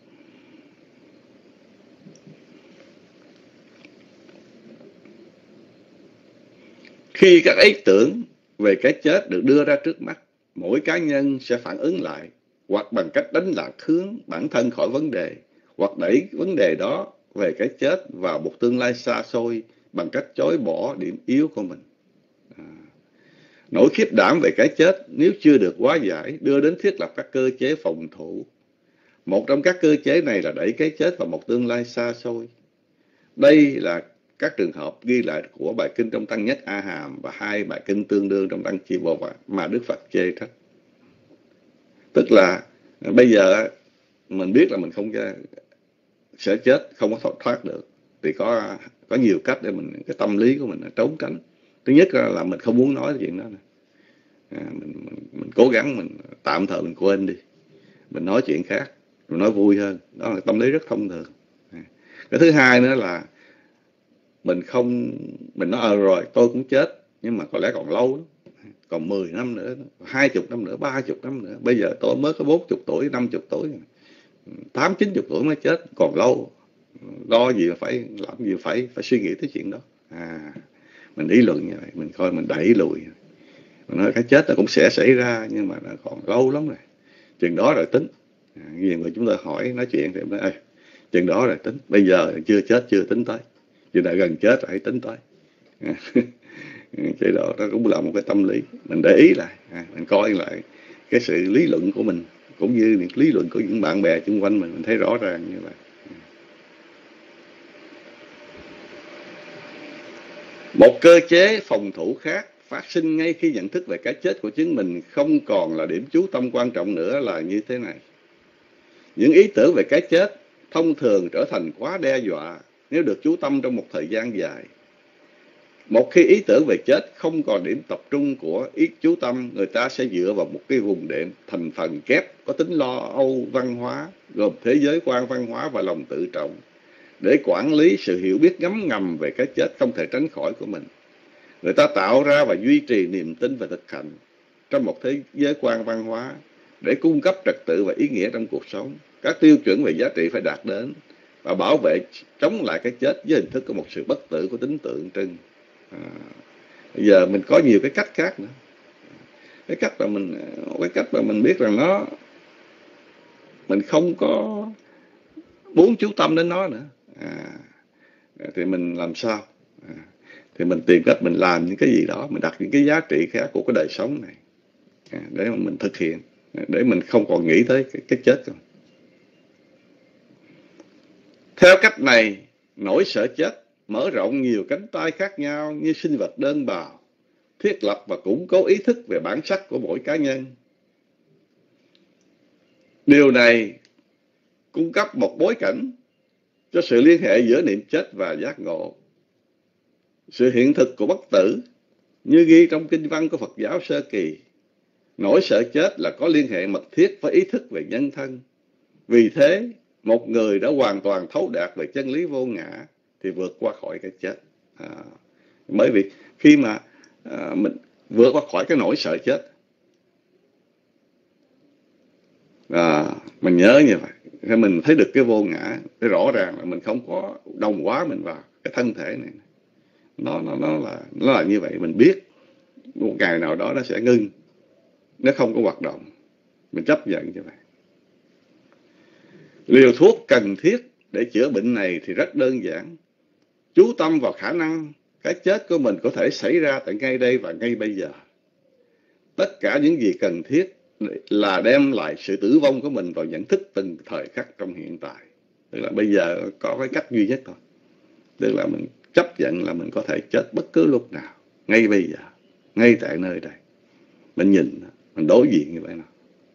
Khi các ý tưởng về cái chết được đưa ra trước mắt, mỗi cá nhân sẽ phản ứng lại, hoặc bằng cách đánh lạc hướng bản thân khỏi vấn đề, hoặc đẩy vấn đề đó về cái chết vào một tương lai xa xôi bằng cách chối bỏ điểm yếu của mình. À, nỗi khiếp đảm về cái chết nếu chưa được hóa giải đưa đến thiết lập các cơ chế phòng thủ. Một trong các cơ chế này là đẩy cái chết vào một tương lai xa xôi. Đây là các trường hợp ghi lại của bài kinh trong Tăng Nhất A Hàm và hai bài kinh tương đương trong Tăng Chi Bồ Vạ mà Đức Phật chê trách. Tức là bây giờ mình biết là mình không sẽ chết, không có thoát được, thì có có nhiều cách để mình, cái tâm lý của mình trốn tránh. Thứ nhất là mình không muốn nói chuyện đó. À, mình, mình, mình cố gắng mình tạm thời mình quên đi, mình nói chuyện khác, mình nói vui hơn. Đó là tâm lý rất thông thường. À, cái thứ hai nữa là mình không, mình nói ờ rồi tôi cũng chết, nhưng mà có lẽ còn lâu lắm, còn mười năm nữa, hai chục năm nữa, ba chục năm nữa, bây giờ tôi mới có bốn chục tuổi, năm chục tuổi, tám chín chục tuổi mới chết, còn lâu. Lo gì mà phải làm gì phải phải suy nghĩ tới chuyện đó. À, mình lý luận như vậy, mình coi mình đẩy lùi. Mình nói cái chết nó cũng sẽ xảy ra, nhưng mà nó còn lâu lắm rồi. Chừng đó rồi tính. À, nhiều người chúng ta hỏi nói chuyện thì em nói, chừng đó rồi tính. Bây giờ chưa chết chưa tính tới. Chừng đã gần chết rồi hãy tính tới. À, cái đó nó cũng là một cái tâm lý. Mình để ý lại, à, mình coi lại cái sự lý luận của mình, cũng như những lý luận của những bạn bè xung quanh mình, mình thấy rõ ràng như vậy. Một cơ chế phòng thủ khác phát sinh ngay khi nhận thức về cái chết của chính mình không còn là điểm chú tâm quan trọng nữa là như thế này. Những ý tưởng về cái chết thông thường trở thành quá đe dọa nếu được chú tâm trong một thời gian dài. Một khi ý tưởng về chết không còn điểm tập trung của ý chú tâm, người ta sẽ dựa vào một cái vùng đệm thành phần kép có tính lo âu văn hóa, gồm thế giới quan văn hóa và lòng tự trọng, để quản lý sự hiểu biết ngấm ngầm về cái chết không thể tránh khỏi của mình. Người ta tạo ra và duy trì niềm tin và thực hành trong một thế giới quan văn hóa để cung cấp trật tự và ý nghĩa trong cuộc sống. Các tiêu chuẩn về giá trị phải đạt đến và bảo vệ chống lại cái chết với hình thức của một sự bất tử của tính tượng trưng. À, bây giờ mình có nhiều cái cách khác nữa. Cái cách mà mình cái cách mà mình biết rằng nó mình không có muốn chú tâm đến nó nữa. À, thì mình làm sao? À, thì mình tìm cách mình làm những cái gì đó, mình đặt những cái giá trị khác của cái đời sống này, à, để mà mình thực hiện, để mình không còn nghĩ tới cái, cái chết rồi. Theo cách này, nỗi sợ chết mở rộng nhiều cánh tay khác nhau như sinh vật đơn bào, thiết lập và củng cố ý thức về bản sắc của mỗi cá nhân. Điều này cung cấp một bối cảnh cho sự liên hệ giữa niệm chết và giác ngộ. Sự hiện thực của bất tử, như ghi trong kinh văn của Phật giáo sơ kỳ, nỗi sợ chết là có liên hệ mật thiết với ý thức về nhân thân. Vì thế, một người đã hoàn toàn thấu đạt về chân lý vô ngã thì vượt qua khỏi cái chết. À, bởi vì khi mà à, mình vượt qua khỏi cái nỗi sợ chết, à, mình nhớ như vậy, thì mình thấy được cái vô ngã, cái rõ ràng là mình không có đồng hóa mình vào cái thân thể này. Nó, nó, nó, là, nó là như vậy, mình biết một ngày nào đó nó sẽ ngưng, nó không có hoạt động, mình chấp nhận như vậy. Liều thuốc cần thiết để chữa bệnh này thì rất đơn giản. Chú tâm vào khả năng cái chết của mình có thể xảy ra tại ngay đây và ngay bây giờ. Tất cả những gì cần thiết là đem lại sự tử vong của mình vào nhận thức từng thời khắc trong hiện tại. Tức là bây giờ có cái cách duy nhất thôi. Tức là mình chấp nhận là mình có thể chết bất cứ lúc nào, ngay bây giờ, ngay tại nơi đây. Mình nhìn, mình đối diện như vậy nào.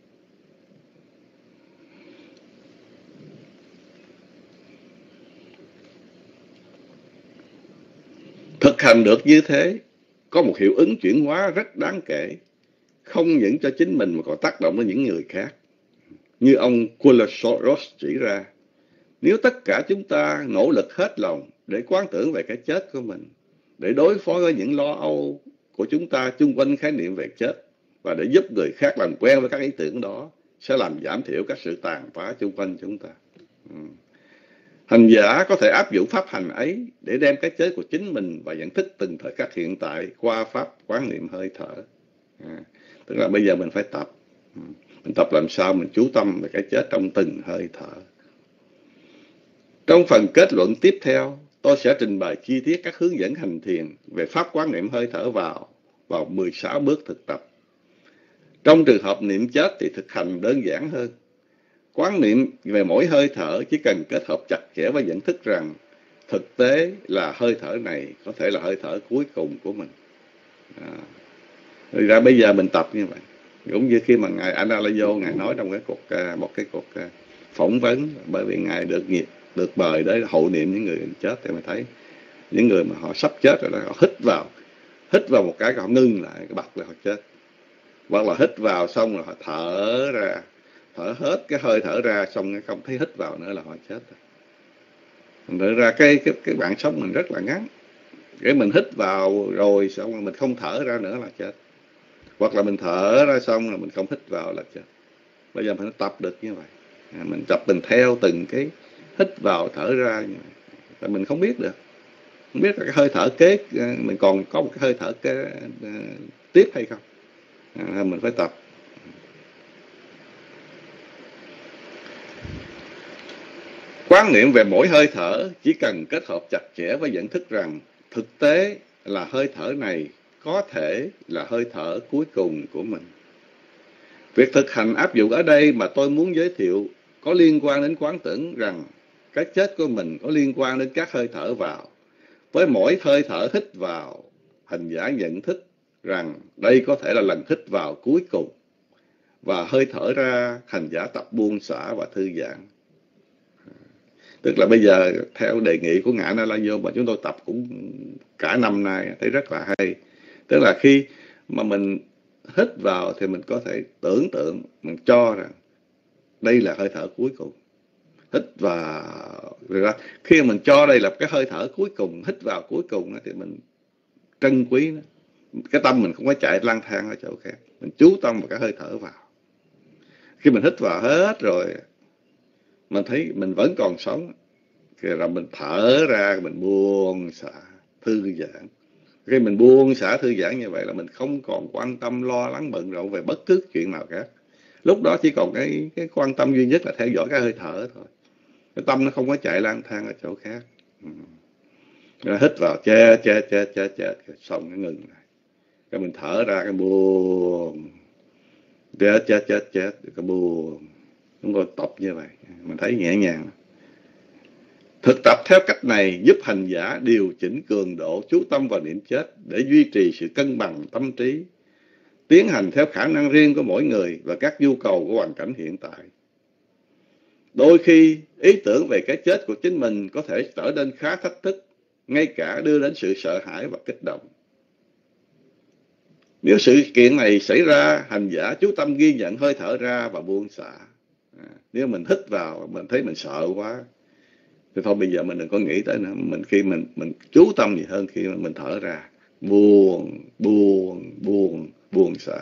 Thực hành được như thế, có một hiệu ứng chuyển hóa rất đáng kể, không những cho chính mình mà còn tác động đến những người khác. Như ông Kulashoros chỉ ra, nếu tất cả chúng ta nỗ lực hết lòng để quán tưởng về cái chết của mình, để đối phó với những lo âu của chúng ta chung quanh khái niệm về chết, và để giúp người khác làm quen với các ý tưởng đó, sẽ làm giảm thiểu các sự tàn phá chung quanh chúng ta. Ừ. Hành giả có thể áp dụng pháp hành ấy để đem cái chết của chính mình và nhận thức từng thời khắc hiện tại qua pháp quán niệm hơi thở. À, tức là bây giờ mình phải tập. Mình tập làm sao mình chú tâm về cái chết trong từng hơi thở. Trong phần kết luận tiếp theo, tôi sẽ trình bày chi tiết các hướng dẫn hành thiền về pháp quán niệm hơi thở vào vào mười sáu bước thực tập. Trong trường hợp niệm chết thì thực hành đơn giản hơn. Quán niệm về mỗi hơi thở chỉ cần kết hợp chặt chẽ với nhận thức rằng thực tế là hơi thở này có thể là hơi thở cuối cùng của mình. À, rồi ra bây giờ mình tập như vậy. Cũng như khi mà Ngài Analayo, Ngài nói trong cái cuộc, một cái cuộc phỏng vấn, bởi vì Ngài được được mời để hộ niệm những người chết, thì mình thấy những người mà họ sắp chết rồi đó, họ hít vào, hít vào một cái họ ngưng lại, cái bật là họ chết. Hoặc là hít vào xong rồi họ thở ra, thở hết cái hơi thở ra xong không thấy hít vào nữa là họ chết rồi. Thành thử ra cái, cái, cái bạn sống mình rất là ngắn. Cái mình hít vào rồi xong rồi mình không thở ra nữa là chết. Hoặc là mình thở ra xong rồi mình không hít vào là chết. Bây giờ mình tập được như vậy. À, mình tập mình theo từng cái hít vào thở ra, tại mình không biết được, không biết là cái hơi thở kế mình còn có một cái hơi thở kế, uh, tiếp hay không. À, mình phải tập. Quán niệm về mỗi hơi thở chỉ cần kết hợp chặt chẽ với nhận thức rằng thực tế là hơi thở này có thể là hơi thở cuối cùng của mình. Việc thực hành áp dụng ở đây mà tôi muốn giới thiệu có liên quan đến quán tưởng rằng cái chết của mình có liên quan đến các hơi thở vào. Với mỗi hơi thở hít vào, hành giả nhận thức rằng đây có thể là lần hít vào cuối cùng. Và hơi thở ra, hành giả tập buông xả và thư giãn. Tức là bây giờ theo đề nghị của Ngài Na La Vô mà chúng tôi tập cũng cả năm nay thấy rất là hay. Tức là khi mà mình hít vào thì mình có thể tưởng tượng, mình cho rằng đây là hơi thở cuối cùng. Hít vào, rồi ra. Khi mình cho đây là cái hơi thở cuối cùng, hít vào cuối cùng thì mình trân quý nó. Cái tâm mình không có chạy lang thang ở chỗ khác. Mình chú tâm vào cái hơi thở vào. Khi mình hít vào hết rồi, mình thấy mình vẫn còn sống, thì là mình thở ra, mình buông xả, thư giãn. Khi mình buông xả thư giãn như vậy là mình không còn quan tâm lo lắng bận rộn về bất cứ chuyện nào khác. Lúc đó chỉ còn cái, cái quan tâm duy nhất là theo dõi cái hơi thở thôi. Cái tâm nó không có chạy lang thang ở chỗ khác. Ừ. Rồi hít vào chết chết chết chết chết, xong cái ngừng lại. Cái mình thở ra cái buông, chết chết chết chết, cái buông. Chúng tôi tập như vậy, mình thấy nhẹ nhàng. Thực tập theo cách này giúp hành giả điều chỉnh cường độ chú tâm vào niệm chết để duy trì sự cân bằng tâm trí, tiến hành theo khả năng riêng của mỗi người và các nhu cầu của hoàn cảnh hiện tại. Đôi khi, ý tưởng về cái chết của chính mình có thể trở nên khá thách thức, ngay cả đưa đến sự sợ hãi và kích động. Nếu sự kiện này xảy ra, hành giả chú tâm ghi nhận hơi thở ra và buông xả. À, nếu mình hít vào, mình thấy mình sợ quá, thì thôi bây giờ mình đừng có nghĩ tới nữa. Mình khi mình mình chú tâm gì hơn khi mà mình thở ra, buông, buông, buông, buông xả.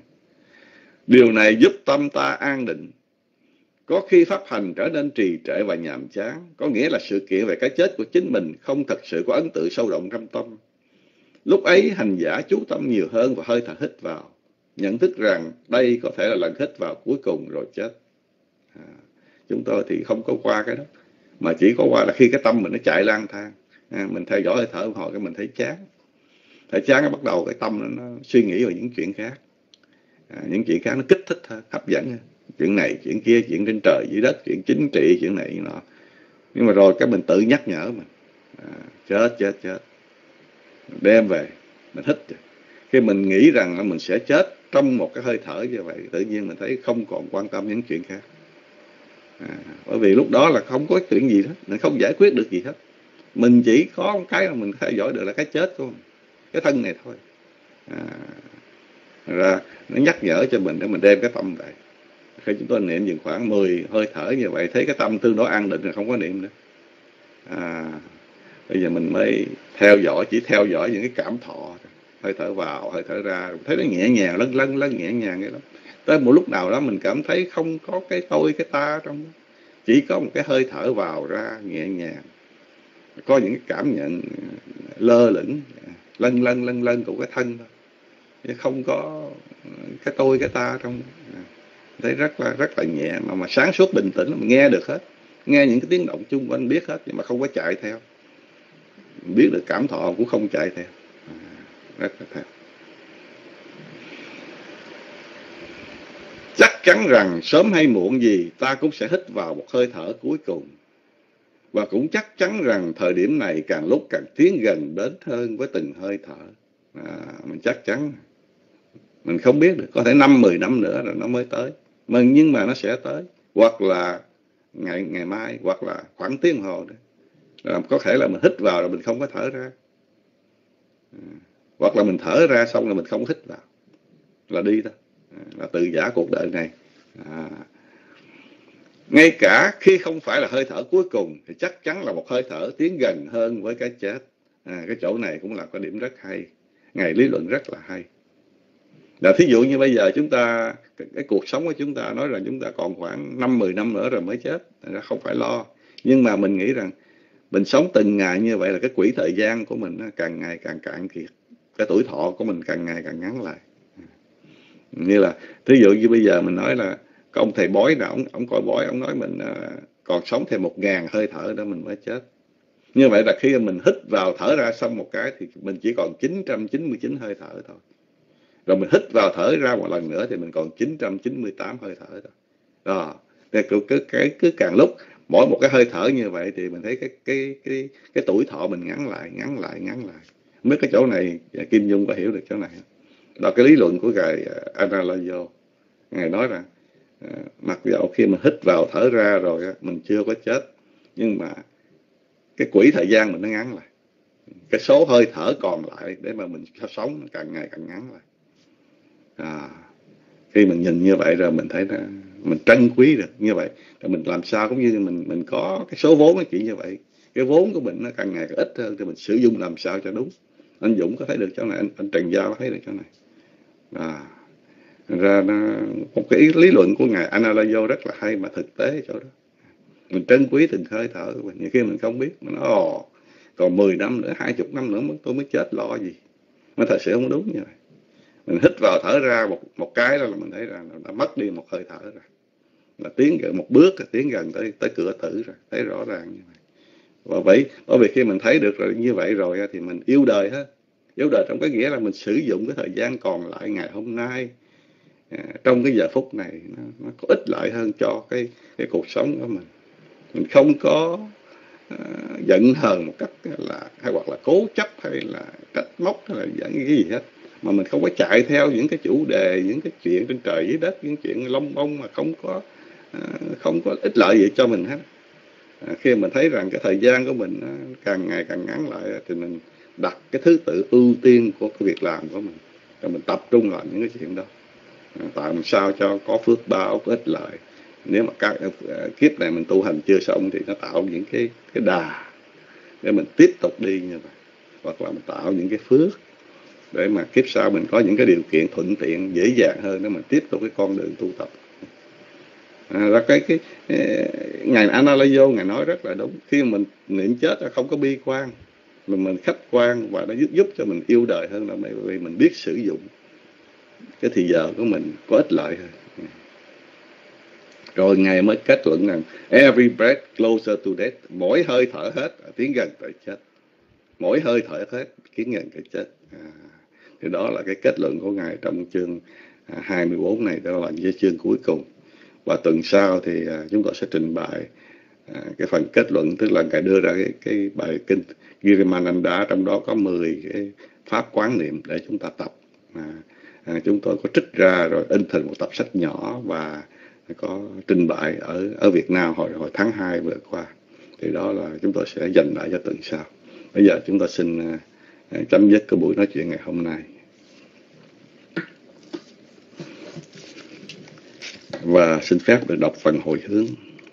Điều này giúp tâm ta an định. Có khi pháp hành trở nên trì trệ và nhàm chán, có nghĩa là sự kiện về cái chết của chính mình không thật sự có ấn tượng sâu rộng trong tâm. Lúc ấy hành giả chú tâm nhiều hơn vào hơi thở hít vào, nhận thức rằng đây có thể là lần hít vào cuối cùng rồi chết. À, chúng tôi thì không có qua cái đó, mà chỉ có qua là khi cái tâm mình nó chạy lang thang, à, mình theo dõi hơi thở hồi cái mình thấy chán, thấy chán nó bắt đầu cái tâm nó, nó suy nghĩ về những chuyện khác, à, những chuyện khác nó kích thích hơn, hấp dẫn hơn. Chuyện này, chuyện kia, chuyện trên trời dưới đất, chuyện chính trị, chuyện này nọ. Nhưng mà rồi cái mình tự nhắc nhở mình, à, chết chết chết, đem về mình hít. Khi mình nghĩ rằng là mình sẽ chết trong một cái hơi thở như vậy, tự nhiên mình thấy không còn quan tâm những chuyện khác. À, bởi vì lúc đó là không có chuyện gì hết, mình không giải quyết được gì hết. Mình chỉ có một cái mà mình theo dõi được là cái chết của mình, cái thân này thôi. À, ra nó nhắc nhở cho mình để mình đem cái tâm về. Khi chúng tôi niệm dừng khoảng mười hơi thở như vậy, thấy cái tâm tương đối an định rồi không có niệm nữa. À, bây giờ mình mới theo dõi, chỉ theo dõi những cái cảm thọ, hơi thở vào, hơi thở ra, thấy nó nhẹ nhàng, lân lân lân nhẹ nhàng vậy đó. Tới một lúc nào đó mình cảm thấy không có cái tôi, cái ta trong đó, chỉ có một cái hơi thở vào ra nhẹ nhàng, có những cái cảm nhận lơ lửng, lân lân lân lân của cái thân thôi, chứ không có cái tôi, cái ta trong đó. Thấy rất là rất là nhẹ, mà mà sáng suốt bình tĩnh, mình nghe được hết, nghe những cái tiếng động chung quanh biết hết, nhưng mà không có chạy theo, biết được cảm thọ cũng không chạy theo, à, rất là theo. Chắc chắn rằng sớm hay muộn gì ta cũng sẽ hít vào một hơi thở cuối cùng, và cũng chắc chắn rằng thời điểm này càng lúc càng tiến gần đến hơn với từng hơi thở. À, mình chắc chắn, mình không biết được, có thể năm mười năm nữa rồi nó mới tới, mà nhưng mà nó sẽ tới, hoặc là ngày ngày mai, hoặc là khoảng tiếng hồ nữa. Rồi có thể là mình hít vào rồi mình không có thở ra, à, hoặc là mình thở ra xong rồi mình không hít vào, là đi thôi, à, là tự giả cuộc đời này. À, ngay cả khi không phải là hơi thở cuối cùng thì chắc chắn là một hơi thở tiến gần hơn với cái chết. À, cái chỗ này cũng là cái điểm rất hay, Ngài lý luận rất là hay. Là thí dụ như bây giờ chúng ta cái, cái cuộc sống của chúng ta nói rằng chúng ta còn khoảng năm mười năm nữa rồi mới chết, thành ra không phải lo. Nhưng mà mình nghĩ rằng mình sống từng ngày như vậy là cái quỹ thời gian của mình nó càng ngày càng cạn kiệt, cái tuổi thọ của mình càng ngày càng ngắn lại. Như là thí dụ như bây giờ mình nói là có ông thầy bói nào ông ông coi bói, ông nói mình à, còn sống thêm một ngàn hơi thở nữa mình mới chết. Như vậy là khi mình hít vào thở ra xong một cái thì mình chỉ còn chín trăm chín mươi chín hơi thở thôi. Rồi mình hít vào thở ra một lần nữa thì mình còn chín trăm chín mươi tám hơi thở thôi. Đó. Cái, cái, cái, cứ càng lúc mỗi một cái hơi thở như vậy thì mình thấy cái cái cái cái tuổi thọ mình ngắn lại, ngắn lại, ngắn lại. Không biết cái chỗ này Kim Dung có hiểu được chỗ này không? Đó cái lý luận của ngài Analayo. Ngài nói rằng à, mặc dầu khi mình hít vào thở ra rồi mình chưa có chết, nhưng mà cái quỹ thời gian mình nó ngắn lại. Cái số hơi thở còn lại để mà mình sống nó càng ngày càng ngắn lại. À, khi mình nhìn như vậy rồi mình thấy nó, mình trân quý được như vậy. Rồi mình làm sao cũng như mình mình có cái số vốn nó chỉ như vậy. Cái vốn của mình nó càng ngày càng ít hơn thì mình sử dụng làm sao cho đúng. Anh Dũng có thấy được chỗ này, anh, anh Trần Giao có thấy được chỗ này. À, ra nó, một cái lý luận của ngài Analayo rất là hay mà thực tế chỗ đó. Mình trân quý từng hơi thở của mình. Nhiều khi mình không biết, mình nói ồ, còn mười năm nữa, hai mươi năm nữa tôi mới chết, lo gì. Mà thật sự không đúng như vậy. Mình hít vào thở ra một một cái đó là mình thấy rằng đã mất đi một hơi thở rồi. Là tiến gần một bước, tiến gần tới tới cửa tử rồi, thấy rõ ràng như vậy. Và vậy, bởi vì khi mình thấy được rồi như vậy rồi thì mình yêu đời hết. Yêu đời trong cái nghĩa là mình sử dụng cái thời gian còn lại ngày hôm nay à, trong cái giờ phút này nó, nó có ích lợi hơn cho cái cái cuộc sống của mình. Mình không có uh, giận hờn một cách là hay hoặc là cố chấp hay là trách móc hay là cái gì hết, mà mình không có chạy theo những cái chủ đề, những cái chuyện trên trời dưới đất, những chuyện lông bông mà không có uh, không có ích lợi gì cho mình hết. À, khi mình thấy rằng cái thời gian của mình uh, càng ngày càng ngắn lại thì mình đặt cái thứ tự ưu tiên của cái việc làm của mình, rồi mình tập trung làm những cái chuyện đó, à, tại làm sao cho có phước báo, có ích lợi. Nếu mà các uh, kiếp này mình tu hành chưa xong thì nó tạo những cái cái đà để mình tiếp tục đi như vậy, hoặc là mình tạo những cái phước để mà kiếp sau mình có những cái điều kiện thuận tiện dễ dàng hơn để mình tiếp tục cái con đường tu tập. À, là cái cái ngài Analayo ngài nói rất là đúng. Khi mình niệm chết là không có bi quan, mà mình khách quan, và nó giúp giúp cho mình yêu đời hơn là bởi vì mình biết sử dụng cái thì giờ của mình có ích lợi hơn. Rồi ngài mới kết luận rằng every breath closer to death, mỗi hơi thở hết tiến gần tới chết, mỗi hơi thở hết tiến gần tới chết. À, thì đó là cái kết luận của ngài trong chương à, hai mươi bốn này, đó là cái chương cuối cùng. Và tuần sau thì à, chúng tôi sẽ trình bày à, cái phần kết luận, tức là ngài đưa ra cái, cái bài kinh Girimananda, trong đó có mười cái pháp quán niệm để chúng ta tập. À, à, chúng tôi có trích ra rồi in thành một tập sách nhỏ và có trình bày ở ở Việt Nam hồi hồi tháng hai vừa qua. Thì đó là chúng tôi sẽ dành lại cho tuần sau. Bây giờ chúng ta xin uh, chấm dứt cái buổi nói chuyện ngày hôm nay. Và xin phép được đọc phần hồi hướng.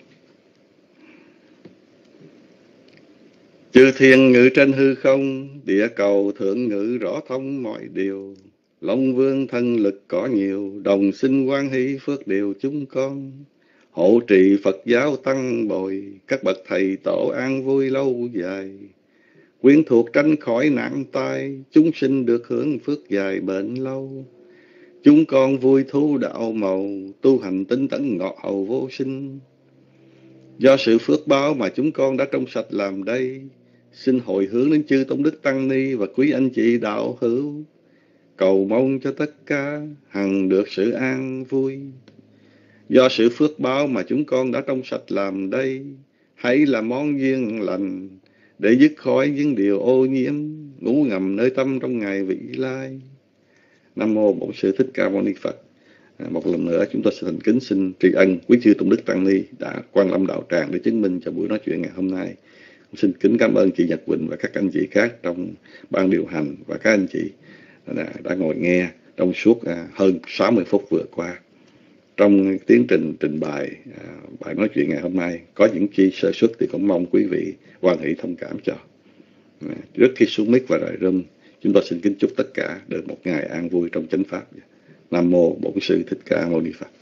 Chư thiên ngự trên hư không, địa cầu thượng ngự rõ thông mọi điều. Long vương thân lực có nhiều, đồng sinh quan hỷ phước điều chúng con. Hộ trì Phật giáo tăng bồi, các bậc thầy tổ an vui lâu dài. Quyến thuộc tránh khỏi nạn tai, chúng sinh được hưởng phước dài bền lâu. Chúng con vui thú đạo màu, tu hành tinh tấn ngọt hầu vô sinh. Do sự phước báo mà chúng con đã trong sạch làm đây, xin hồi hướng đến chư Tôn Đức Tăng Ni và quý anh chị đạo hữu, cầu mong cho tất cả hằng được sự an vui. Do sự phước báo mà chúng con đã trong sạch làm đây, hãy là món duyên lành để dứt khỏi những điều ô nhiễm, ngủ ngầm nơi tâm trong ngày vị lai. Nam mô Bổn Sư Thích Ca Mâu Ni Phật. À, một lần nữa chúng tôi sẽ thành kính xin tri ân quý chư Tôn Đức Tăng Ni đã quan lâm đạo tràng để chứng minh cho buổi nói chuyện ngày hôm nay. Xin kính cảm ơn chị Nhật Quỳnh và các anh chị khác trong ban điều hành và các anh chị đã, đã ngồi nghe trong suốt à, hơn sáu mươi phút vừa qua. Trong tiến trình trình bày à, bài nói chuyện ngày hôm nay có những chi sơ suất thì cũng mong quý vị hoan hỷ thông cảm cho. À, trước khi xuống mic và rời room, chúng tôi xin kính chúc tất cả được một ngày an vui trong chánh pháp. Nam mô Bổn Sư Thích Ca Mâu Ni Phật.